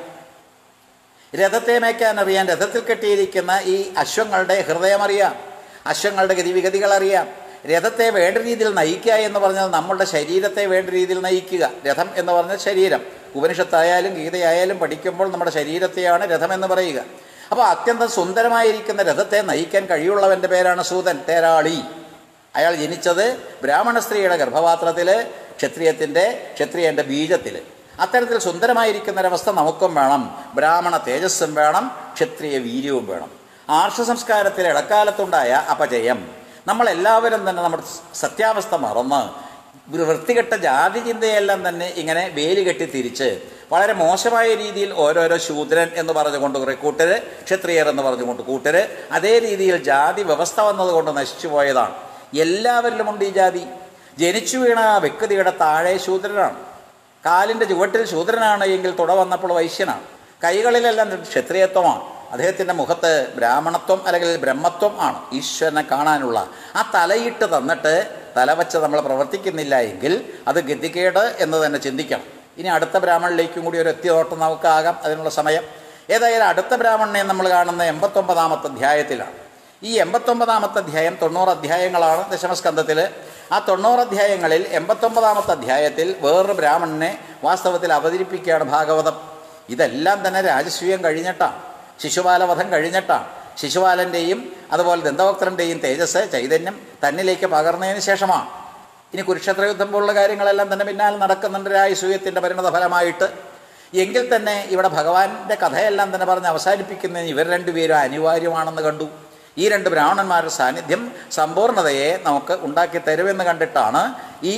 രഥത്തെ മേയ്ക്കാനറിയാം, രഥത്തിൽ കെട്ടിയിരിക്കുന്ന ഈ അശ്വങ്ങളുടെ ഹൃദയമറിയാം, അശ്വങ്ങളുടെ ഗതിവിഗതികളറിയാം. രഥത്തെ വേണ്ട രീതിയിൽ നയിക്കുക എന്ന് പറഞ്ഞാൽ നമ്മളുടെ ശരീരത്തെ വേണ്ട രീതിയിൽ നയിക്കുക. രഥം എന്ന് പറഞ്ഞാൽ ശരീരം. ഉപനിഷത്തായാലും ഗീതയായാലും പഠിക്കുമ്പോൾ നമ്മുടെ ശരീരത്തെയാണ് രഥമെന്ന് പറയുക. അപ്പോൾ അത്യന്തം സുന്ദരമായിരിക്കുന്ന രഥത്തെ നയിക്കാൻ കഴിയുള്ളവൻ്റെ പേരാണ് സൂതൻ, തേരാളി. അയാൾ ജനിച്ചത് ബ്രാഹ്മണ സ്ത്രീയുടെ ഗർഭപാത്രത്തിൽ, ക്ഷത്രിയത്തിൻ്റെ ക്ഷത്രിയൻ്റെ ബീജത്തിൽ. അത്തരത്തിൽ സുന്ദരമായിരിക്കുന്നൊരവസ്ഥ നമുക്കും വേണം. ബ്രാഹ്മണ തേജസ്സും വേണം, ക്ഷത്രിയ വീര്യവും വേണം. ആർഷ സംസ്കാരത്തിലെ ഇടക്കാലത്തുണ്ടായ അപജയം നമ്മളെല്ലാവരും തന്നെ നമ്മുടെ സത്യാവസ്ഥ മറന്ന് വൃത്തികെട്ട ജാതി ചിന്തയെല്ലാം തന്നെ ഇങ്ങനെ വേലി കെട്ടി തിരിച്ച് വളരെ മോശമായ രീതിയിൽ ഓരോരോ ശൂദ്രൻ എന്ന് പറഞ്ഞുകൊണ്ട് കുറേ കൂട്ടര്, ക്ഷത്രിയർ എന്ന് പറഞ്ഞുകൊണ്ട് കൂട്ടര്, അതേ രീതിയിൽ ജാതി വ്യവസ്ഥ വന്നതുകൊണ്ട് നശിച്ചു പോയതാണ്. എല്ലാവരിലുമുണ്ട് ഈ ജാതി. ജനിച്ചു വീണ ആ വ്യക്തിയുടെ താഴെ ശൂദ്രനാണ്. കാലിൻ്റെ ചുവട്ടിൽ ശൂദ്രനാണ് എങ്കിൽ തുട വന്നപ്പോൾ വൈശ്യനാണ്. കൈകളിലെല്ലാം ക്ഷത്രിയത്വമാണ്. അദ്ദേഹത്തിൻ്റെ മുഖത്ത് ബ്രാഹ്മണത്വം അല്ലെങ്കിൽ ബ്രഹ്മത്വം ആണ്. ഈശ്വരനെ കാണാനുള്ള ആ തലയിട്ട് തന്നിട്ട് തലവച്ച് നമ്മൾ പ്രവർത്തിക്കുന്നില്ല എങ്കിൽ അത് ഗതികേട് എന്ന് തന്നെ ചിന്തിക്കണം. ഇനി അടുത്ത ബ്രാഹ്മണിലേക്കും കൂടി ഒരു എത്തിയോട്ടം നമുക്കാകാം, അതിനുള്ള സമയം. ഏതായാലും അടുത്ത ബ്രാഹ്മണനെ നമ്മൾ കാണുന്ന എൺപത്തൊമ്പതാമത്തെ അധ്യായത്തിലാണ്. ഈ എൺപത്തൊമ്പതാമത്തെ അധ്യായം തൊണ്ണൂറ് അധ്യായങ്ങളാണ് ദശമസ്കന്ധത്തിൽ. ആ തൊണ്ണൂറ് അധ്യായങ്ങളിൽ എൺപത്തൊമ്പതാമത്തെ അധ്യായത്തിൽ വേറൊരു ബ്രാഹ്മണനെ വാസ്തവത്തിൽ അവതരിപ്പിക്കുകയാണ് ഭാഗവതം. ഇതെല്ലാം തന്നെ രാജസൂയം കഴിഞ്ഞിട്ടാണ്, ശിശുപാലവധം കഴിഞ്ഞിട്ടാണ്. ശിശുപാലൻ്റെയും അതുപോലെ ദന്തവക്ത്രൻ്റെയും തേജസ് ചൈതന്യം തന്നിലേക്ക് പകർന്നതിന് ശേഷമാണ്. ഇനി കുരുക്ഷേത്ര യുദ്ധം പോലുള്ള കാര്യങ്ങളെല്ലാം തന്നെ പിന്നാലെ നടക്കുന്നുണ്ട് രാജസൂയത്തിൻ്റെ പരിണത ഫലമായിട്ട്. എങ്കിൽ തന്നെ ഇവിടെ ഭഗവാന്റെ കഥയെല്ലാം തന്നെ പറഞ്ഞ് അവസാനിപ്പിക്കുന്നതിന് ഇവർ രണ്ടുപേരും അനിവാര്യമാണെന്ന് കണ്ടു. ഈ രണ്ട് ബ്രാഹ്മണന്മാരുടെ സാന്നിധ്യം സമ്പൂർണ്ണതയെ നമുക്ക് ഉണ്ടാക്കി തരുമെന്ന് കണ്ടിട്ടാണ് ഈ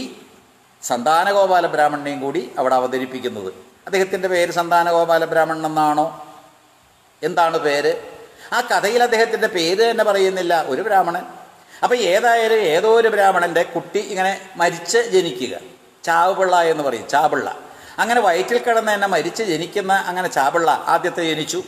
സന്താനഗോപാല ബ്രാഹ്മണനെയും കൂടി അവിടെ അവതരിപ്പിക്കുന്നത്. അദ്ദേഹത്തിൻ്റെ പേര് സന്താനഗോപാല ബ്രാഹ്മണൻ എന്നാണോ? എന്താണ് പേര്? ആ കഥയിൽ അദ്ദേഹത്തിൻ്റെ പേര് തന്നെ പറയുന്നില്ല, ഒരു ബ്രാഹ്മണൻ. അപ്പോൾ ഏതായാലും ഏതോ ഒരു ബ്രാഹ്മണൻ്റെ കുട്ടി ഇങ്ങനെ മരിച്ച് ജനിക്കുക, ചാവുപിള്ള എന്ന് പറയും, ചാപിള്ള. അങ്ങനെ വയറ്റിൽ കിടന്ന് തന്നെ മരിച്ച് ജനിക്കുന്ന അങ്ങനെ ചാപിള്ള ആദ്യത്തെ ജനിച്ചു.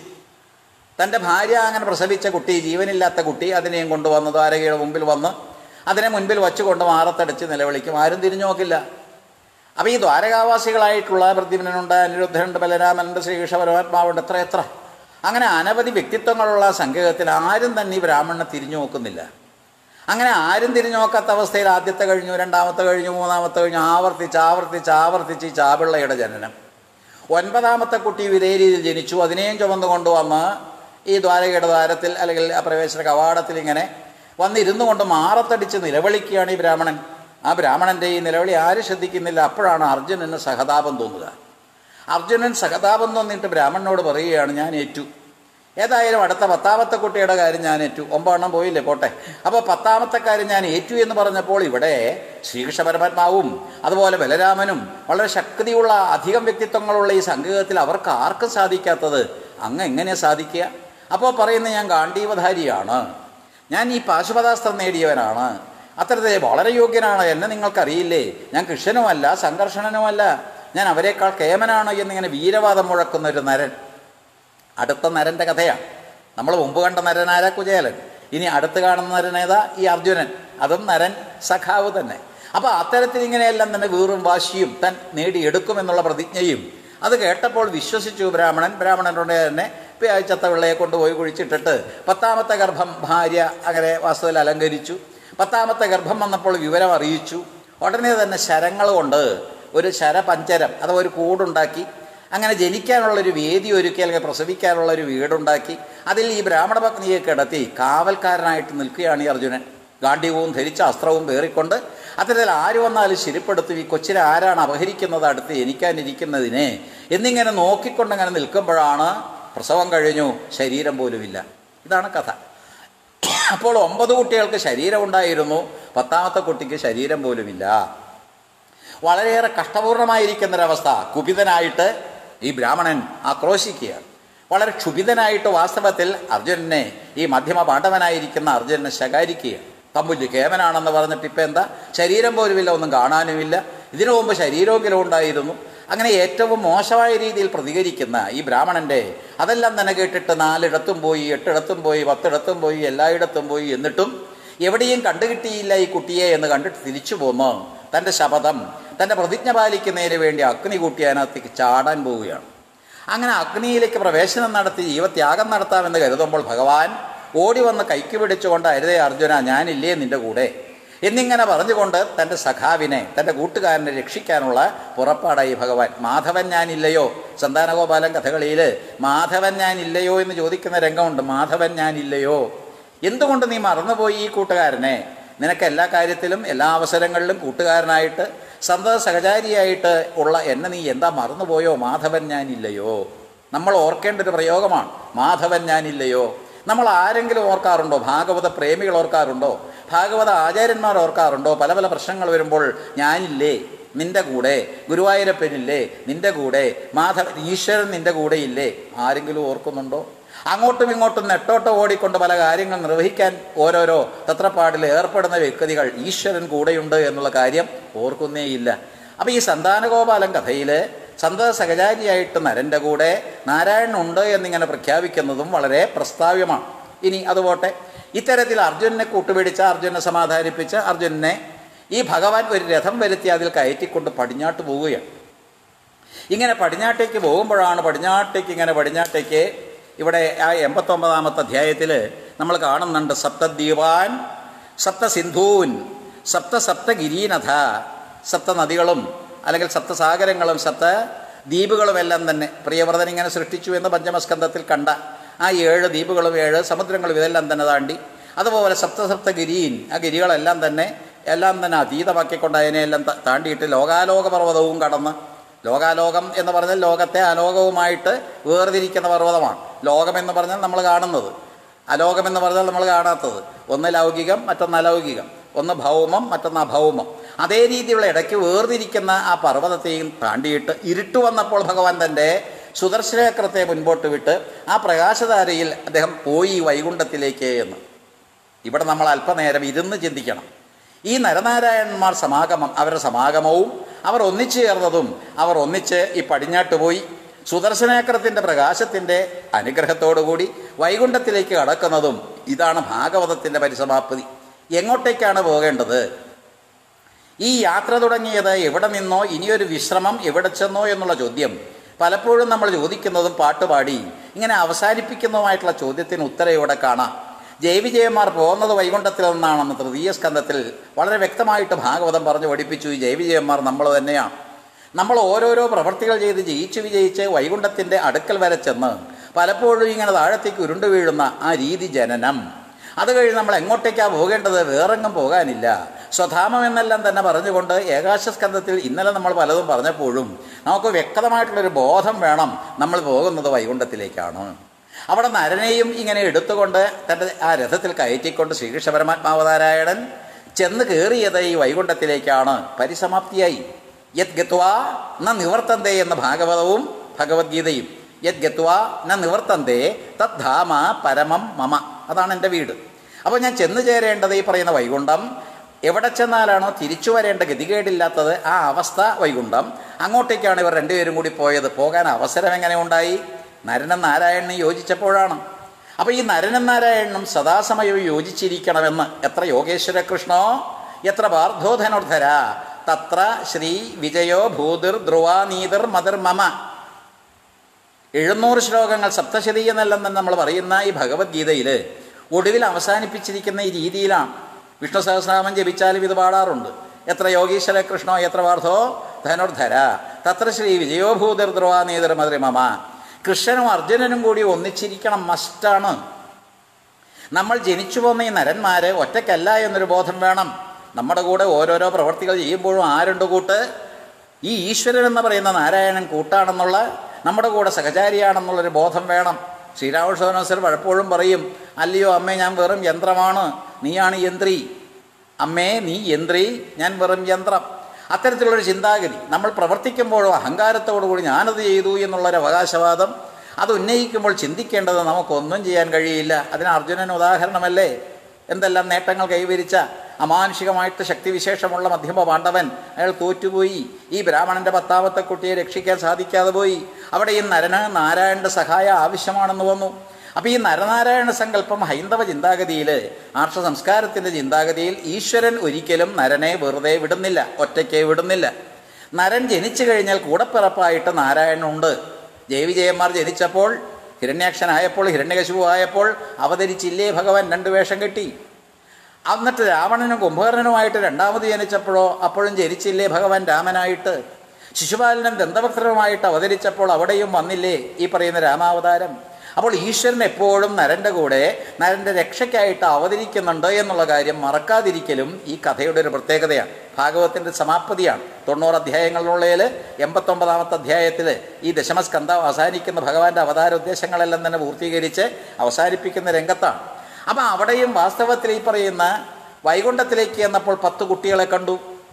തൻ്റെ ഭാര്യ അങ്ങനെ പ്രസവിച്ച കുട്ടി, ജീവനില്ലാത്ത കുട്ടി, അതിനെയും കൊണ്ടുവന്ന് ദ്വാരകയുടെ മുമ്പിൽ വന്ന് അതിനെ മുൻപിൽ വച്ചുകൊണ്ട് മാറത്തടിച്ച് നിലവിളിക്കും, ആരും തിരിഞ്ഞു നോക്കില്ല. അപ്പോൾ ഈ ദ്വാരകാവാസികളായിട്ടുള്ള പ്രദ്യുമ്നനുണ്ട്, അനിരുദ്ധനുണ്ട്, ബലരാമനുണ്ട്, ശ്രീകൃഷ്ണ പരമാത്മാവുണ്ട്, എത്ര എത്ര അങ്ങനെ അനവധി വ്യക്തിത്വങ്ങളുള്ള സംഘത്തിൽ ആരും തന്നെ ഈ ബ്രാഹ്മണനെ തിരിഞ്ഞു നോക്കുന്നില്ല. അങ്ങനെ ആരും തിരിഞ്ഞു നോക്കാത്ത അവസ്ഥയിൽ ആദ്യത്തെ കഴിഞ്ഞു, രണ്ടാമത്തെ കഴിഞ്ഞു, മൂന്നാമത്തെ കഴിഞ്ഞു, ആവർത്തിച്ച് ആവർത്തിച്ച് ആവർത്തിച്ച് ഈ ചാപിള്ളയുടെ ജനനം. ഒൻപതാമത്തെ കുട്ടി ഇതേ രീതിയിൽ ജനിച്ചു. അതിനെയും ചുമന്നു കൊണ്ടുവന്ന് ഈ ദ്വാരകയുടെ ദ്വാരത്തിൽ അല്ലെങ്കിൽ ആ പ്രവേശന കവാടത്തിൽ ഇങ്ങനെ വന്നിരുന്നു കൊണ്ട് മാറത്തടിച്ച് നിലവിളിക്കുകയാണ് ഈ ബ്രാഹ്മണൻ. ആ ബ്രാഹ്മണൻ്റെ ഈ നിലവിളി ആരും ശ്രദ്ധിക്കുന്നില്ല. അപ്പോഴാണ് അർജുനന് സഹതാപം തോന്നുക. അർജുനൻ സഹതാപം തോന്നിയിട്ട് ബ്രാഹ്മണനോട് പറയുകയാണ്, ഞാൻ ഏറ്റു. ഏതായാലും അടുത്ത പത്താമത്തെ കുട്ടിയുടെ കാര്യം ഞാൻ ഏറ്റു. ഒമ്പതെണ്ണം പോയില്ലേ, പോട്ടെ. അപ്പോൾ പത്താമത്തെ കാര്യം ഞാൻ ഏറ്റു എന്ന് പറഞ്ഞപ്പോൾ ഇവിടെ ശ്രീകൃഷ്ണ പരമാത്മാവും അതുപോലെ ബലരാമനും വളരെ ശക്തിയുള്ള അധികം വ്യക്തിത്വങ്ങളുള്ള ഈ സംഘത്തിൽ അവർക്ക് ആർക്കും സാധിക്കാത്തത് അങ്ങ് എങ്ങനെയാണ് സാധിക്കുക? അപ്പോൾ പറയുന്നത്, ഞാൻ ഗാണ്ഡീവധാരിയാണ്, ഞാൻ ഈ പാശുപതാസ്ത്രം നേടിയവനാണ്, അത്തരത്തിൽ വളരെ യോഗ്യനാണ്, എന്നെ നിങ്ങൾക്കറിയില്ലേ, ഞാൻ കൃഷ്ണനുമല്ല സംഘർഷണനുമല്ല, ഞാൻ അവരെക്കാൾ കേമനാണ് എന്നിങ്ങനെ വീരവാദം മുഴക്കുന്ന ഒരു നരൻ. അടുത്ത നരൻ്റെ കഥയാണ്. നമ്മൾ മുമ്പ് കണ്ട നരനാര കുചേലൻ, ഇനി അടുത്ത് കാണുന്ന നരനേതാ? ഈ അർജുനൻ. അതും നരൻ സഖാവ് തന്നെ. അപ്പോൾ അത്തരത്തിൽ ഇങ്ങനെയെല്ലാം തന്നെ വീറും വാശിയും താൻ നേടിയെടുക്കുമെന്നുള്ള പ്രതിജ്ഞയും അത് കേട്ടപ്പോൾ വിശ്വസിച്ചു ബ്രാഹ്മണൻ. ബ്രാഹ്മണനോട് തന്നെ ചത്ത പിള്ളയെ കൊണ്ടുപോയി കുഴിച്ചിട്ടിട്ട് പത്താമത്തെ ഗർഭം ഭാര്യ അങ്ങനെ വാസ്തുവിൽ അലങ്കരിച്ചു. പത്താമത്തെ ഗർഭം വന്നപ്പോൾ വിവരം അറിയിച്ചു. ഉടനെ തന്നെ ശരങ്ങൾ കൊണ്ട് ഒരു ശരപഞ്ചരം അഥവാ ഒരു കൂടുണ്ടാക്കി അങ്ങനെ ജനിക്കാനുള്ളൊരു വേദി ഒരുക്കി, അല്ലെങ്കിൽ പ്രസവിക്കാനുള്ളൊരു വീടുണ്ടാക്കി അതിൽ ഈ ബ്രാഹ്മണ പത്നിയെ കിടത്തി കാവൽക്കാരനായിട്ട് നിൽക്കുകയാണ് ഈ അർജുനൻ. ഗാണ്ഡീവവും ധരിച്ച അസ്ത്രവും പേറിക്കൊണ്ട് അത്തരത്തിൽ ആര് വന്നാലും ശരിപ്പെടുത്തും, ഈ കൊച്ചിനെ ആരാണ് അപഹരിക്കുന്നത് അടുത്ത് ജനിക്കാനിരിക്കുന്നതിനെ എന്നിങ്ങനെ നോക്കിക്കൊണ്ടങ്ങനെ നിൽക്കുമ്പോഴാണ് പ്രസവം കഴിഞ്ഞു, ശരീരം പോലുമില്ല. ഇതാണ് കഥ. അപ്പോൾ ഒമ്പത് കുട്ടികൾക്ക് ശരീരം ഉണ്ടായിരുന്നു, പത്താമത്തെ കുട്ടിക്ക് ശരീരം പോലുമില്ല. വളരെയേറെ കഷ്ടപൂർണമായിരിക്കുന്നൊരവസ്ഥ. കുപിതനായിട്ട് ഈ ബ്രാഹ്മണൻ ആക്രോശിക്കുകയാണ്. വളരെ ക്ഷുഭിതനായിട്ട് വാസ്തവത്തിൽ അർജുനനെ, ഈ മധ്യമ പാണ്ഡവനായിരിക്കുന്ന അർജുനനെ ശകാരിക്കുകയാണ്. തമ്പുല്ല് കേമനാണെന്ന് പറഞ്ഞിട്ട് ഇപ്പം എന്താ, ശരീരം പോലുമില്ല, ഒന്നും കാണാനുമില്ല, ഇതിനു മുമ്പ് ശരീരമെങ്കിലും ഉണ്ടായിരുന്നു. അങ്ങനെ ഏറ്റവും മോശമായ രീതിയിൽ പ്രതികരിക്കുന്ന ഈ ബ്രാഹ്മണൻ്റെ അതെല്ലാം തന്നെ കേട്ടിട്ട് നാലിടത്തും പോയി, എട്ടിടത്തും പോയി, പത്തിടത്തും പോയി, എല്ലായിടത്തും പോയി, എന്നിട്ടും എവിടെയും കണ്ടുകിട്ടിയില്ല ഈ കുട്ടിയെ എന്ന് കണ്ടിട്ട് തിരിച്ചു പോന്ന് തൻ്റെ ശപഥം, തൻ്റെ പ്രതിജ്ഞ പാലിക്കുന്നതിന് വേണ്ടി അഗ്നി കൂട്ടി അതിനകത്തേക്ക് ചാടാൻ പോവുകയാണ്. അങ്ങനെ അഗ്നിയിലേക്ക് പ്രവേശനം നടത്തി ജീവത്യാഗം നടത്താമെന്ന് കരുതുമ്പോൾ ഭഗവാൻ ഓടി വന്ന് കൈക്ക് പിടിച്ചുകൊണ്ട്, അരുതേ അർജുന, ഞാനില്ലേ നിൻ്റെ കൂടെ എന്നിങ്ങനെ പറഞ്ഞുകൊണ്ട് തൻ്റെ സഖാവിനെ, തൻ്റെ കൂട്ടുകാരനെ രക്ഷിക്കാനുള്ള പുറപ്പാടായി ഭഗവാൻ. മാധവൻ ഞാനില്ലയോ? സന്താനഗോപാലൻ കഥകളിയിൽ മാധവൻ ഞാനില്ലയോ എന്ന് ചോദിക്കുന്ന രംഗമുണ്ട്. മാധവൻ ഞാനില്ലയോ? എന്തുകൊണ്ട് നീ മറന്നുപോയി ഈ കൂട്ടുകാരനെ? നിനക്ക് എല്ലാ കാര്യത്തിലും എല്ലാ അവസരങ്ങളിലും കൂട്ടുകാരനായിട്ട് സന്തത സഹചാരിയായിട്ട് ഉള്ള എന്നെ നീ എന്താ മറന്നുപോയോ? മാധവൻ ഞാനില്ലയോ? നമ്മൾ ഓർക്കേണ്ട ഒരു പ്രയോഗമാണ്, മാധവൻ ഞാനില്ലയോ. നമ്മൾ ആരെങ്കിലും ഓർക്കാറുണ്ടോ? ഭാഗവത പ്രേമികൾ ഓർക്കാറുണ്ടോ? ഭാഗവത ആചാര്യന്മാർ ഓർക്കാറുണ്ടോ? പല പല പ്രശ്നങ്ങൾ വരുമ്പോൾ ഞാനില്ലേ നിൻ്റെ കൂടെ, ഗുരുവായൂരപ്പനില്ലേ നിൻ്റെ കൂടെ, മാധവൻ ഈശ്വരൻ നിൻ്റെ കൂടെ ഇല്ലേ? ആരെങ്കിലും ഓർക്കുന്നുണ്ടോ? അങ്ങോട്ടും ഇങ്ങോട്ടും നെട്ടോട്ടോ ഓടിക്കൊണ്ട് പല കാര്യങ്ങൾ നിർവഹിക്കാൻ ഓരോരോ തത്രപ്പാടിൽ ഏർപ്പെടുന്ന വ്യക്തികൾ ഈശ്വരൻ കൂടെയുണ്ട് എന്നുള്ള കാര്യം ഓർക്കുന്നേയില്ല. അപ്പോൾ ഈ സന്താനഗോപാലൻ കഥയിൽ സന്തത സഹചാരിയായിട്ട് നരൻ്റെ കൂടെ നാരായണനുണ്ട് എന്നിങ്ങനെ പ്രഖ്യാപിക്കുന്നതും വളരെ പ്രസ്താവ്യമാണ്. ഇനി അതുപോട്ടെ, ഇത്തരത്തിൽ അർജുനനെ കൂട്ടുപിടിച്ച, അർജുനെ സമാധാനിപ്പിച്ച അർജുനനെ ഈ ഭഗവാൻ ഒരു രഥം വരുത്തി അതിൽ കയറ്റിക്കൊണ്ട് പടിഞ്ഞാട്ട് പോവുകയാണ്. ഇങ്ങനെ പടിഞ്ഞാട്ടേക്ക് പോകുമ്പോഴാണ് പടിഞ്ഞാട്ടേക്ക് ഇങ്ങനെ പടിഞ്ഞാട്ടേക്ക് ഇവിടെ ആ എൺപത്തൊമ്പതാമത്തെ അധ്യായത്തിൽ നമ്മൾ കാണുന്നുണ്ട്, സപ്തദ്വീപാൻ സപ്തസിന്ധൂൻ സപ്ത സപ്ത ഗിരീനഥ, സപ്ത നദികളും അല്ലെങ്കിൽ സപ്തസാഗരങ്ങളും സപ്ത ദ്വീപുകളുമെല്ലാം തന്നെ പ്രിയവ്രതൻ ഇങ്ങനെ സൃഷ്ടിച്ചു എന്ന് പഞ്ചമസ്കന്ധത്തിൽ കണ്ട ആ ഏഴ് ദ്വീപുകളും ഏഴ് സമുദ്രങ്ങളും ഇതെല്ലാം തന്നെ താണ്ടി, അതുപോലെ സപ്ത സപ്ത ഗിരീൻ, ആ ഗിരികളെല്ലാം തന്നെ എല്ലാം തന്നെ അതീതമാക്കിക്കൊണ്ട് അതിനെയെല്ലാം താണ്ടിയിട്ട് ലോകാലോക പർവ്വതവും കടന്ന്, ലോകാലോകം എന്ന് പറഞ്ഞാൽ ലോകത്തെ അലോകവുമായിട്ട് വേർതിരിക്കുന്ന പർവ്വതമാണ്. ലോകമെന്ന് പറഞ്ഞാൽ നമ്മൾ കാണുന്നത്, അലോകമെന്ന് പറഞ്ഞാൽ നമ്മൾ കാണാത്തത്. ഒന്ന് ലൗകികം, മറ്റൊന്ന് അലൗകികം, ഒന്ന് ഭൗമം, മറ്റൊന്ന് അഭൗമം. അതേ രീതിയിലുള്ള ഇടയ്ക്ക് വേർതിരിക്കുന്ന ആ പർവ്വതത്തെയും താണ്ടിയിട്ട് ഇരുട്ട് വന്നപ്പോൾ ഭഗവാൻ തൻ്റെ സുദർശനചക്രത്തെ മുൻപോട്ട് വിട്ട് ആ പ്രകാശധാരയിൽ അദ്ദേഹം പോയി വൈകുണ്ഠത്തിലേക്ക് എന്ന്. ഇവിടെ നമ്മൾ അല്പനേരം ഇരുന്ന് ചിന്തിക്കണം. ഈ നരനാരായണന്മാർ സമാഗമം, അവരുടെ സമാഗമവും അവർ ഒന്നിച്ചു ചേർന്നതും, അവർ ഒന്നിച്ച് ഈ പടിഞ്ഞാട്ട് പോയി സുദർശനചക്രത്തിൻ്റെ പ്രകാശത്തിൻ്റെ അനുഗ്രഹത്തോടുകൂടി വൈകുണ്ഠത്തിലേക്ക് കടക്കുന്നതും ഇതാണ് ഭാഗവതത്തിൻ്റെ പരിസമാപ്തി. എങ്ങോട്ടേക്കാണ് പോകേണ്ടത്? ഈ യാത്ര തുടങ്ങിയത് എവിടെ നിന്നോ, ഇനിയൊരു വിശ്രമം എവിടെ ചെന്നോ എന്നുള്ള ചോദ്യം പലപ്പോഴും നമ്മൾ ചോദിക്കുന്നതും പാട്ടുപാടി ഇങ്ങനെ അവസാനിപ്പിക്കുന്നതുമായിട്ടുള്ള ചോദ്യത്തിന് ഉത്തരം ഇവിടെ കാണാം. ജയവിജയന്മാർ പോകുന്നത് വൈകുണ്ഠത്തിൽ നിന്നാണെന്ന് തൃതീയ സ്കന്ധത്തിൽ വളരെ വ്യക്തമായിട്ട് ഭാഗവതം പറഞ്ഞു പഠിപ്പിച്ചു. ഈ ജയവിജയന്മാർ നമ്മൾ തന്നെയാണ്. നമ്മൾ ഓരോരോ പ്രവൃത്തികൾ ചെയ്ത് ജയിച്ചു വിജയിച്ച് വൈകുണ്ഠത്തിൻ്റെ അടുക്കൽ വരെ ചെന്ന് പലപ്പോഴും ഇങ്ങനെ താഴത്തേക്ക് ഉരുണ്ടു വീഴുന്ന ആ രീതി ജനനം. അത് കഴിഞ്ഞ് നമ്മൾ എങ്ങോട്ടേക്കാണ് പോകേണ്ടത്? വേറെങ്ങും പോകാനില്ല, സ്വധാമം എന്നെല്ലാം തന്നെ പറഞ്ഞുകൊണ്ട് ഏകാശസ്കന്ധത്തിൽ ഇന്നലെ നമ്മൾ പലതും പറഞ്ഞപ്പോഴും നമുക്ക് വ്യക്തമായിട്ടുള്ളൊരു ബോധം വേണം, നമ്മൾ പോകുന്നത് വൈകുണ്ഠത്തിലേക്കാണ്. അവിടെ നരനെയും ഇങ്ങനെ എടുത്തുകൊണ്ട് തൻ്റെ ആ രഥത്തിൽ കയറ്റിക്കൊണ്ട് ശ്രീകൃഷ്ണ പരമാത്മാവതാരായണൻ ചെന്ന് കയറിയത് ഈ വൈകുണ്ഠത്തിലേക്കാണ്. പരിസമാപ്തിയായി. യത് ഗത്വാ ന നിവർത്തന്തേ എന്ന ഭാഗവതവും ഭഗവത്ഗീതയും. യത് ഗത്വാ ന നിവർത്തന്തേ തത് ധാമ പരമം മമ, അതാണ് എൻ്റെ വീട്. അപ്പോൾ ഞാൻ ചെന്ന് ചേരേണ്ടത് ഈ പറയുന്ന വൈകുണ്ഠം. എവിടെ ചെന്നാലാണോ തിരിച്ചു വരേണ്ട ഗതികേടില്ലാത്തത് ആ അവസ്ഥ വൈകുണ്ഠം. അങ്ങോട്ടേക്കാണ് ഇവർ രണ്ടുപേരും കൂടി പോയത്. പോകാൻ അവസരം എങ്ങനെ ഉണ്ടായി? നരനും നാരായണനും യോജിച്ചപ്പോഴാണ്. അപ്പോൾ ഈ നരനും നാരായണനും സദാസമയവും യോജിച്ചിരിക്കണമെന്ന് എത്ര യോഗേശ്വര കൃഷ്ണോ എത്ര പാർത്ഥോധനുർധര തത്ര ശ്രീ വിജയോ ഭൂതിർ ധ്രുവാനീതിർ മതിർ മമ. എഴുന്നൂറ് ശ്ലോകങ്ങൾ സപ്തശതി എന്നെല്ലാം തന്നെ നമ്മൾ പറയുന്ന ഈ ഭഗവത്ഗീതയിൽ ഒടുവിൽ അവസാനിപ്പിച്ചിരിക്കുന്ന ഈ രീതിയിലാണ്. വിഷ്ണു സഹസ്രനാമം ജപിച്ചാലും ഇത് പാടാറുണ്ട്. എത്ര യോഗീശ്വര കൃഷ്ണോ എത്ര പാർത്ഥോ ധനുർധര തത്ര ശ്രീ വിജയോ ഭൂതിർ ധ്രുവാനീതിർ മതിർ മമ. കൃഷ്ണനും അർജുനനും കൂടി ഒന്നിച്ചിരിക്കണം, മസ്റ്റാണ്. നമ്മൾ ജനിച്ചു പോന്ന ഈ നരന്മാർ ഒറ്റയ്ക്കല്ല എന്നൊരു ബോധം വേണം. നമ്മുടെ കൂടെ ഓരോരോ പ്രവർത്തികൾ ചെയ്യുമ്പോഴും ആരുണ്ട് കൂട്ട്? ഈ ഈശ്വരൻ എന്ന് പറയുന്ന നാരായണൻ കൂട്ടാണെന്നുള്ള, നമ്മുടെ കൂടെ സഹചാരിയാണെന്നുള്ളൊരു ബോധം വേണം. ശ്രീരാമകൃഷ്ണൻ പലപ്പോഴും പറയും, അല്ലയോ അമ്മേ ഞാൻ വെറും യന്ത്രമാണ്, നീയാണ് യന്ത്രി. അമ്മേ നീ യന്ത്രി, ഞാൻ വെറും യന്ത്രം. അത്തരത്തിലുള്ളൊരു ചിന്താഗതി നമ്മൾ പ്രവർത്തിക്കുമ്പോഴോ അഹങ്കാരത്തോടുകൂടി ഞാനത് ചെയ്തു എന്നുള്ളൊരു അവകാശവാദം അത് ഉന്നയിക്കുമ്പോൾ ചിന്തിക്കേണ്ടത് നമുക്കൊന്നും ചെയ്യാൻ കഴിയില്ല. അതിന് അർജുനൻ ഉദാഹരണമല്ലേ? എന്തെല്ലാം നേട്ടങ്ങൾ കൈവരിച്ച അമാനുഷികമായിട്ട് ശക്തിവിശേഷമുള്ള മധ്യമ പാണ്ഡവൻ, അയാൾ തോറ്റുപോയി. ഈ ബ്രാഹ്മണൻ്റെ പത്താമത്തെ കുട്ടിയെ രക്ഷിക്കാൻ സാധിക്കാതെ പോയി. അവിടെ ഈ നരന് നാരായണൻ്റെ സഹായം ആവശ്യമാണെന്ന് വന്നു. അപ്പോൾ ഈ നരനാരായണ സങ്കല്പം ഹൈന്ദവ ചിന്താഗതിയിൽ, ആർഷ സംസ്കാരത്തിൻ്റെ ചിന്താഗതിയിൽ ഈശ്വരൻ ഒരിക്കലും നരനെ വെറുതെ വിടുന്നില്ല, ഒറ്റയ്ക്ക് വിടുന്നില്ല. നരൻ ജനിച്ചു കഴിഞ്ഞാൽ കൂടപ്പിറപ്പായിട്ട് നാരായണനുണ്ട്. ജയവിജയന്മാർ ജനിച്ചപ്പോൾ, ഹിരണ്യാക്ഷനായപ്പോൾ, ഹിരണ്യകശിപു ആയപ്പോൾ അവതരിച്ചില്ലേ ഭഗവാൻ? രണ്ട് വേഷം കെട്ടി. എന്നിട്ട് രാവണനും കുംഭകർണനുമായിട്ട് രണ്ടാമത് ജനിച്ചപ്പോഴോ അപ്പോഴും ജനിച്ചില്ലേ ഭഗവാൻ രാമനായിട്ട്? ശിശുപാലനും ദന്തവക്രനുമായിട്ട് അവതരിച്ചപ്പോൾ അവിടെയും വന്നില്ലേ ഈ പറയുന്ന രാമാവതാരം? അപ്പോൾ ഈശ്വരൻ എപ്പോഴും നരൻ്റെ കൂടെ നരൻ്റെ രക്ഷയ്ക്കായിട്ട് അവതരിക്കുന്നുണ്ട് എന്നുള്ള കാര്യം മറക്കാതിരിക്കലും ഈ കഥയുടെ ഒരു പ്രത്യേകതയാണ്. ഭാഗവതത്തിൻ്റെ സമാപ്തിയാണ്. തൊണ്ണൂറ് അധ്യായങ്ങളിലുള്ളതിൽ എൺപത്തൊമ്പതാമത്തെ അധ്യായത്തിൽ ഈ ദശമസ്കന്ധം അവസാനിക്കുന്ന ഭഗവാന്റെ അവതാര ഉദ്ദേശങ്ങളെല്ലാം തന്നെ പൂർത്തീകരിച്ച് അവസാനിപ്പിക്കുന്ന രംഗത്താണ്. അപ്പം അവിടെയും വാസ്തവത്തിൽ ഈ പറയുന്ന വൈകുണ്ഠത്തിലേക്ക് എന്നപ്പോൾ പത്ത് കുട്ടികളെ കണ്ടു.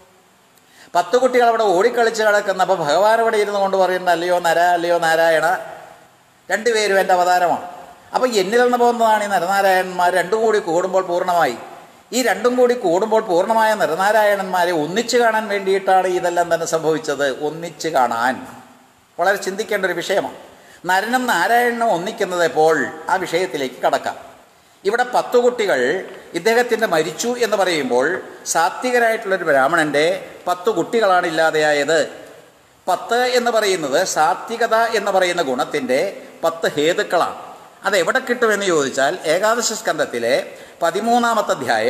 പത്ത് കുട്ടികൾ അവിടെ ഓടിക്കളിച്ച് കിടക്കുന്നപ്പോൾ ഭഗവാൻ അവിടെ ഇരുന്ന് കൊണ്ട് പറയുന്നത്, അല്ലയോ നര, അല്ലയോ നാരായണ, രണ്ടുപേരും എൻ്റെ അവതാരമാണ്. അപ്പോൾ എന്നിൽ നിന്ന് പോകുന്നതാണ് ഈ നരനാരായണന്മാർ. രണ്ടും കൂടി കൂടുമ്പോൾ പൂർണ്ണമായി. ഈ രണ്ടും കൂടി കൂടുമ്പോൾ പൂർണ്ണമായ നരനാരായണന്മാരെ ഒന്നിച്ചു കാണാൻ വേണ്ടിയിട്ടാണ് ഇതെല്ലാം തന്നെ സംഭവിച്ചത്. ഒന്നിച്ചു കാണാൻ വളരെ ചിന്തിക്കേണ്ട ഒരു വിഷയമാണ്. നരനും നാരായണനും ഒന്നിക്കുന്നത് എപ്പോൾ? ആ വിഷയത്തിലേക്ക് കടക്കാം. ഇവിടെ പത്തു കുട്ടികൾ ഇദ്ദേഹത്തിൻ്റെ മരിച്ചു എന്ന് പറയുമ്പോൾ സാത്വികരായിട്ടുള്ളൊരു ബ്രാഹ്മണൻ്റെ പത്തു കുട്ടികളാണ് ഇല്ലാതെയായത്. പത്ത് എന്ന് പറയുന്നത് സാത്വികത എന്ന് പറയുന്ന ഗുണത്തിൻ്റെ പത്ത് ഹേതുക്കളാണ്. അത് എവിടെ കിട്ടുമെന്ന് ചോദിച്ചാൽ ഏകാദശ സ്കന്ധത്തിലെ പതിമൂന്നാമത്തെ അധ്യായം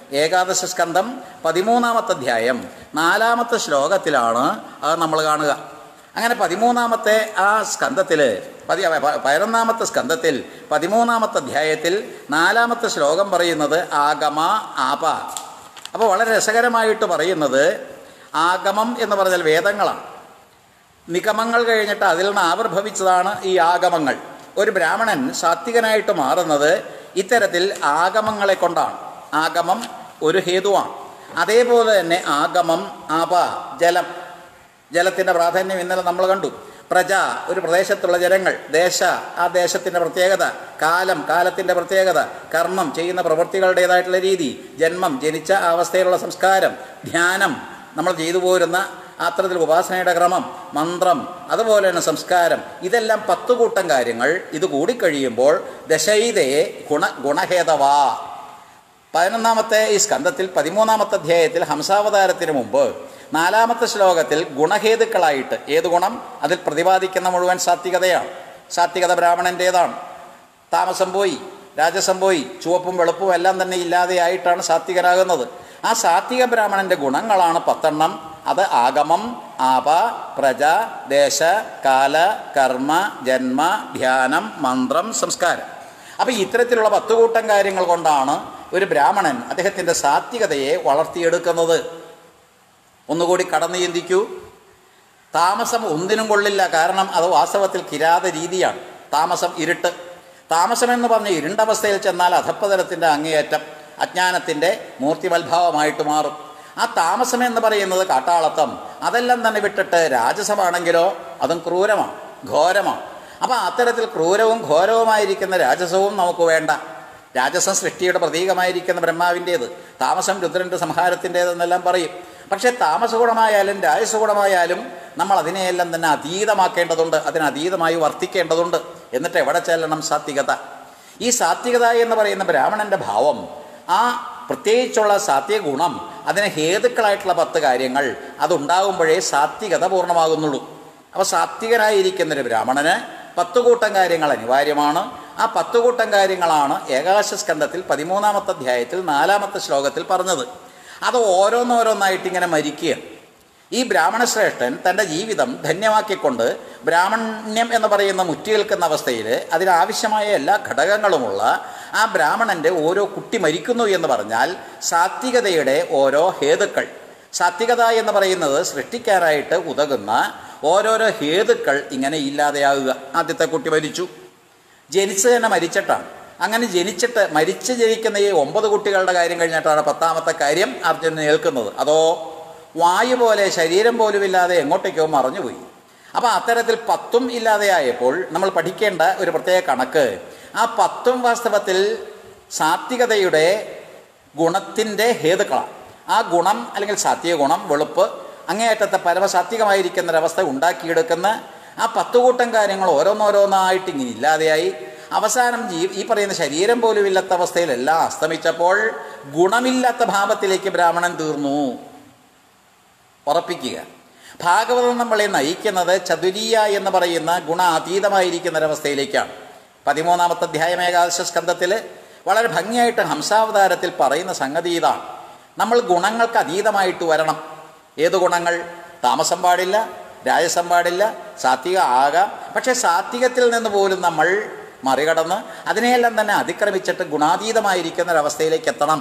ഏകാദശ സ്കന്ധം പതിമൂന്നാമത്തെ അധ്യായം നാലാമത്തെ ശ്ലോകത്തിലാണ് അത് നമ്മൾ കാണുക. അങ്ങനെ പതിമൂന്നാമത്തെ ആ സ്കന്ധത്തിൽ പതി പതിനൊന്നാമത്തെ സ്കന്ധത്തിൽ പതിമൂന്നാമത്തെ അധ്യായത്തിൽ നാലാമത്തെ ശ്ലോകം പറയുന്നത് ആഗമ ആപ. അപ്പോൾ വളരെ രസകരമായിട്ട് പറയുന്നത് ആഗമം എന്ന് പറഞ്ഞാൽ വേദങ്ങളാണ്. നിഗമങ്ങൾ കഴിഞ്ഞിട്ട് അതിൽ നിന്ന് ആവിർഭവിച്ചതാണ് ഈ ആഗമങ്ങൾ. ഒരു ബ്രാഹ്മണൻ സാത്വികനായിട്ട് മാറുന്നത് ഇത്തരത്തിൽ ആഗമങ്ങളെ കൊണ്ടാണ്. ആഗമം ഒരു ഹേതുവാണ്. അതേപോലെ തന്നെ ആഗമം ആപ ജലം, ജലത്തിൻ്റെ പ്രാധാന്യം ഇന്നലെ നമ്മൾ കണ്ടു. പ്രജ ഒരു പ്രദേശത്തുള്ള ജനങ്ങൾ, ദേശ ആ ദേശത്തിൻ്റെ പ്രത്യേകത, കാലം കാലത്തിൻ്റെ പ്രത്യേകത, കർമ്മം ചെയ്യുന്ന പ്രവൃത്തികളുടേതായിട്ടുള്ള രീതി, ജന്മം ജനിച്ച അവസ്ഥയിലുള്ള സംസ്കാരം, ധ്യാനം നമ്മൾ ചെയ്തു പോരുന്ന അത്തരത്തിൽ ഉപാസനയുടെ ക്രമം, മന്ത്രം, അതുപോലെ തന്നെ സംസ്കാരം, ഇതെല്ലാം പത്തു കൂട്ടം കാര്യങ്ങൾ. ഇത് കൂടിക്കഴിയുമ്പോൾ ദശൈതയെ ഗുണ ഗുണഹേതവാ. പതിനൊന്നാമത്തെ ഈ സ്കന്ധത്തിൽ പതിമൂന്നാമത്തെ അധ്യായത്തിൽ ഹംസാവതാരത്തിന് മുമ്പ് നാലാമത്തെ ശ്ലോകത്തിൽ ഗുണഹേതുക്കളായിട്ട് ഏത് ഗുണം അതിൽ പ്രതിപാദിക്കുന്ന മുഴുവൻ സാത്വികതയാണ്. സാത്വികത ബ്രാഹ്മണൻ്റേതാണ്. താമസം പോയി, രാജസം പോയി, ചുവപ്പും വെളുപ്പും എല്ലാം തന്നെ ഇല്ലാതെയായിട്ടാണ് സാത്വികനാകുന്നത്. ആ സാത്വിക ബ്രാഹ്മണൻ്റെ ഗുണങ്ങളാണ് പത്തെണ്ണം. അത് ആഗമം, ആപ, പ്രജ, ദേശ, കാല, കർമ്മ, ജന്മ, ധ്യാനം, മന്ത്രം, സംസ്കാരം. അപ്പോൾ ഇത്തരത്തിലുള്ള പത്തുകൂട്ടം കാര്യങ്ങൾ കൊണ്ടാണ് ഒരു ബ്രാഹ്മണൻ അദ്ദേഹത്തിൻ്റെ സാത്വികതയെ വളർത്തിയെടുക്കുന്നത്. ഒന്നുകൂടി കടന്നു ചിന്തിക്കൂ. താമസം ഒന്നിനും കൊള്ളില്ല. കാരണം അത് വാസ്തവത്തിൽ കിരാത രീതിയാണ്. താമസം ഇരുട്ട്. താമസം എന്ന് പറഞ്ഞ ഇരുണ്ടവസ്ഥയിൽ ചെന്നാൽ അധപ്പതലത്തിൻ്റെ അങ്ങേയറ്റം, അജ്ഞാനത്തിൻ്റെ മൂർത്തിവൽഭാവമായിട്ട് മാറും. ആ താമസം എന്ന് പറയുന്നത് കാട്ടാളത്തം. അതെല്ലാം തന്നെ വിട്ടിട്ട് രാജസമാണെങ്കിലോ അതും ക്രൂരമാണ്, ഘോരമാണ്. അപ്പം അത്തരത്തിൽ ക്രൂരവും ഘോരവുമായിരിക്കുന്ന രാജസവും നമുക്ക് വേണ്ട. രാജസം സൃഷ്ടിയുടെ പ്രതീകമായിരിക്കുന്ന ബ്രഹ്മാവിൻ്റേത്, താമസം രുദ്രൻ്റെ സംഹാരത്തിൻ്റേതെന്നെല്ലാം പറയും. പക്ഷേ താമസഗുണമായാലും രാജസഗുണമായാലും നമ്മൾ അതിനെയെല്ലാം തന്നെ അതീതമാക്കേണ്ടതുണ്ട്, അതിനതീതമായി വർത്തിക്കേണ്ടതുണ്ട്. എന്നിട്ട് എവിടെ ചെല്ലണം? സാത്വികത. ഈ സാത്വികത എന്ന് പറയുന്ന ബ്രാഹ്മണൻ്റെ ഭാവം, ആ പ്രത്യേകിച്ചുള്ള സാത്വിക ഗുണം, അതിന് ഹേതുക്കളായിട്ടുള്ള പത്ത് കാര്യങ്ങൾ അതുണ്ടാകുമ്പോഴേ സാത്വികത പൂർണ്ണമാകുന്നുള്ളൂ. അപ്പോൾ സാത്വികനായിരിക്കുന്നൊരു ബ്രാഹ്മണന് പത്തുകൂട്ടം കാര്യങ്ങൾ അനിവാര്യമാണ്. ആ പത്തുകൂട്ടം കാര്യങ്ങളാണ് ഏകാദശ സ്കന്ധത്തിൽ പതിമൂന്നാമത്തെ അധ്യായത്തിൽ നാലാമത്തെ ശ്ലോകത്തിൽ പറഞ്ഞത്. അത് ഓരോന്നോരോന്നായിട്ട് ഇങ്ങനെ മരിക്കുക. ഈ ബ്രാഹ്മണശ്രേഷ്ഠൻ തൻ്റെ ജീവിതം ധന്യമാക്കിക്കൊണ്ട് ബ്രാഹ്മണ്യം എന്ന് പറയുന്ന മുറ്റിയേൽക്കുന്ന അവസ്ഥയിൽ അതിനാവശ്യമായ എല്ലാ ഘടകങ്ങളുമുള്ള ആ ബ്രാഹ്മണൻ്റെ ഓരോ കുട്ടി മരിക്കുന്നു എന്ന് പറഞ്ഞാൽ സാത്വികതയുടെ ഓരോ ഹേതുക്കൾ, സാത്വികത എന്ന് പറയുന്നത് സൃഷ്ടിക്കാനായിട്ട് ഉതകുന്ന ഓരോരോ ഹേതുക്കൾ ഇങ്ങനെ ഇല്ലാതെയാകുക. ആദ്യത്തെ കുട്ടി മരിച്ചു, ജനിച്ച് തന്നെ മരിച്ചിട്ടാണ്. അങ്ങനെ ജനിച്ചിട്ട് മരിച്ച് ജനിക്കുന്ന ഈ ഒമ്പത് കുട്ടികളുടെ കാര്യം കഴിഞ്ഞിട്ടാണ് പത്താമത്തെ കാര്യം അർജുനൻ ഏൽക്കുന്നത്. അതോ വായു പോലെ ശരീരം പോലുമില്ലാതെ എങ്ങോട്ടേക്കോ മറഞ്ഞുപോയി. അപ്പോൾ അത്തരത്തിൽ പത്തും ഇല്ലാതെയായപ്പോൾ നമ്മൾ പഠിക്കേണ്ട ഒരു പ്രത്യേക കണക്ക്, ആ പത്തും വാസ്തവത്തിൽ സാത്വികതയുടെ ഗുണത്തിൻ്റെ ഹേതുക്കളാണ്. ആ ഗുണം അല്ലെങ്കിൽ സാത്വിക ഗുണം, വെളുപ്പ്, അങ്ങേയറ്റത്തെ പരമസാത്വികമായിരിക്കുന്നൊരവസ്ഥ ഉണ്ടാക്കിയെടുക്കുന്ന ആ പത്തുകൂട്ടം കാര്യങ്ങൾ ഓരോന്നോരോന്നായിട്ട് ഇങ്ങനെ ഇല്ലാതെയായി അവസാനം ജീ ഈ പറയുന്ന ശരീരം പോലും ഇല്ലാത്ത അവസ്ഥയിലെല്ലാം അസ്തമിച്ചപ്പോൾ ഗുണമില്ലാത്ത ഭാവത്തിലേക്ക് ബ്രാഹ്മണൻ തീർന്നു. ഉറപ്പിക്കുക, ഭാഗവതം നമ്മളെ നയിക്കുന്നത് ചതുരീയ എന്ന് പറയുന്ന ഗുണാതീതമായിരിക്കുന്നൊരവസ്ഥയിലേക്കാണ്. പതിമൂന്നാമത്തെ അധ്യായം ഏകാദശ സ്കന്ധത്തിൽ വളരെ ഭംഗിയായിട്ട് ഹംസാവതാരത്തിൽ പറയുന്ന സംഗതി ഇതാണ്. നമ്മൾ ഗുണങ്ങൾക്ക് അതീതമായിട്ട് വരണം. ഏത് ഗുണങ്ങൾ? താമസം പാടില്ല, രാജസം പാടില്ല, സാത്വിക ആകാം. പക്ഷേ സാത്വികത്തിൽ നിന്ന് പോലും നമ്മൾ മറികടന്ന് അതിനെയെല്ലാം തന്നെ അതിക്രമിച്ചിട്ട് ഗുണാതീതമായിരിക്കുന്നൊരവസ്ഥയിലേക്ക് എത്തണം.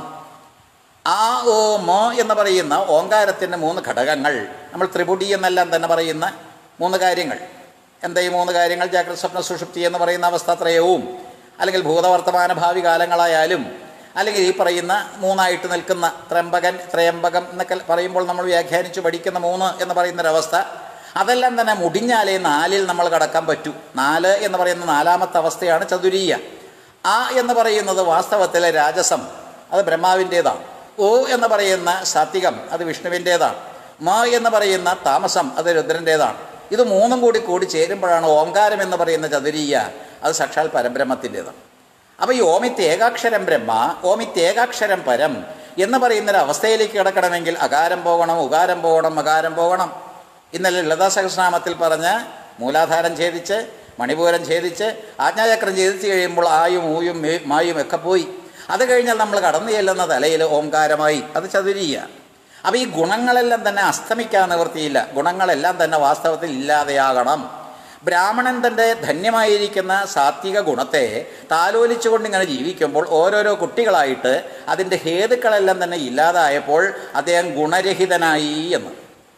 ആ ഓ മോ എന്ന് പറയുന്ന ഓങ്കാരത്തിൻ്റെ മൂന്ന് ഘടകങ്ങൾ, നമ്മൾ ത്രിപുടി എന്നെല്ലാം തന്നെ പറയുന്ന മൂന്ന് കാര്യങ്ങൾ. എന്താ ഈ മൂന്ന് കാര്യങ്ങൾ? ജാഗ്രത, സ്വപ്ന, സുഷുപ്തി എന്ന് പറയുന്ന അവസ്ഥാത്രയവും, അല്ലെങ്കിൽ ഭൂതവർത്തമാന ഭാവി കാലങ്ങളായാലും, അല്ലെങ്കിൽ ഈ പറയുന്ന മൂന്നായിട്ട് നിൽക്കുന്ന ത്രയംബകൻ, ത്രയംബകം എന്നൊക്കെ പറയുമ്പോൾ നമ്മൾ വ്യാഖ്യാനിച്ച് പഠിക്കുന്ന മൂന്ന് എന്ന് പറയുന്നൊരവസ്ഥ, അതെല്ലാം തന്നെ മുടിഞ്ഞാലേ നാലിൽ നമ്മൾ കടക്കാൻ പറ്റൂ. നാല് എന്ന് പറയുന്ന നാലാമത്തെ അവസ്ഥയാണ് ചതുരീയ. ആ എന്ന് പറയുന്നത് വാസ്തവത്തിലെ രാജസം, അത് ബ്രഹ്മാവിൻ്റേതാണ്. ഓ എന്ന് പറയുന്ന സാത്വികം, അത് വിഷ്ണുവിൻ്റേതാണ്. മ എന്ന് പറയുന്ന താമസം, അത് രുദ്രൻ്റേതാണ്. ഇത് മൂന്നും കൂടി കൂടി ചേരുമ്പോഴാണ് ഓംകാരം എന്ന് പറയുന്ന ചതുരീയ, അത് സാക്ഷാൽ പരബ്രഹ്മത്തിൻ്റേതാണ്. അപ്പോൾ ഈ ഓമിത്യേകാക്ഷരം ബ്രഹ്മ, ഓമിത്യേകാക്ഷരം പരം എന്ന് പറയുന്നൊരവസ്ഥയിലേക്ക് കിടക്കണമെങ്കിൽ അകാരം പോകണം, ഉകാരം പോകണം, മകാരം പോകണം. ഇന്നലെ ലളിതാ സഹസ്രനാമത്തിൽ പറഞ്ഞ് മൂലാധാരം ഛേദിച്ച്, മണിപൂരം ഛേദിച്ച്, ആജ്ഞാചക്രം ഛേദിച്ച് കഴിയുമ്പോൾ ആയും ഊയും മായും ഒക്കെ പോയി. അത് കഴിഞ്ഞാൽ നമ്മൾ കടന്നു ചെല്ലുന്ന തലയിൽ ഓംകാരമായി, അത് ചതുരീയ. അപ്പോൾ ഈ ഗുണങ്ങളെല്ലാം തന്നെ അസ്തമിക്കാൻ നിവൃത്തിയില്ല. ഗുണങ്ങളെല്ലാം തന്നെ വാസ്തവത്തിൽ ഇല്ലാതെയാകണം. ബ്രാഹ്മണൻ തൻ്റെ ധന്യമായിരിക്കുന്ന സാത്വിക ഗുണത്തെ താലോലിച്ചുകൊണ്ടിങ്ങനെ ജീവിക്കുമ്പോൾ ഓരോരോ കുട്ടികളായിട്ട് അതിൻ്റെ ഹേതുക്കളെല്ലാം തന്നെ ഇല്ലാതായപ്പോൾ അദ്ദേഹം ഗുണരഹിതനായി എന്ന്.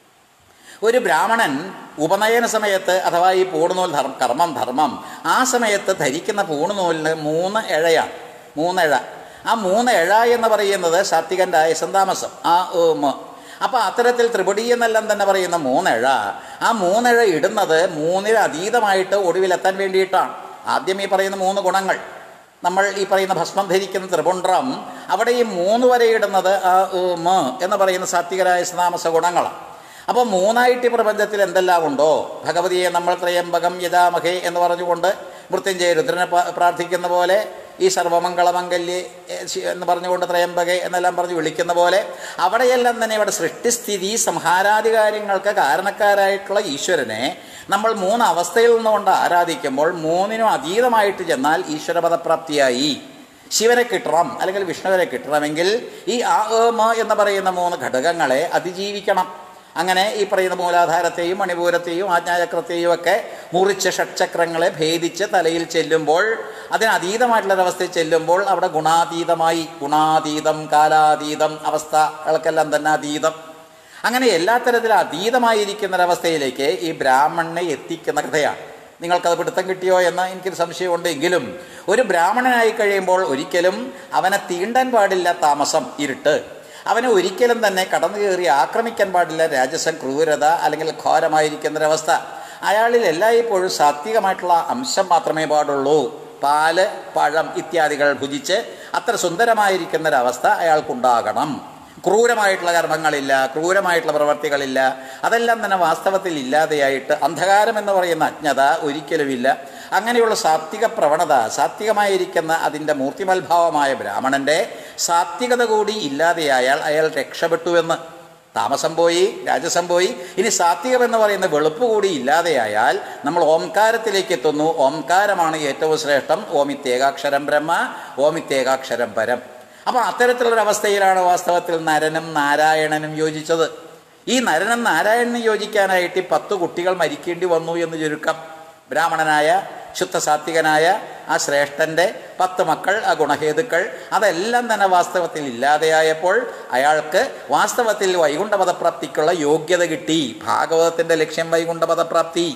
ഒരു ബ്രാഹ്മണൻ ഉപനയന സമയത്ത് അഥവാ ഈ പൂണുനൂൽ ധർമ്മ കർമ്മം ധർമ്മം ആ സമയത്ത് ധരിക്കുന്ന പൂണുനൂലിന് മൂന്ന് ഇഴയാണ്. മൂന്നെഴ. ആ മൂന്ന് ഇഴ എന്ന് പറയുന്നത് സാത്വികൻ്റെ ആയസന്താമസം ആ ഉം. അപ്പോൾ അത്തരത്തിൽ ത്രിപുടി എന്നെല്ലാം തന്നെ പറയുന്ന മൂന്നെഴ, ആ മൂന്നെഴ ഇടുന്നത് മൂന്നിന് അതീതമായിട്ട് ഒടുവിലെത്താൻ വേണ്ടിയിട്ടാണ്. ആദ്യം ഈ പറയുന്ന മൂന്ന് ഗുണങ്ങൾ, നമ്മൾ ഈ പറയുന്ന ഭസ്മം ധരിക്കുന്ന ത്രിപുണ്ഡ്രം, അവിടെ ഈ മൂന്ന് വരെ ഇടുന്നത് ആ ഉം എന്ന് പറയുന്ന സാത്വികരായ സന്താമസ ഗുണങ്ങളാണ്. അപ്പോൾ മൂന്നായിട്ട് ഈ പ്രപഞ്ചത്തിൽ എന്തെല്ലാം ഉണ്ടോ, ഭഗവതിയെ നമ്മൾ ത്രയംബകം യജാമഹേ എന്ന് പറഞ്ഞുകൊണ്ട് മൃത്യുഞ്ജയ രുദ്രനെ പ്രാർത്ഥിക്കുന്ന പോലെ, ഈ സർവമംഗളമംഗല്യേ എന്ന് പറഞ്ഞുകൊണ്ട് ത്രയംബകെ എന്നെല്ലാം പറഞ്ഞ് വിളിക്കുന്ന പോലെ, അവിടെയെല്ലാം തന്നെ ഇവിടെ സൃഷ്ടിസ്ഥിതി സംഹാരാദി കാര്യങ്ങൾക്ക് കാരണക്കാരായിട്ടുള്ള ഈശ്വരനെ നമ്മൾ മൂന്ന് അവസ്ഥയിൽ നിന്നുകൊണ്ട് ആരാധിക്കുമ്പോൾ മൂന്നിനും അതീതമായിട്ട് ചെന്നാൽ ഈശ്വരപദപ്രാപ്തിയായി. ശിവനെ കിട്ടണം അല്ലെങ്കിൽ വിഷ്ണുവിനെ കിട്ടണമെങ്കിൽ ഈ ആ മ എന്ന് പറയുന്ന മൂന്ന് ഘടകങ്ങളെ അതിജീവിക്കണം. അങ്ങനെ ഈ പറയുന്ന മൂലാധാരത്തെയും മണിപൂരത്തെയും ആജ്ഞാചക്രത്തെയും ഒക്കെ മുറിച്ച് ഷഡ്ചക്രങ്ങളെ ഭേദിച്ച് തലയിൽ ചെല്ലുമ്പോൾ, അതിനതീതമായിട്ടുള്ളൊരവസ്ഥയിൽ ചെല്ലുമ്പോൾ അവിടെ ഗുണാതീതമായി. ഗുണാതീതം, കാലാതീതം, അവസ്ഥകൾക്കെല്ലാം തന്നെ അതീതം. അങ്ങനെ എല്ലാ തരത്തിലും അതീതമായിരിക്കുന്നൊരവസ്ഥയിലേക്ക് ഈ ബ്രാഹ്മണനെ എത്തിക്കുന്ന കഥയാണ്. നിങ്ങൾക്കത് പിടുത്തം കിട്ടിയോ എന്ന് എനിക്കൊരു സംശയമുണ്ട്. എങ്കിലും ഒരു ബ്രാഹ്മണനായി കഴിയുമ്പോൾ ഒരിക്കലും അവനെ തീണ്ടാൻ പാടില്ല താമസം, ഇരുട്ട്. അവനെ ഒരിക്കലും തന്നെ കടന്നു കയറി ആക്രമിക്കാൻ പാടില്ല രാജസം, ക്രൂരത അല്ലെങ്കിൽ ഘോരമായിരിക്കുന്നൊരവസ്ഥ. അയാളിൽ എല്ലായ്പ്പോഴും സാത്വികമായിട്ടുള്ള അംശം മാത്രമേ പാടുള്ളൂ. പാല്, പഴം ഇത്യാദികൾ ഭുജിച്ച് അത്ര സുന്ദരമായിരിക്കുന്നൊരവസ്ഥ അയാൾക്കുണ്ടാകണം. ക്രൂരമായിട്ടുള്ള കർമ്മങ്ങളില്ല, ക്രൂരമായിട്ടുള്ള പ്രവർത്തികളില്ല. അതെല്ലാം തന്നെ വാസ്തവത്തിൽ ഇല്ലാതെയായിട്ട് അന്ധകാരം എന്ന് പറയുന്ന അജ്ഞത ഒരിക്കലുമില്ല. അങ്ങനെയുള്ള സാത്വിക പ്രവണത, സാത്വികമായിരിക്കുന്ന അതിൻ്റെ മൂർത്തിമൽഭാവമായ ബ്രാഹ്മണൻ്റെ സാത്വികത കൂടി ഇല്ലാതെയായാൽ അയാൾ രക്ഷപ്പെട്ടുവെന്ന്. താമസം പോയി, രാജസം പോയി, ഇനി സാത്വികമെന്ന് പറയുന്ന വെളുപ്പ് കൂടി ഇല്ലാതെയായാൽ നമ്മൾ ഓംകാരത്തിലേക്ക് എത്തുന്നു. ഓംകാരമാണ് ഏറ്റവും ശ്രേഷ്ഠം. ഓമിത്യേകാക്ഷരം ബ്രഹ്മ, ഓമിത്യേകാക്ഷരം പരം. അപ്പോൾ അത്തരത്തിലുള്ളൊരവസ്ഥയിലാണ് വാസ്തവത്തിൽ നരനും നാരായണനും യോജിച്ചത്. ഈ നരനും നാരായണനും യോജിക്കാനായിട്ട് ഈ പത്ത് കുട്ടികൾ മരിക്കേണ്ടി വന്നു എന്ന് ചുരുക്കം. ബ്രാഹ്മണനായ ശുദ്ധസാത്വികനായ ആ ശ്രേഷ്ഠൻ്റെ പത്ത് മക്കൾ, ആ ഗുണഹേതുക്കൾ, അതെല്ലാം തന്നെ വാസ്തവത്തിൽ ഇല്ലാതെയായപ്പോൾ അയാൾക്ക് വാസ്തവത്തിൽ വൈകുണ്ഠപദപ്രാപ്തിക്കുള്ള യോഗ്യത കിട്ടി. ഭാഗവതത്തിൻ്റെ ലക്ഷ്യം വൈകുണ്ഠപദപ്രാപ്തി.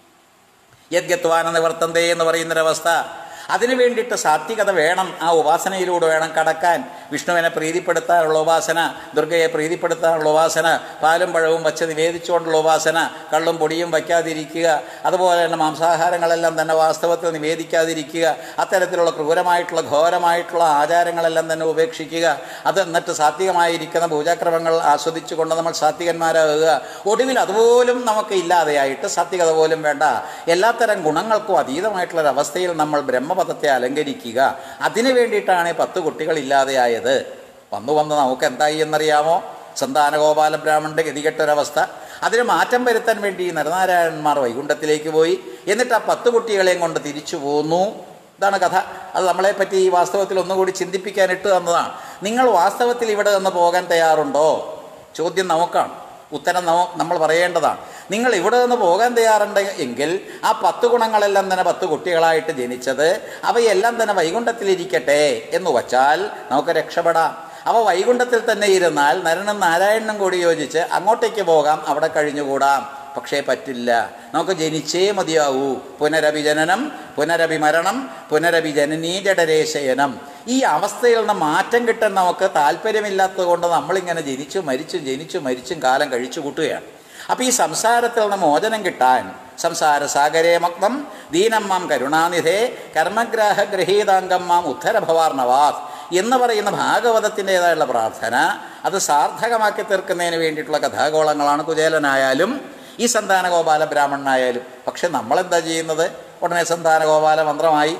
യദ്ഗത്വാന നിവർത്തന്തേ എന്ന് പറയുന്നൊരവസ്ഥ. അതിനു വേണ്ടിയിട്ട് സാത്വികത വേണം. ആ ഉപാസനയിലൂടെ വേണം കടക്കാൻ. വിഷ്ണുവിനെ പ്രീതിപ്പെടുത്താനുള്ള ഉപാസന, ദുർഗയെ പ്രീതിപ്പെടുത്താനുള്ള ഉപാസന, പാലും പഴവും വച്ച് നിവേദിച്ചുകൊണ്ടുള്ള ഉപാസന, കള്ളും പൊടിയും വയ്ക്കാതിരിക്കുക, അതുപോലെ തന്നെ മാംസാഹാരങ്ങളെല്ലാം തന്നെ വാസ്തവത്തിൽ നിവേദിക്കാതിരിക്കുക, അത്തരത്തിലുള്ള ക്രൂരമായിട്ടുള്ള ഘോരമായിട്ടുള്ള ആചാരങ്ങളെല്ലാം തന്നെ ഉപേക്ഷിക്കുക. അത് എന്നിട്ട് സാത്വികമായിരിക്കുന്ന പൂജാക്രമങ്ങൾ ആസ്വദിച്ചുകൊണ്ട് നമ്മൾ സാത്വികന്മാരാകുക. ഒടുവിൽ അതുപോലും നമുക്ക് ഇല്ലാതെയായിട്ട് സാത്വികത പോലും വേണ്ട, എല്ലാത്തരം ഗുണങ്ങൾക്കും അതീതമായിട്ടുള്ളൊരവസ്ഥയിൽ നമ്മൾ ബ്രഹ്മപദത്തെ അലങ്കരിക്കുക. അതിനു വേണ്ടിയിട്ടാണ് പത്ത് കുട്ടികൾ ഇല്ലാതെയായത്. വന്നു വന്ന് നമുക്ക് എന്തായി എന്നറിയാമോ? സന്താനഗോപാല ബ്രാഹ്മണൻ്റെ ഗതികെട്ടൊരവസ്ഥ. അതിന് മാറ്റം വരുത്താൻ വേണ്ടി നരനാരായണന്മാർ വൈകുണ്ഠത്തിലേക്ക് പോയി. എന്നിട്ട് ആ പത്ത് കുട്ടികളെയും കൊണ്ട് തിരിച്ചു പോന്നു. ഇതാണ് കഥ. അത് നമ്മളെപ്പറ്റി ഈ വാസ്തവത്തിൽ ഒന്നുകൂടി ചിന്തിപ്പിക്കാൻ ഇട്ട് തന്നതാണ്. നിങ്ങൾ വാസ്തവത്തിൽ ഇവിടെ നിന്ന് പോകാൻ തയ്യാറുണ്ടോ? ചോദ്യം നമുക്കാണ്. ഉത്തരം നമ നമ്മൾ പറയേണ്ടതാണ്. നിങ്ങൾ ഇവിടെ നിന്ന് പോകാൻ തയ്യാറുണ്ട് എങ്കിൽ ആ പത്ത് ഗുണങ്ങളെല്ലാം തന്നെ പത്ത് കുട്ടികളായിട്ട് ജനിച്ചത് അവയെല്ലാം തന്നെ വൈകുണ്ഠത്തിലിരിക്കട്ടെ എന്ന് വച്ചാൽ നമുക്ക് രക്ഷപ്പെടാം. അവ വൈകുണ്ഠത്തിൽ തന്നെ ഇരുന്നാൽ നരനും നാരായണനും കൂടി യോജിച്ച് അങ്ങോട്ടേക്ക് പോകാം, അവിടെ കഴിഞ്ഞുകൂടാം. പക്ഷേ പറ്റില്ല. നമുക്ക് ജനിച്ചേ മതിയാവൂ. പുനരഭിജനനം, പുനരഭിമരണം, പുനരഭിജനനീ ജഡരേശയനം. ഈ അവസ്ഥയിൽ നിന്ന് മാറ്റം കിട്ടാൻ നമുക്ക് താല്പര്യമില്ലാത്തത് കൊണ്ട് നമ്മളിങ്ങനെ ജനിച്ചും മരിച്ചും ജനിച്ചും മരിച്ചും കാലം കഴിച്ചു കൂട്ടുകയാണ്. അപ്പോൾ ഈ സംസാരത്തിൽ നിന്ന് മോചനം കിട്ടാൻ സംസാര സാഗരേ മഗ്നം ദീനം മാം കരുണാനിധേ കർമ്മഗ്രാഹ ഗ്രഹീതാംഗം മാം ഉദ്ധരഭവാർണവാത് എന്ന് പറയുന്ന ഭാഗവതത്തിൻ്റേതായുള്ള പ്രാർത്ഥന അത് സാർത്ഥകമാക്കി തീർക്കുന്നതിന് വേണ്ടിയിട്ടുള്ള കഥാഗോളങ്ങളാണ് കുചേലനായാലും ഈ സന്താനഗോപാല ബ്രാഹ്മണനായാലും. പക്ഷെ നമ്മളെന്താ ചെയ്യുന്നത്? ഉടനെ സന്താനഗോപാല മന്ത്രമായി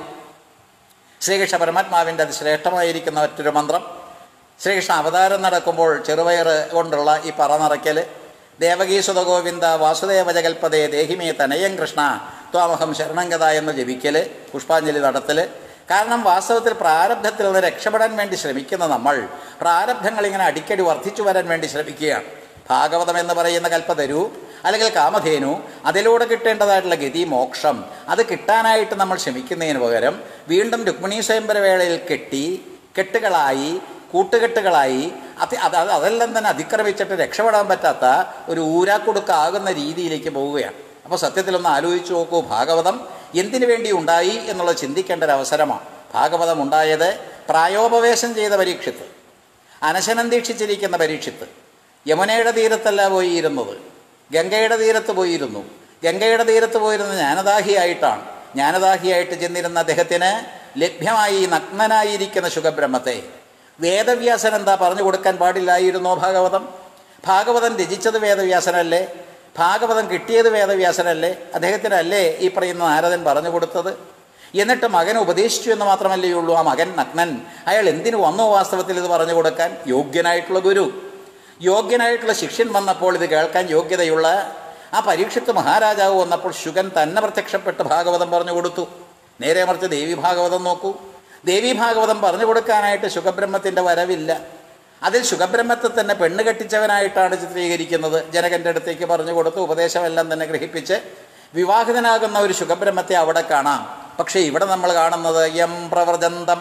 ശ്രീകൃഷ്ണ പരമാത്മാവിൻ്റെ അതിശ്രേഷ്ഠമായിരിക്കുന്ന മറ്റൊരു മന്ത്രം, ശ്രീകൃഷ്ണ അവതാരം നടക്കുമ്പോൾ ചെറുവയർ കൊണ്ടുള്ള ഈ പറ നിറയ്ക്കൽ, ദേവകീസുത ഗോവിന്ദ വാസുദേവ ജഗൽപദേ ദേഹിമേ തനയം കൃഷ്ണ ത്വാമഹം ശരണംഗത എന്ന് ജപിക്കൽ, പുഷ്പാഞ്ജലി നടത്തൽ, കാരണം വാസ്തവത്തിൽ പ്രാരബ്ധത്തിൽ നിന്ന് രക്ഷപ്പെടാൻ വേണ്ടി ശ്രമിക്കുന്ന നമ്മൾ പ്രാരബ്ധങ്ങൾ ഇങ്ങനെ അടിക്കടി വർദ്ധിച്ചു വരാൻ വേണ്ടി ശ്രമിക്കുകയാണ്. ഭാഗവതം എന്ന് പറയുന്ന കൽപ്പതരു അല്ലെങ്കിൽ കാമധേനു, അതിലൂടെ കിട്ടേണ്ടതായിട്ടുള്ള ഗതി മോക്ഷം, അത് കിട്ടാനായിട്ട് നമ്മൾ ശ്രമിക്കുന്നതിന് പകരം വീണ്ടും രുക്മിണീ സ്വയംവര വേളയിൽ കെട്ടി കെട്ടുകളായി കൂട്ടുകെട്ടുകളായി അത് അത് അതെല്ലാം തന്നെ അതിക്രമിച്ചിട്ട് രക്ഷപ്പെടാൻ പറ്റാത്ത ഒരു ഊരാക്കുടുക്കാകുന്ന രീതിയിലേക്ക് പോവുകയാണ്. അപ്പോൾ സത്യത്തിലൊന്ന് ആലോചിച്ച് നോക്കൂ, ഭാഗവതം എന്തിനു വേണ്ടി ഉണ്ടായി എന്നുള്ളത് ചിന്തിക്കേണ്ട ഒരു അവസരമാണ്. ഭാഗവതം ഉണ്ടായത് പ്രായോപവേശം ചെയ്ത പരീക്ഷിത്ത്, അനശനം ദീക്ഷിച്ചിരിക്കുന്ന പരീക്ഷിത്ത് യമുനയുടെ തീരത്തല്ല പോയിരുന്നത്, ഗംഗയുടെ തീരത്ത് പോയിരുന്നു. ഗംഗയുടെ തീരത്ത് പോയിരുന്ന ജ്ഞാനദാഹിയായിട്ടാണ്. ജ്ഞാനദാഹിയായിട്ട് ചെന്നിരുന്ന അദ്ദേഹത്തിന് ലഭ്യമായി നഗ്നനായിരിക്കുന്ന ശുഖബ്രഹ്മത്തെ വേദവ്യാസൻ എന്താ പറഞ്ഞു കൊടുക്കാൻ പാടില്ലായിരുന്നോ? ഭാഗവതം ഭാഗവതം രചിച്ചത് വേദവ്യാസനല്ലേ? ഭാഗവതം കിട്ടിയത് വേദവ്യാസനല്ലേ? അദ്ദേഹത്തിനല്ലേ ഈ പറയുന്ന നാരദൻ പറഞ്ഞു കൊടുത്തത്? എന്നിട്ട് മകൻ ഉപദേശിച്ചു എന്ന് മാത്രമല്ലേ ഉള്ളൂ. ആ മകൻ നഗ്നൻ, അയാൾ എന്തിനു വന്നു വാസ്തവത്തിൽ ഇത് പറഞ്ഞു കൊടുക്കാൻ? യോഗ്യനായിട്ടുള്ള ഗുരു, യോഗ്യനായിട്ടുള്ള ശിഷ്യൻ വന്നപ്പോൾ ഇത് കേൾക്കാൻ യോഗ്യതയുള്ള ആ പരീക്ഷിത്ത് മഹാരാജാവ് വന്നപ്പോൾ ശുഗൻ തന്നെ പ്രത്യക്ഷപ്പെട്ട് ഭാഗവതം പറഞ്ഞു കൊടുത്തു. നേരെ മറിച്ച് ദേവി ഭാഗവതം നോക്കൂ. ദേവി ഭാഗവതം പറഞ്ഞു കൊടുക്കാനായിട്ട് ശുഖബ്രഹ്മത്തിൻ്റെ വരവില്ല. അതിൽ ശുഖബ്രഹ്മത്തെ തന്നെ പെണ്ണ് കെട്ടിച്ചവനായിട്ടാണ് ചിത്രീകരിക്കുന്നത്. ജനകൻ്റെ അടുത്തേക്ക് പറഞ്ഞു കൊടുത്ത് ഉപദേശമെല്ലാം തന്നെ ഗ്രഹിപ്പിച്ച് വിവാഹിതനാകുന്ന ഒരു ശുഖബ്രഹ്മത്തെ അവിടെ കാണാം. പക്ഷേ ഇവിടെ നമ്മൾ കാണുന്നത് യം പ്രവ്രജന്തം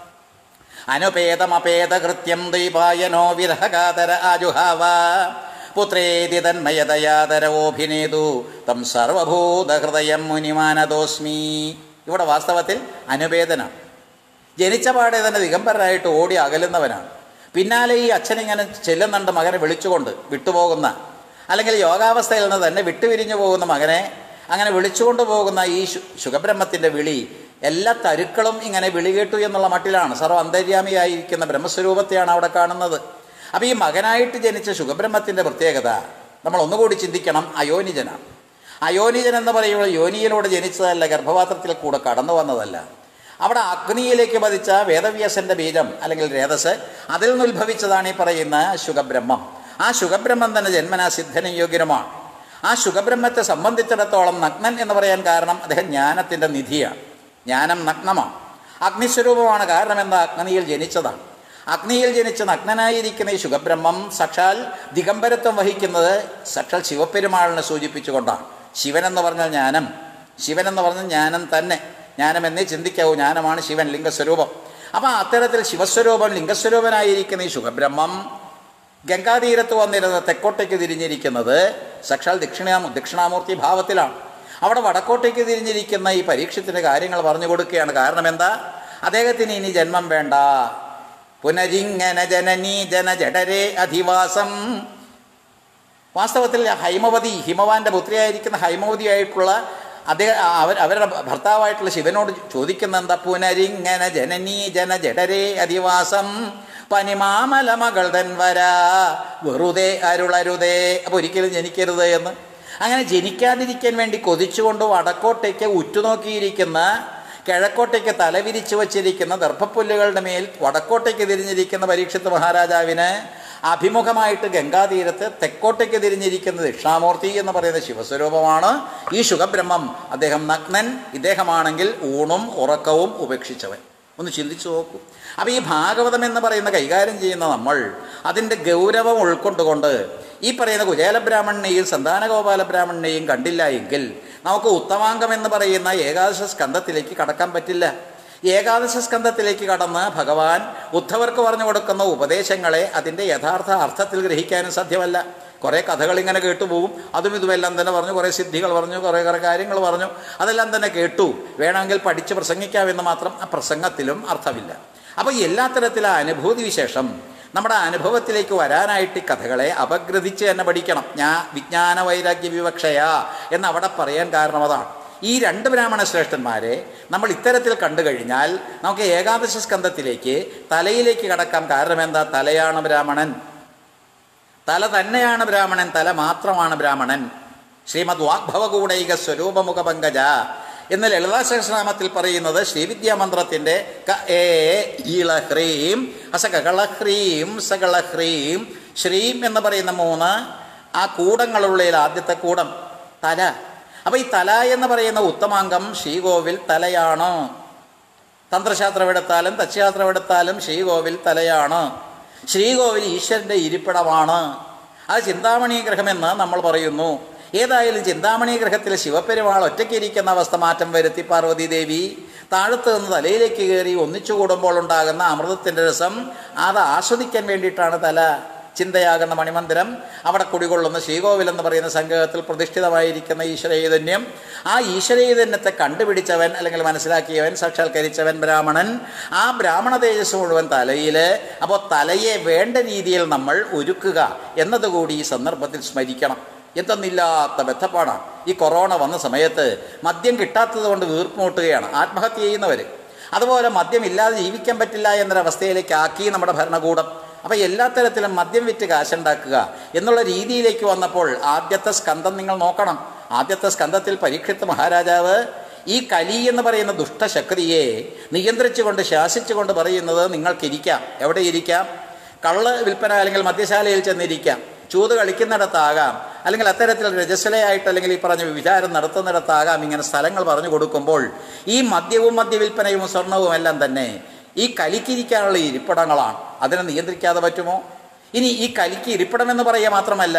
അനുപേതമപേതകൃത്യം ദീപായനോ വിരഹകാതര ആജുഹാവ പുത്രേതി തന്മയതയാതരവോഭിനേതു തം സർവഭൂതഹൃദയം മുനിമാനദോസ്മി. ഇവിടെ വാസ്തവത്തിൽ അനുപേതനാണ്. ജനിച്ച പാടെ തന്നെ ദിഗംബരനായിട്ട് ഓടി അകലുന്നവനാണ്. പിന്നാലെ ഈ അച്ഛനിങ്ങനെ ചെല്ലുന്നുണ്ട് മകനെ വിളിച്ചുകൊണ്ട് വിട്ടുപോകുന്ന, അല്ലെങ്കിൽ യോഗാവസ്ഥയിൽ നിന്ന് തന്നെ വിട്ടുപിരിഞ്ഞു പോകുന്ന മകനെ അങ്ങനെ വിളിച്ചുകൊണ്ട് പോകുന്ന ഈ ശുഖബ്രഹ്മത്തിൻ്റെ വിളി എല്ലാ തരുക്കളും ഇങ്ങനെ വിളി കേട്ടു എന്നുള്ള മട്ടിലാണ്. സർവ്വ അന്തര്യാമിയായിരിക്കുന്ന ബ്രഹ്മസ്വരൂപത്തെയാണ് അവിടെ കാണുന്നത്. അപ്പോൾ ഈ മകനായിട്ട് ജനിച്ച ശുഖബ്രഹ്മത്തിൻ്റെ പ്രത്യേകത നമ്മൾ ഒന്നുകൂടി ചിന്തിക്കണം. അയോനിജനാണ്. അയോനിജൻ എന്ന് പറയുമ്പോൾ യോനിയിലൂടെ ജനിച്ചതല്ല, ഗർഭപാത്രത്തിൽ കൂടെ കടന്നു വന്നതല്ല. അവിടെ അഗ്നിയിലേക്ക് പതിച്ച വേദവ്യാസൻ്റെ ബീജം അല്ലെങ്കിൽ രേതസ്, അതിൽ നിന്ന് ഉത്ഭവിച്ചതാണ് ഈ പറയുന്ന ശുഖബ്രഹ്മം. ആ ശുഖബ്രഹ്മം തന്നെ ജന്മനാ സിദ്ധനും യോഗ്യനുമാണ്. ആ ശുഖബ്രഹ്മത്തെ സംബന്ധിച്ചിടത്തോളം നഗ്നൻ എന്ന് പറയാൻ കാരണം അദ്ദേഹം ജ്ഞാനത്തിൻ്റെ നിധിയാണ്. ജ്ഞാനം നഗ്നമാണ്, അഗ്നിസ്വരൂപമാണ്. കാരണം എന്താ? അഗ്നിയിൽ ജനിച്ചതാണ്. അഗ്നിയിൽ ജനിച്ച് നഗ്നനായിരിക്കുന്ന ഈ ശുഖബ്രഹ്മം സാക്ഷാൽ ദിഗംബരത്വം വഹിക്കുന്നത് സാക്ഷാൽ ശിവപെരുമാളിനെ സൂചിപ്പിച്ചുകൊണ്ടാണ്. ശിവനെന്ന് പറഞ്ഞാൽ ജ്ഞാനം, ശിവനെന്ന് പറഞ്ഞാൽ ജ്ഞാനം തന്നെ. ജ്ഞാനം എന്നേ ചിന്തിക്കാവൂ. ജ്ഞാനമാണ് ശിവൻ, ലിംഗസ്വരൂപം. അപ്പം അത്തരത്തിൽ ശിവസ്വരൂപം ലിംഗസ്വരൂപനായിരിക്കുന്ന ഈ ശുഖബ്രഹ്മം ഗംഗാതീരത്ത് വന്നിരുന്നത് തെക്കോട്ടേക്ക് തിരിഞ്ഞിരിക്കുന്നത് സാക്ഷാൽ ദക്ഷിണാ ദക്ഷിണാമൂർത്തി ഭാവത്തിലാണ്. അവിടെ വടക്കോട്ടേക്ക് തിരിഞ്ഞിരിക്കുന്ന ഈ പരീക്ഷത്തിൻ്റെ കാര്യങ്ങൾ പറഞ്ഞു കൊടുക്കുകയാണ്. കാരണം എന്താ? അദ്ദേഹത്തിന് ഇനി ജന്മം വേണ്ട. പുനരിങ്ങനെ ജനനീ ജന ജഡരേ അധിവാസം. വാസ്തവത്തിൽ ഹൈമവതി, ഹിമവാന്റെ പുത്രിയായിരിക്കുന്ന ഹൈമവതിയായിട്ടുള്ള അദ്ദേഹം അവർ അവരുടെ ഭർത്താവായിട്ടുള്ള ശിവനോട് ചോദിക്കുന്ന എന്താ? പുനരിങ്ങനെ ജനനീ ജന ജഡരേ അധിവാസം പനിമാമല മകൾ തൻ വരാ വെറുതെ അരുളരുതേ. അപ്പോൾ ഒരിക്കലും ജനിക്കരുത് എന്ന്. അങ്ങനെ ജനിക്കാതിരിക്കാൻ വേണ്ടി കൊതിച്ചുകൊണ്ട് വടക്കോട്ടേക്ക് ഉറ്റുനോക്കിയിരിക്കുന്ന, കിഴക്കോട്ടേക്ക് തലവിരിച്ചു വച്ചിരിക്കുന്ന ദർഭപ്പുല്ലുകളുടെ മേൽ വടക്കോട്ടേക്ക് തിരിഞ്ഞിരിക്കുന്ന പരീക്ഷിത്ത് മഹാരാജാവിന് അഭിമുഖമായിട്ട് ഗംഗാതീരത്ത് തെക്കോട്ടേക്ക് തിരിഞ്ഞിരിക്കുന്ന ദക്ഷിണാമൂർത്തി എന്ന് പറയുന്ന ശിവസ്വരൂപമാണ് ഈ ശുഖബ്രഹ്മം. അദ്ദേഹം നഗ്നൻ. ഇദ്ദേഹമാണെങ്കിൽ ഊണും ഉറക്കവും ഉപേക്ഷിച്ചവൻ. ഒന്ന് ചിന്തിച്ചു നോക്കൂ. അപ്പോൾ ഈ ഭാഗവതം എന്ന് പറയുന്ന കൈകാര്യം ചെയ്യുന്ന നമ്മൾ അതിൻ്റെ ഗൗരവം ഉൾക്കൊണ്ടുകൊണ്ട് ഈ പറയുന്ന കുചേലബ്രാഹ്മണനെയും സന്താനഗോപാലബ്രാഹ്മണനെയും കണ്ടില്ല എങ്കിൽ നമുക്ക് ഉത്തമാംഗം എന്ന് പറയുന്ന ഏകാദശ സ്കന്ധത്തിലേക്ക് കടക്കാൻ പറ്റില്ല. ഏകാദശ സ്കന്ധത്തിലേക്ക് കടന്ന് ഭഗവാൻ ഉദ്ധവർക്ക് പറഞ്ഞു കൊടുക്കുന്ന ഉപദേശങ്ങളെ അതിൻ്റെ യഥാർത്ഥ അർത്ഥത്തിൽ ഗ്രഹിക്കാനും സാധ്യമല്ല. കുറേ കഥകൾ ഇങ്ങനെ കേട്ടുപോകും. അതും ഇതുമെല്ലാം തന്നെ പറഞ്ഞു, കുറേ സിദ്ധികൾ പറഞ്ഞു, കുറേ കുറേ കാര്യങ്ങൾ പറഞ്ഞു, അതെല്ലാം തന്നെ കേട്ടു. വേണമെങ്കിൽ പഠിച്ച് പ്രസംഗിക്കാമെന്ന് മാത്രം. ആ പ്രസംഗത്തിലും അർത്ഥമില്ല. അപ്പോൾ എല്ലാ തരത്തിലെ അനുഭൂതി വിശേഷം നമ്മുടെ അനുഭവത്തിലേക്ക് വരാനായിട്ട് കഥകളെ അപഗ്രഥിച്ച് തന്നെ പഠിക്കണം. ഞാൻ വിജ്ഞാന വൈരാഗ്യ വിവക്ഷയാ എന്നവിടെ പറയാൻ കാരണം അതാണ്. ഈ രണ്ട് ബ്രാഹ്മണ ശ്രേഷ്ഠന്മാരെ നമ്മൾ ഇത്തരത്തിൽ കണ്ടു കഴിഞ്ഞാൽ നമുക്ക് ഏകാദശ സ്കന്ധത്തിലേക്ക് തലയിലേക്ക് കടക്കാം. കാരണം എന്താ? തലയാണ് ബ്രാഹ്മണൻ, തല തന്നെയാണ് ബ്രാഹ്മണൻ, തല മാത്രമാണ് ബ്രാഹ്മണൻ. ശ്രീമദ് വാഗ്ഭവകൂടൈക സ്വരൂപമുഖ പങ്കജ എന്ന് ലളിതാ സഹസ്രനാമത്തിൽ പറയുന്നത് ശ്രീവിദ്യാമന്ത്രത്തിൻ്റെ ക ഏ ഈള ഹ്രീം അസകളഹ്രീം സകളഹ്രീം ശ്രീം എന്ന് പറയുന്ന മൂന്ന് ആ കൂടങ്ങളുള്ളിൽ ആദ്യത്തെ കൂടം തല. അപ്പോൾ ഈ തല എന്ന് പറയുന്ന ഉത്തമാംഗം ശ്രീകോവിൽ തലയാണ്. തന്ത്രശാസ്ത്രമെടുത്താലും തച്ചുശാസ്ത്രമെടുത്താലും ശ്രീകോവിൽ തലയാണ്. ശ്രീകോവിൽ ഈശ്വരൻ്റെ ഇരിപ്പിടമാണ്. അത് ചിന്താമണി ഗ്രഹമെന്ന് നമ്മൾ പറയുന്നു. ഏതായാലും ചിന്താമണി ഗ്രഹത്തിൽ ശിവപെരുമാൾ ഒറ്റയ്ക്കിരിക്കുന്ന അവസ്ഥ മാറ്റം വരുത്തി പാർവതീദേവി താഴത്ത് നിന്ന് തലയിലേക്ക് കയറി ഒന്നിച്ചു കൂടുമ്പോൾ ഉണ്ടാകുന്ന അമൃതത്തിൻ്റെ രസം അത് ആസ്വദിക്കാൻ വേണ്ടിയിട്ടാണ് തല ചിന്തയാകുന്ന മണിമന്ദിരം, അവിടെ കുടികൊള്ളുന്ന ശ്രീകോവിൽ എന്ന് പറയുന്ന സംഘത്തിൽ പ്രതിഷ്ഠിതമായിരിക്കുന്ന ഈശ്വരചൈതന്യം. ആ ഈശ്വരചൈതന്യത്തെ കണ്ടുപിടിച്ചവൻ അല്ലെങ്കിൽ മനസ്സിലാക്കിയവൻ, സാക്ഷാത്കരിച്ചവൻ ബ്രാഹ്മണൻ. ആ ബ്രാഹ്മണ തേജസ് മുഴുവൻ തലയിൽ. അപ്പോൾ തലയെ വേണ്ട രീതിയിൽ നമ്മൾ ഒരുക്കുക എന്നതുകൂടി ഈ സന്ദർഭത്തിൽ സ്മരിക്കണം. എന്തെന്നില്ലാത്ത ബന്ധപ്പാടാണ്. ഈ കൊറോണ വന്ന സമയത്ത് മദ്യം കിട്ടാത്തത് കൊണ്ട് വീർപ്പുമുട്ടുകയാണ് ആത്മഹത്യ ചെയ്യുന്നവർ. അതുപോലെ മദ്യം ഇല്ലാതെ ജീവിക്കാൻ പറ്റില്ല എന്നൊരവസ്ഥയിലേക്ക് ആക്കി നമ്മുടെ ഭരണകൂടം. അപ്പോൾ എല്ലാ തരത്തിലും മദ്യം വിറ്റ് കാശുണ്ടാക്കുക എന്നുള്ള രീതിയിലേക്ക് വന്നപ്പോൾ ആദ്യത്തെ സ്കന്ധം നിങ്ങൾ നോക്കണം. ആദ്യത്തെ സ്കന്ധത്തിൽ പരീക്ഷിത് മഹാരാജാവ് ഈ കലി എന്ന് പറയുന്ന ദുഷ്ടശക്തിയെ നിയന്ത്രിച്ചുകൊണ്ട് ശാസിച്ചുകൊണ്ട് പറയുന്നത് നിങ്ങൾക്കിരിക്കാം. എവിടെ ഇരിക്കാം? കള്ള് വിൽപ്പന അല്ലെങ്കിൽ മദ്യശാലയിൽ ചെന്നിരിക്കാം, ചൂത് കളിക്കുന്നിടത്താകാം, അല്ലെങ്കിൽ അത്തരത്തിൽ രജസ്വലയായിട്ട് അല്ലെങ്കിൽ ഈ പറഞ്ഞ വിചാരം നടത്തുന്നിടത്താകാം. ഇങ്ങനെ സ്ഥലങ്ങൾ പറഞ്ഞു കൊടുക്കുമ്പോൾ ഈ മദ്യവും മദ്യവിൽപ്പനയും സ്വർണവും എല്ലാം തന്നെ ഈ കലിക്കിരിക്കാനുള്ള ഇരിപ്പിടങ്ങളാണ്. അതിനെ നിയന്ത്രിക്കാതെ പറ്റുമോ? ഇനി ഈ കലിക്ക് ഇരിപ്പിടമെന്ന് പറയുക മാത്രമല്ല,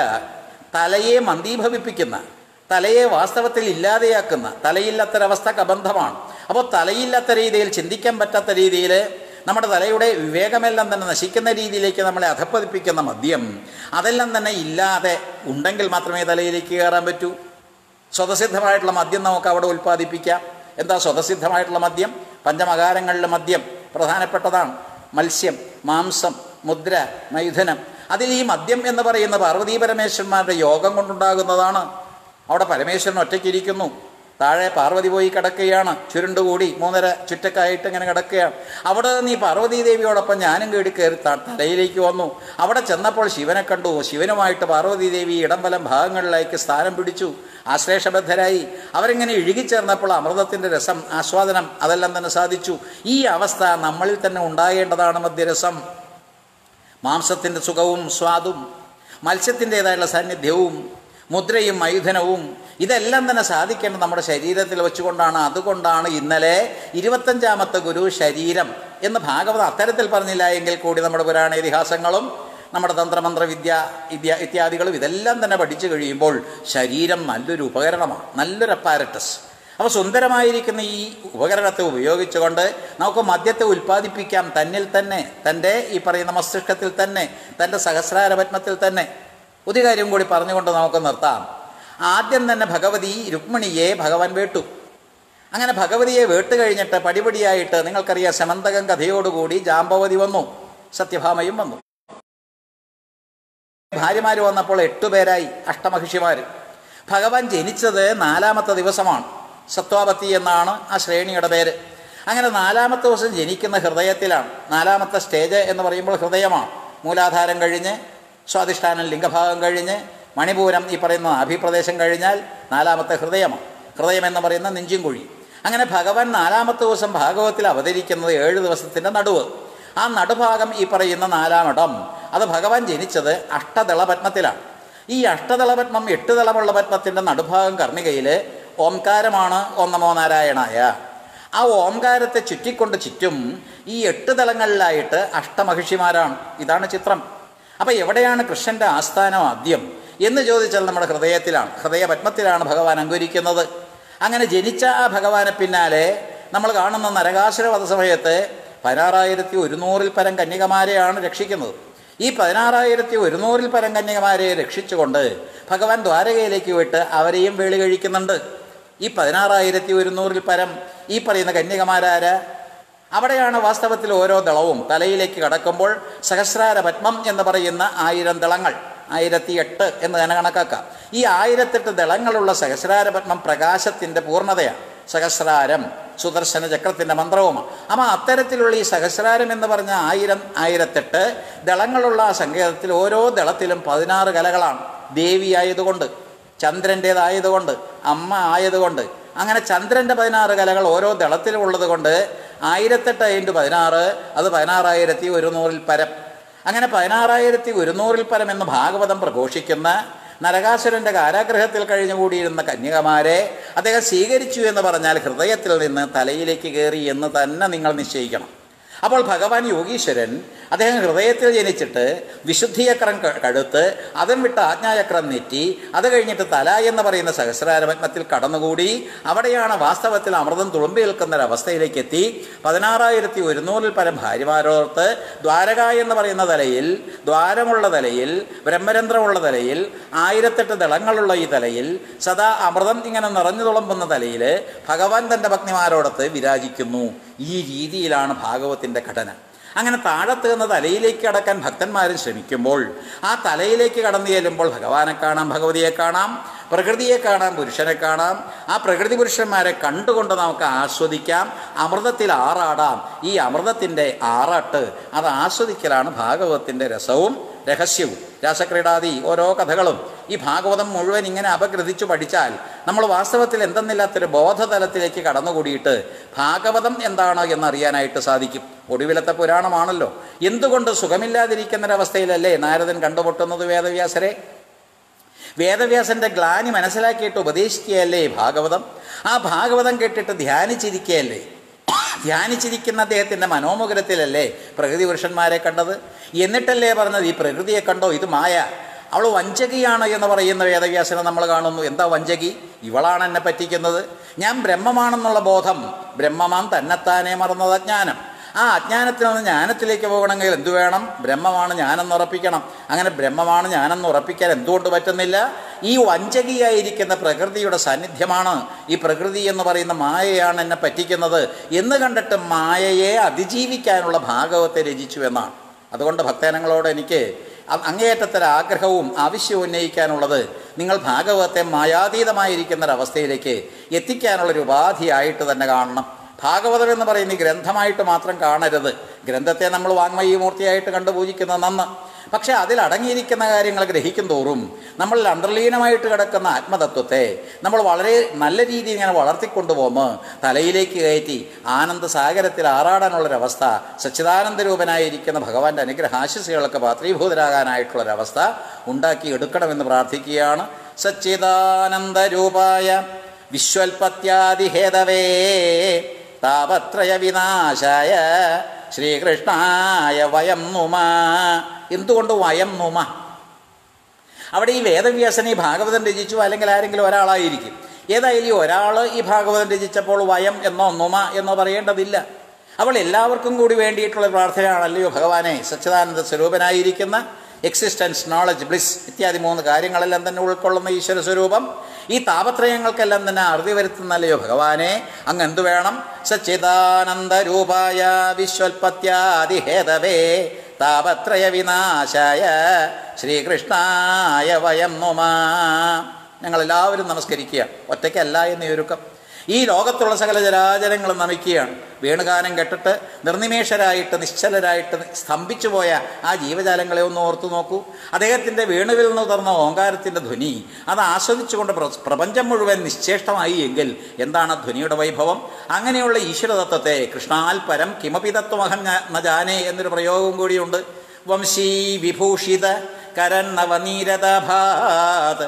തലയെ മന്ദീഭവിപ്പിക്കുന്ന, തലയെ വാസ്തവത്തിൽ ഇല്ലാതെയാക്കുന്ന, തലയില്ലാത്തൊരവസ്ഥ കബന്ധമാണ്. അപ്പോൾ തലയില്ലാത്ത രീതിയിൽ, ചിന്തിക്കാൻ പറ്റാത്ത രീതിയിൽ നമ്മുടെ തലയുടെ വിവേകമെല്ലാം തന്നെ നശിക്കുന്ന രീതിയിലേക്ക് നമ്മളെ അധപ്പതിപ്പിക്കുന്ന മദ്യം, അതെല്ലാം തന്നെ ഇല്ലാതെ ഉണ്ടെങ്കിൽ മാത്രമേ തലയിലേക്ക് കയറാൻ പറ്റൂ. സ്വതസിദ്ധമായിട്ടുള്ള മദ്യം നമുക്ക് അവിടെ ഉൽപ്പാദിപ്പിക്കാം. എന്താ സ്വതസിദ്ധമായിട്ടുള്ള മദ്യം? പഞ്ചമകാരങ്ങളിലെ മദ്യം പ്രധാനപ്പെട്ടതാണ്. മത്സ്യം, മാംസം, മുദ്ര, മൈഥുനം. അതിൽ ഈ മദ്യം എന്ന് പറയുന്ന പാർവതീ പരമേശ്വരന്മാരുടെ യോഗം കൊണ്ടുണ്ടാകുന്നതാണ്. അവിടെ പരമേശ്വരൻ ഒറ്റയ്ക്കിരിക്കുന്നു, താഴെ പാർവതി പോയി കിടക്കുകയാണ്, ചുരുണ്ടുകൂടി മൂന്നര ചുറ്റക്കായിട്ട് ഇങ്ങനെ കിടക്കുകയാണ്. അവിടെ നിന്ന് ഈ പാർവതീദേവിയോടൊപ്പം ഞാനും കേടി കയറി തലയിലേക്ക് വന്നു. അവിടെ ചെന്നപ്പോൾ ശിവനെ കണ്ടു. ശിവനുമായിട്ട് പാർവതീദേവി ഇടംവലം ഭാഗങ്ങളിലേക്ക് സ്ഥാനം പിടിച്ചു, ആശ്ലേഷബദ്ധരായി. അവരിങ്ങനെ ഇഴുകിച്ചേർന്നപ്പോൾ അമൃതത്തിൻ്റെ രസം, ആസ്വാദനം അതെല്ലാം തന്നെ സാധിച്ചു. ഈ അവസ്ഥ നമ്മളിൽ തന്നെ ഉണ്ടാകേണ്ടതാണ്. മദ്യരസം, മാംസത്തിൻ്റെ സുഖവും സ്വാദും, മത്സ്യത്തിൻ്റേതായുള്ള സാന്നിധ്യവും, മുദ്രയും മൈഥുനവും, ഇതെല്ലാം തന്നെ സാധിക്കേണ്ടത് നമ്മുടെ ശരീരത്തിൽ വെച്ചുകൊണ്ടാണ്. അതുകൊണ്ടാണ് ഇന്നലെ ഇരുപത്തഞ്ചാമത്തെ ഗുരു ശരീരം എന്ന് ഭാഗവതം അത്തരത്തിൽ പറഞ്ഞില്ല എങ്കിൽ കൂടി നമ്മുടെ പുരാണ ഇതിഹാസങ്ങളും നമ്മുടെ തന്ത്രമന്ത്ര വിദ്യ വിദ്യ ഇത്യാദികളും ഇതെല്ലാം തന്നെ പഠിച്ചു കഴിയുമ്പോൾ ശരീരം നല്ലൊരു ഉപകരണമാണ്, നല്ലൊരു അപ്പാരറ്റസ്. അപ്പോൾ സുന്ദരമായിരിക്കുന്ന ഈ ഉപകരണത്തെ ഉപയോഗിച്ചുകൊണ്ട് നമുക്ക് മദ്യത്തെ ഉൽപ്പാദിപ്പിക്കാം തന്നിൽ തന്നെ, തൻ്റെ ഈ പറയുന്ന മസ്തിഷ്കത്തിൽ തന്നെ, തൻ്റെ സഹസ്രാരപത്മത്തിൽ തന്നെ. ഒരു കാര്യം കൂടി പറഞ്ഞുകൊണ്ട് നമുക്ക് നിർത്താം. ആദ്യം തന്നെ ഭഗവതി രുക്മിണിയെ ഭഗവാൻ വേട്ടു. അങ്ങനെ ഭഗവതിയെ വേട്ട് കഴിഞ്ഞിട്ട് പടിപടിയായിട്ട് നിങ്ങൾക്കറിയാം, ശമന്തകം കഥയോടുകൂടി ജാമ്പവതി വന്നു, സത്യഭാമയും വന്നു. ഭാര്യമാർ വന്നപ്പോൾ എട്ടുപേരായി, അഷ്ടമഹിഷിമാർ. ഭഗവാൻ ജനിച്ചത് നാലാമത്തെ ദിവസമാണ്. സത്വാപത്തി എന്നാണ് ആ ശ്രേണിയുടെ പേര്. അങ്ങനെ നാലാമത്തെ ദിവസം ജനിക്കുന്ന ഹൃദയത്തിലാണ്. നാലാമത്തെ സ്റ്റേജ് എന്ന് പറയുമ്പോൾ ഹൃദയമാണ്. മൂലാധാരം കഴിഞ്ഞ് സ്വാധിഷ്ഠാനം ലിംഗഭാഗം കഴിഞ്ഞ് മണിപൂരം ഈ പറയുന്ന നാഭിപ്രദേശം കഴിഞ്ഞാൽ നാലാമത്തെ ഹൃദയമാണ്. ഹൃദയം എന്ന് പറയുന്ന നെഞ്ചിൻകുഴി. അങ്ങനെ ഭഗവാൻ നാലാമത്തെ ദിവസം ഭാഗവത്തിൽ അവതരിക്കുന്നത് ഏഴ് ദിവസത്തിൻ്റെ നടുവ്. ആ നടുഭാഗം ഈ പറയുന്ന നാലാമിടം, അത് ഭഗവാൻ ജനിച്ചത് അഷ്ടദളപത്മത്തിലാണ്. ഈ അഷ്ടദളപത്മം എട്ട് ദളമുള്ള പത്മത്തിൻ്റെ നടുഭാഗം കർണികയിൽ ഓംകാരമാണ്. ഓം നമോ നാരായണായ. ആ ഓംകാരത്തെ ചുറ്റിക്കൊണ്ട് ചുറ്റും ഈ എട്ട് ദളങ്ങളിലായിട്ട് അഷ്ടമഹിഷിമാരാണ്. ഇതാണ് ചിത്രം. അപ്പോൾ എവിടെയാണ് കൃഷ്ണൻ്റെ ആസ്ഥാനം ആദ്യം എന്ന് ചോദിച്ചാൽ നമ്മുടെ ഹൃദയത്തിലാണ്. ഹൃദയപത്മത്തിലാണ് ഭഗവാൻ അങ്കുരിക്കുന്നത്. അങ്ങനെ ജനിച്ച ആ ഭഗവാനെ പിന്നാലെ നമ്മൾ കാണുന്ന നരകാസുര വധ സമയത്ത് പതിനാറായിരത്തി ഒരുന്നൂറിൽ പരം കന്യകമാരെയാണ് രക്ഷിക്കുന്നത്. ഈ പതിനാറായിരത്തി ഒരുന്നൂറിൽ പരം കന്യകമാരെ രക്ഷിച്ചുകൊണ്ട് ഭഗവാൻ ദ്വാരകയിലേക്ക് വിട്ട് അവരെയും വേളി കഴിക്കുന്നുണ്ട്. ഈ പതിനാറായിരത്തി ഒരുന്നൂറിൽ പരം ഈ പറയുന്ന കന്യകമാരാര്? അവിടെയാണ് വാസ്തവത്തിൽ ഓരോ ദളവും തലയിലേക്ക് കടക്കുമ്പോൾ സഹസ്രാര പത്മം എന്ന് പറയുന്ന ആയിരം ദളങ്ങൾ, ആയിരത്തി എട്ട് എന്ന് തന്നെ കണക്കാക്കാം. ഈ ആയിരത്തെട്ട് ദളങ്ങളുള്ള സഹസ്രാര പത്മം പ്രകാശത്തിൻ്റെ പൂർണ്ണതയാണ്. സഹസ്രാരം സുദർശന ചക്രത്തിൻ്റെ മന്ത്രവുമാണ്. അപ്പം അത്തരത്തിലുള്ള ഈ സഹസ്രാരം എന്ന് പറഞ്ഞ ആയിരം ആയിരത്തെട്ട് ദളങ്ങളുള്ള ആ സങ്കേതത്തിൽ ഓരോ ദളത്തിലും പതിനാറ് കലകളാണ്. ദേവി ആയതുകൊണ്ട്, ചന്ദ്രൻ്റേതായതുകൊണ്ട്, അമ്മ ആയതുകൊണ്ട്, അങ്ങനെ ചന്ദ്രൻ്റെ പതിനാറ് കലകൾ ഓരോ ദളത്തിലും ഉള്ളത് കൊണ്ട് ആയിരത്തെട്ട് ഇൻറ്റു പതിനാറ് അത് പതിനാറായിരത്തി ഒരുന്നൂറിൽ പരം. അങ്ങനെ പതിനാറായിരത്തി ഒരുന്നൂറിൽ പരം എന്ന് ഭാഗവതം പ്രഘോഷിക്കുന്ന നരകാസുരൻ്റെ കാരാഗ്രഹത്തിൽ കഴിഞ്ഞുകൂടിയിരുന്ന കന്യകമാരെ അദ്ദേഹം സ്വീകരിച്ചു എന്ന് പറഞ്ഞാൽ ഹൃദയത്തിൽ നിന്ന് തലയിലേക്ക് കയറി എന്ന് തന്നെ നിങ്ങൾ നിശ്ചയിക്കണം. അപ്പോൾ ഭഗവാൻ യോഗീശ്വരൻ അദ്ദേഹം ഹൃദയത്തിൽ ജനിച്ചിട്ട് വിശുദ്ധിചക്രം കഴുത്ത്, അതും വിട്ട് ആജ്ഞാചക്രം നെറ്റി, അത് കഴിഞ്ഞിട്ട് തല എന്ന് പറയുന്ന സഹസ്രാരപത്മത്തിൽ കടന്നുകൂടി അവിടെയാണ് വാസ്തവത്തിൽ അമൃതം തുളുമ്പി നിൽക്കുന്ന ഒരവസ്ഥയിലേക്ക് എത്തി. പതിനാറായിരത്തി ഒരുന്നൂറിൽ പരം ഭാര്യമാരോർത്ത് ദ്വാരക എന്ന് പറയുന്ന തലയിൽ, ദ്വാരമുള്ള തലയിൽ, ബ്രഹ്മരന്ധ്രമുള്ള തലയിൽ, ആയിരത്തെട്ട് ദളങ്ങളുള്ള ഈ തലയിൽ, സദാ അമൃതം ഇങ്ങനെ നിറഞ്ഞു തുളുമ്പുന്ന തലയിൽ ഭഗവാൻ തൻ്റെ ഭക്തിമാരോടൊത്ത് വിരാജിക്കുന്നു. ഈ രീതിയിലാണ് ഭാഗവത്തിൻ്റെ ഘടന. അങ്ങനെ താഴത്ത് നിന്ന് തലയിലേക്ക് കടക്കാൻ ഭക്തന്മാരും ശ്രമിക്കുമ്പോൾ ആ തലയിലേക്ക് കടന്നു ചെല്ലുമ്പോൾ ഭഗവാനെ കാണാം, ഭഗവതിയെ കാണാം, പ്രകൃതിയെ കാണാം, പുരുഷനെ കാണാം. ആ പ്രകൃതി പുരുഷന്മാരെ കണ്ടുകൊണ്ട് നമുക്ക് ആസ്വദിക്കാം, അമൃതത്തിൽ ആറാടാം. ഈ അമൃതത്തിൻ്റെ ആറാട്ട് അത് ആസ്വദിക്കലാണ് ഭാഗവതത്തിൻ്റെ രസവും രഹസ്യവും. രാസക്രീഡാദി ഓരോ കഥകളും ഈ ഭാഗവതം മുഴുവൻ ഇങ്ങനെ അപഗ്രഥിച്ചു പഠിച്ചാൽ നമ്മൾ വാസ്തവത്തിൽ എന്തെന്നില്ലാത്തൊരു ബോധതലത്തിലേക്ക് കടന്നുകൂടിയിട്ട് ഭാഗവതം എന്താണ് എന്നറിയാനായിട്ട് സാധിക്കും. ഒടുവിലത്തെ പുരാണമാണല്ലോ. എന്തുകൊണ്ട് സുഖമില്ലാതിരിക്കുന്നൊരവസ്ഥയിലല്ലേ നാരദൻ കണ്ടുമുട്ടുന്നത് വേദവ്യാസരെ? വേദവ്യാസൻ്റെ ഗ്ലാനി മനസ്സിലാക്കിയിട്ട് ഉപദേശിക്കുകയല്ലേ ഭാഗവതം? ആ ഭാഗവതം കേട്ടിട്ട് ധ്യാനിച്ചിരിക്കുകയല്ലേ? ധ്യാനിച്ചിരിക്കുന്ന അദ്ദേഹത്തിൻ്റെ മനോമുഖരത്തിലല്ലേ പ്രകൃതി പുരുഷന്മാരെ കണ്ടത്? എന്നിട്ടല്ലേ പറഞ്ഞത് ഈ പ്രകൃതിയെ കണ്ടോ, ഇത് മായ, അവൾ വഞ്ചകിയാണ് എന്ന് പറയുന്ന വേദവ്യാസനെ നമ്മൾ കാണുന്നു. എന്താ വഞ്ചകി? ഇവളാണ് എന്നെ പറ്റിക്കുന്നത്. ഞാൻ ബ്രഹ്മമാണെന്നുള്ള ബോധം, ബ്രഹ്മമാം തന്നെത്താനെ മറന്നത് അജ്ഞാനം. ആ അജ്ഞാനത്തിൽ നിന്ന് ജ്ഞാനത്തിലേക്ക് പോകണമെങ്കിൽ എന്തു വേണം? ബ്രഹ്മമാണ് ഞാനെന്ന് ഉറപ്പിക്കണം. അങ്ങനെ ബ്രഹ്മമാണ് ഞാനെന്ന് ഉറപ്പിക്കാൻ എന്തുകൊണ്ട് പറ്റുന്നില്ല? ഈ വഞ്ചകിയായിരിക്കുന്ന പ്രകൃതിയുടെ സാന്നിധ്യമാണ്, ഈ പ്രകൃതി എന്ന് പറയുന്ന മായയാണ് എന്നെ പറ്റിക്കുന്നത് എന്ന് കണ്ടിട്ട് മായയെ അതിജീവിക്കാനുള്ള ഭാഗവത്തെ രചിച്ചു എന്നാണ്. അതുകൊണ്ട് ഭക്തജനങ്ങളോട് എനിക്ക് അങ്ങേയറ്റത്തൊരാഗ്രഹവും ആവശ്യവും ഉന്നയിക്കാനുള്ളത്, നിങ്ങൾ ഭാഗവതത്തെ മായാതീതമായിരിക്കുന്നൊരവസ്ഥയിലേക്ക് എത്തിക്കാനുള്ളൊരു ഉപാധിയായിട്ട് തന്നെ കാണണം. ഭാഗവതം എന്ന് പറയുന്ന ഈ ഗ്രന്ഥമായിട്ട് മാത്രം കാണരുത്. ഗ്രന്ഥത്തെ നമ്മൾ വാങ്മയീമൂർത്തിയായിട്ട് കണ്ടു പൂജിക്കുന്നത് നന്ന്. പക്ഷേ അതിലടങ്ങിയിരിക്കുന്ന കാര്യങ്ങൾ ഗ്രഹിക്കും തോറും നമ്മളിൽ അന്തർലീനമായിട്ട് കിടക്കുന്ന ആത്മതത്വത്തെ നമ്മൾ വളരെ നല്ല രീതിയിൽ ഇങ്ങനെ വളർത്തിക്കൊണ്ടുപോകുമ്പോൾ തലയിലേക്ക് കയറ്റി ആനന്ദസാഗരത്തിൽ ആറാടാനുള്ളൊരവസ്ഥ, സച്ചിദാനന്ദരൂപനായിരിക്കുന്ന ഭഗവാന്റെ അനുഗ്രഹാശിസുകൾക്ക് പാത്രീഭൂതരാകാനായിട്ടുള്ളൊരവസ്ഥ ഉണ്ടാക്കി എടുക്കണമെന്ന് പ്രാർത്ഥിക്കുകയാണ്. സച്ചിദാനന്ദരൂപായ വിശ്വൽപത്യാദിഹേതവേ താപത്രയ വിനാശായ ശ്രീകൃഷ്ണായ വയം നുമ. എന്തുകൊണ്ട് വയം നുമ? അവിടെ ഈ വേദവ്യാസൻ ഈ ഭാഗവതം രചിച്ചു, അല്ലെങ്കിൽ ആരെങ്കിലും ഒരാളായിരിക്കും. ഏതായാലും ഈ ഒരാൾ ഈ ഭാഗവതം രചിച്ചപ്പോൾ വയം എന്നോ നുമ എന്നോ പറയേണ്ടതില്ല. അവൾ എല്ലാവർക്കും കൂടി വേണ്ടിയിട്ടുള്ള പ്രാർത്ഥനയാണല്ലയോ ഭഗവാനെ. സച്ചിദാനന്ദ സ്വരൂപനായിരിക്കുന്ന എക്സിസ്റ്റൻസ്, നോളജ്, ബ്ലിസ് ഇത്യാദി മൂന്ന് കാര്യങ്ങളെല്ലാം തന്നെ ഉൾക്കൊള്ളുന്ന ഈശ്വര സ്വരൂപം ഈ താപത്രയങ്ങൾക്കെല്ലാം തന്നെ അറുതി വരുത്തുന്നല്ലയോ ഭഗവാനെ. അങ്ങ് എന്തു വേണം? സച്ചിദാനന്ദരൂപായ വിശ്വൽപത്യാദിഹേതവേ താപത്രയ വിനാശായ ശ്രീകൃഷ്ണായ വയം നുമ. ഞങ്ങളെല്ലാവരും നമസ്കരിക്കുക, ഒറ്റയ്ക്കല്ല എന്ന് ഒരുക്കം. ഈ ലോകത്തുള്ള സകല ജരാചരങ്ങളും നമിക്കുകയാണ്. വേണുഗാനം കെട്ടിട്ട് നിർനിമേഷരായിട്ട് നിശ്ചലരായിട്ട് സ്തംഭിച്ചു പോയ ആ ജീവജാലങ്ങളെ ഒന്ന് ഓർത്തു നോക്കൂ. അദ്ദേഹത്തിൻ്റെ വേണുവിൽ നിന്ന് തുറന്ന ഓങ്കാരത്തിൻ്റെ ധ്വനി അത് ആസ്വദിച്ചുകൊണ്ട് പ്രപഞ്ചം മുഴുവൻ നിശ്ചേഷ്ടമായി എങ്കിൽ എന്താണ് ധ്വനിയുടെ വൈഭവം? അങ്ങനെയുള്ള ഈശ്വരതത്വത്തെ കൃഷ്ണാൽ പരം കിമപി തത്വമഹം ന ജാനേ എന്നൊരു പ്രയോഗവും കൂടിയുണ്ട്. വംശീ വിഭൂഷിത കരന്നവനീരതഭാത്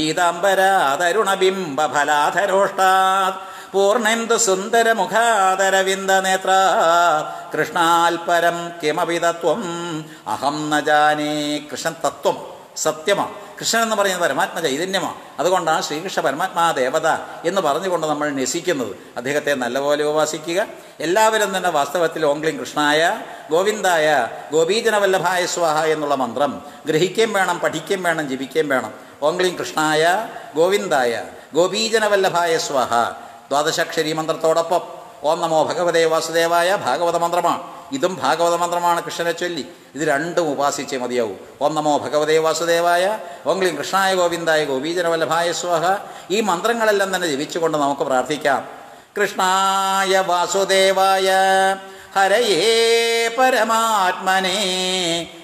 പീതാംബരാതരുണബിംബഫലാധരോഷ്ടാത് പൂർണ്ണെന്തു സുന്ദരമുഖാദരവിന്ദനേത്ര കൃഷ്ണാൽ പരം കിമപി തത്വം അഹം ന ജാനേ. കൃഷ്ണൻ തത്വം, സത്യമാണ്. കൃഷ്ണൻ എന്ന് പറയുന്നത് പരമാത്മ ചൈതന്യമാണ്. അതുകൊണ്ടാണ് ശ്രീകൃഷ്ണ പരമാത്മാ ദേവത എന്ന് പറഞ്ഞുകൊണ്ട് നമ്മൾ നസിക്കുന്നത്. അദ്ദേഹത്തെ നല്ലപോലെ ഉപാസിക്കുക. എല്ലാവരും തന്നെ വാസ്തവത്തിൽ ഓംഗ്ലിം കൃഷ്ണായ ഗോവിന്ദായ ഗോപീജനവല്ലഭായ സ്വാഹ എന്നുള്ള മന്ത്രം ഗ്രഹിക്കുകയും വേണം, പഠിക്കുകയും വേണം, ജപിക്കുകയും വേണം. ഓംഗ്ലിം കൃഷ്ണായ ഗോവിന്ദായ ഗോപീജനവല്ലഭായ സ്വാഹ ദ്വാദശാക്ഷരി മന്ത്രത്തോടൊപ്പം ഓം നമോ ഭഗവതേ വാസുദേവായ ഭാഗവത മന്ത്രമാണ്. ഇതും ഭാഗവത മന്ത്രമാണ്. കൃഷ്ണനെ ചൊല്ലി ഇത് രണ്ടും ഉപാസിച്ചേ മതിയാവൂ. ഓം നമോ ഭഗവതേ വാസുദേവായ, ഓംഗ്ലിം കൃഷ്ണായ ഗോവിന്ദായ ഗോപീജനവല്ലഭായ സ്വാഹ. ഈ മന്ത്രങ്ങളെല്ലാം തന്നെ ജപിച്ചുകൊണ്ട് നമുക്ക് പ്രാർത്ഥിക്കാം. കൃഷ്ണായ വാസുദേവായ ഹരയേ പരമാത്മനേ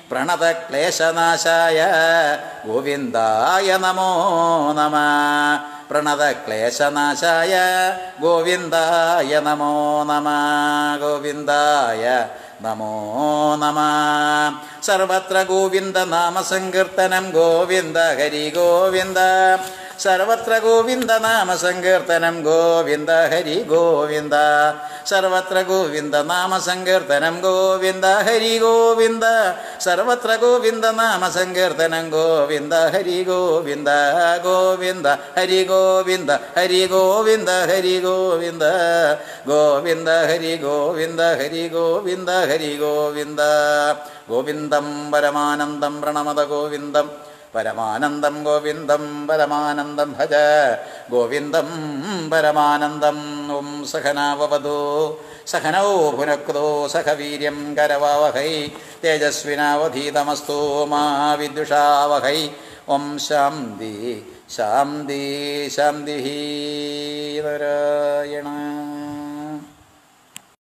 പ്രണതക്ലേശനാശായ ഗോവിന്ദായ നമോ നമഃ. പ്രണതക്ലേശനാശായ ഗോവിന്ദായ നമോ നമഃ. ഗോവിന്ദായ നമോ നമഃ. സർവത്ര ഗോവിന്ദ നാമസങ്കീർത്തനം ഗോവിന്ദ ഹരി ഗോവിന്ദ. സർവത്ര ഗോവിന്ദ നാമസങ്കീർത്തനം ഗോവിന്ദ ഹരി ഗോവിന്ദ. സർവത്ര ഗോവിന്ദ നാമസങ്കീർത്തനം ഗോവിന്ദ ഹരി ഗോവിന്ദ. സർവത്ര ഗോവിന്ദ നാമസങ്കീർത്തനം ഗോവിന്ദ ഹരി ഗോവിന്ദ. ഗോവിന്ദ ഹരി ഗോവിന്ദ ഹരി ഗോവിന്ദ ഹരി ഗോവിന്ദ. ഗോവിന്ദ ഹരി ഗോവിന്ദ ഹരി ഗോവിന്ദ ഹരി ഗോവിന്ദ. ഗോവിന്ദം പരമാനന്ദം പ്രണമത ഗോവിന്ദം പരമാനന്ദം ഗോവിന്ദം പരമാനന്ദം ഭജ ഗോവിന്ദം പരമാനന്ദം. ഓം സഹനാവവതു സഹനൗ ഭുനക്തോ സഹ വീര്യം കരവാവഹൈ തേജസ്വിനാവധീതമസ്തു മാ വിദ്വിഷാവഹൈ. ഓം ശാന്തി ശാന്തി ശാന്തി. നാരായണ.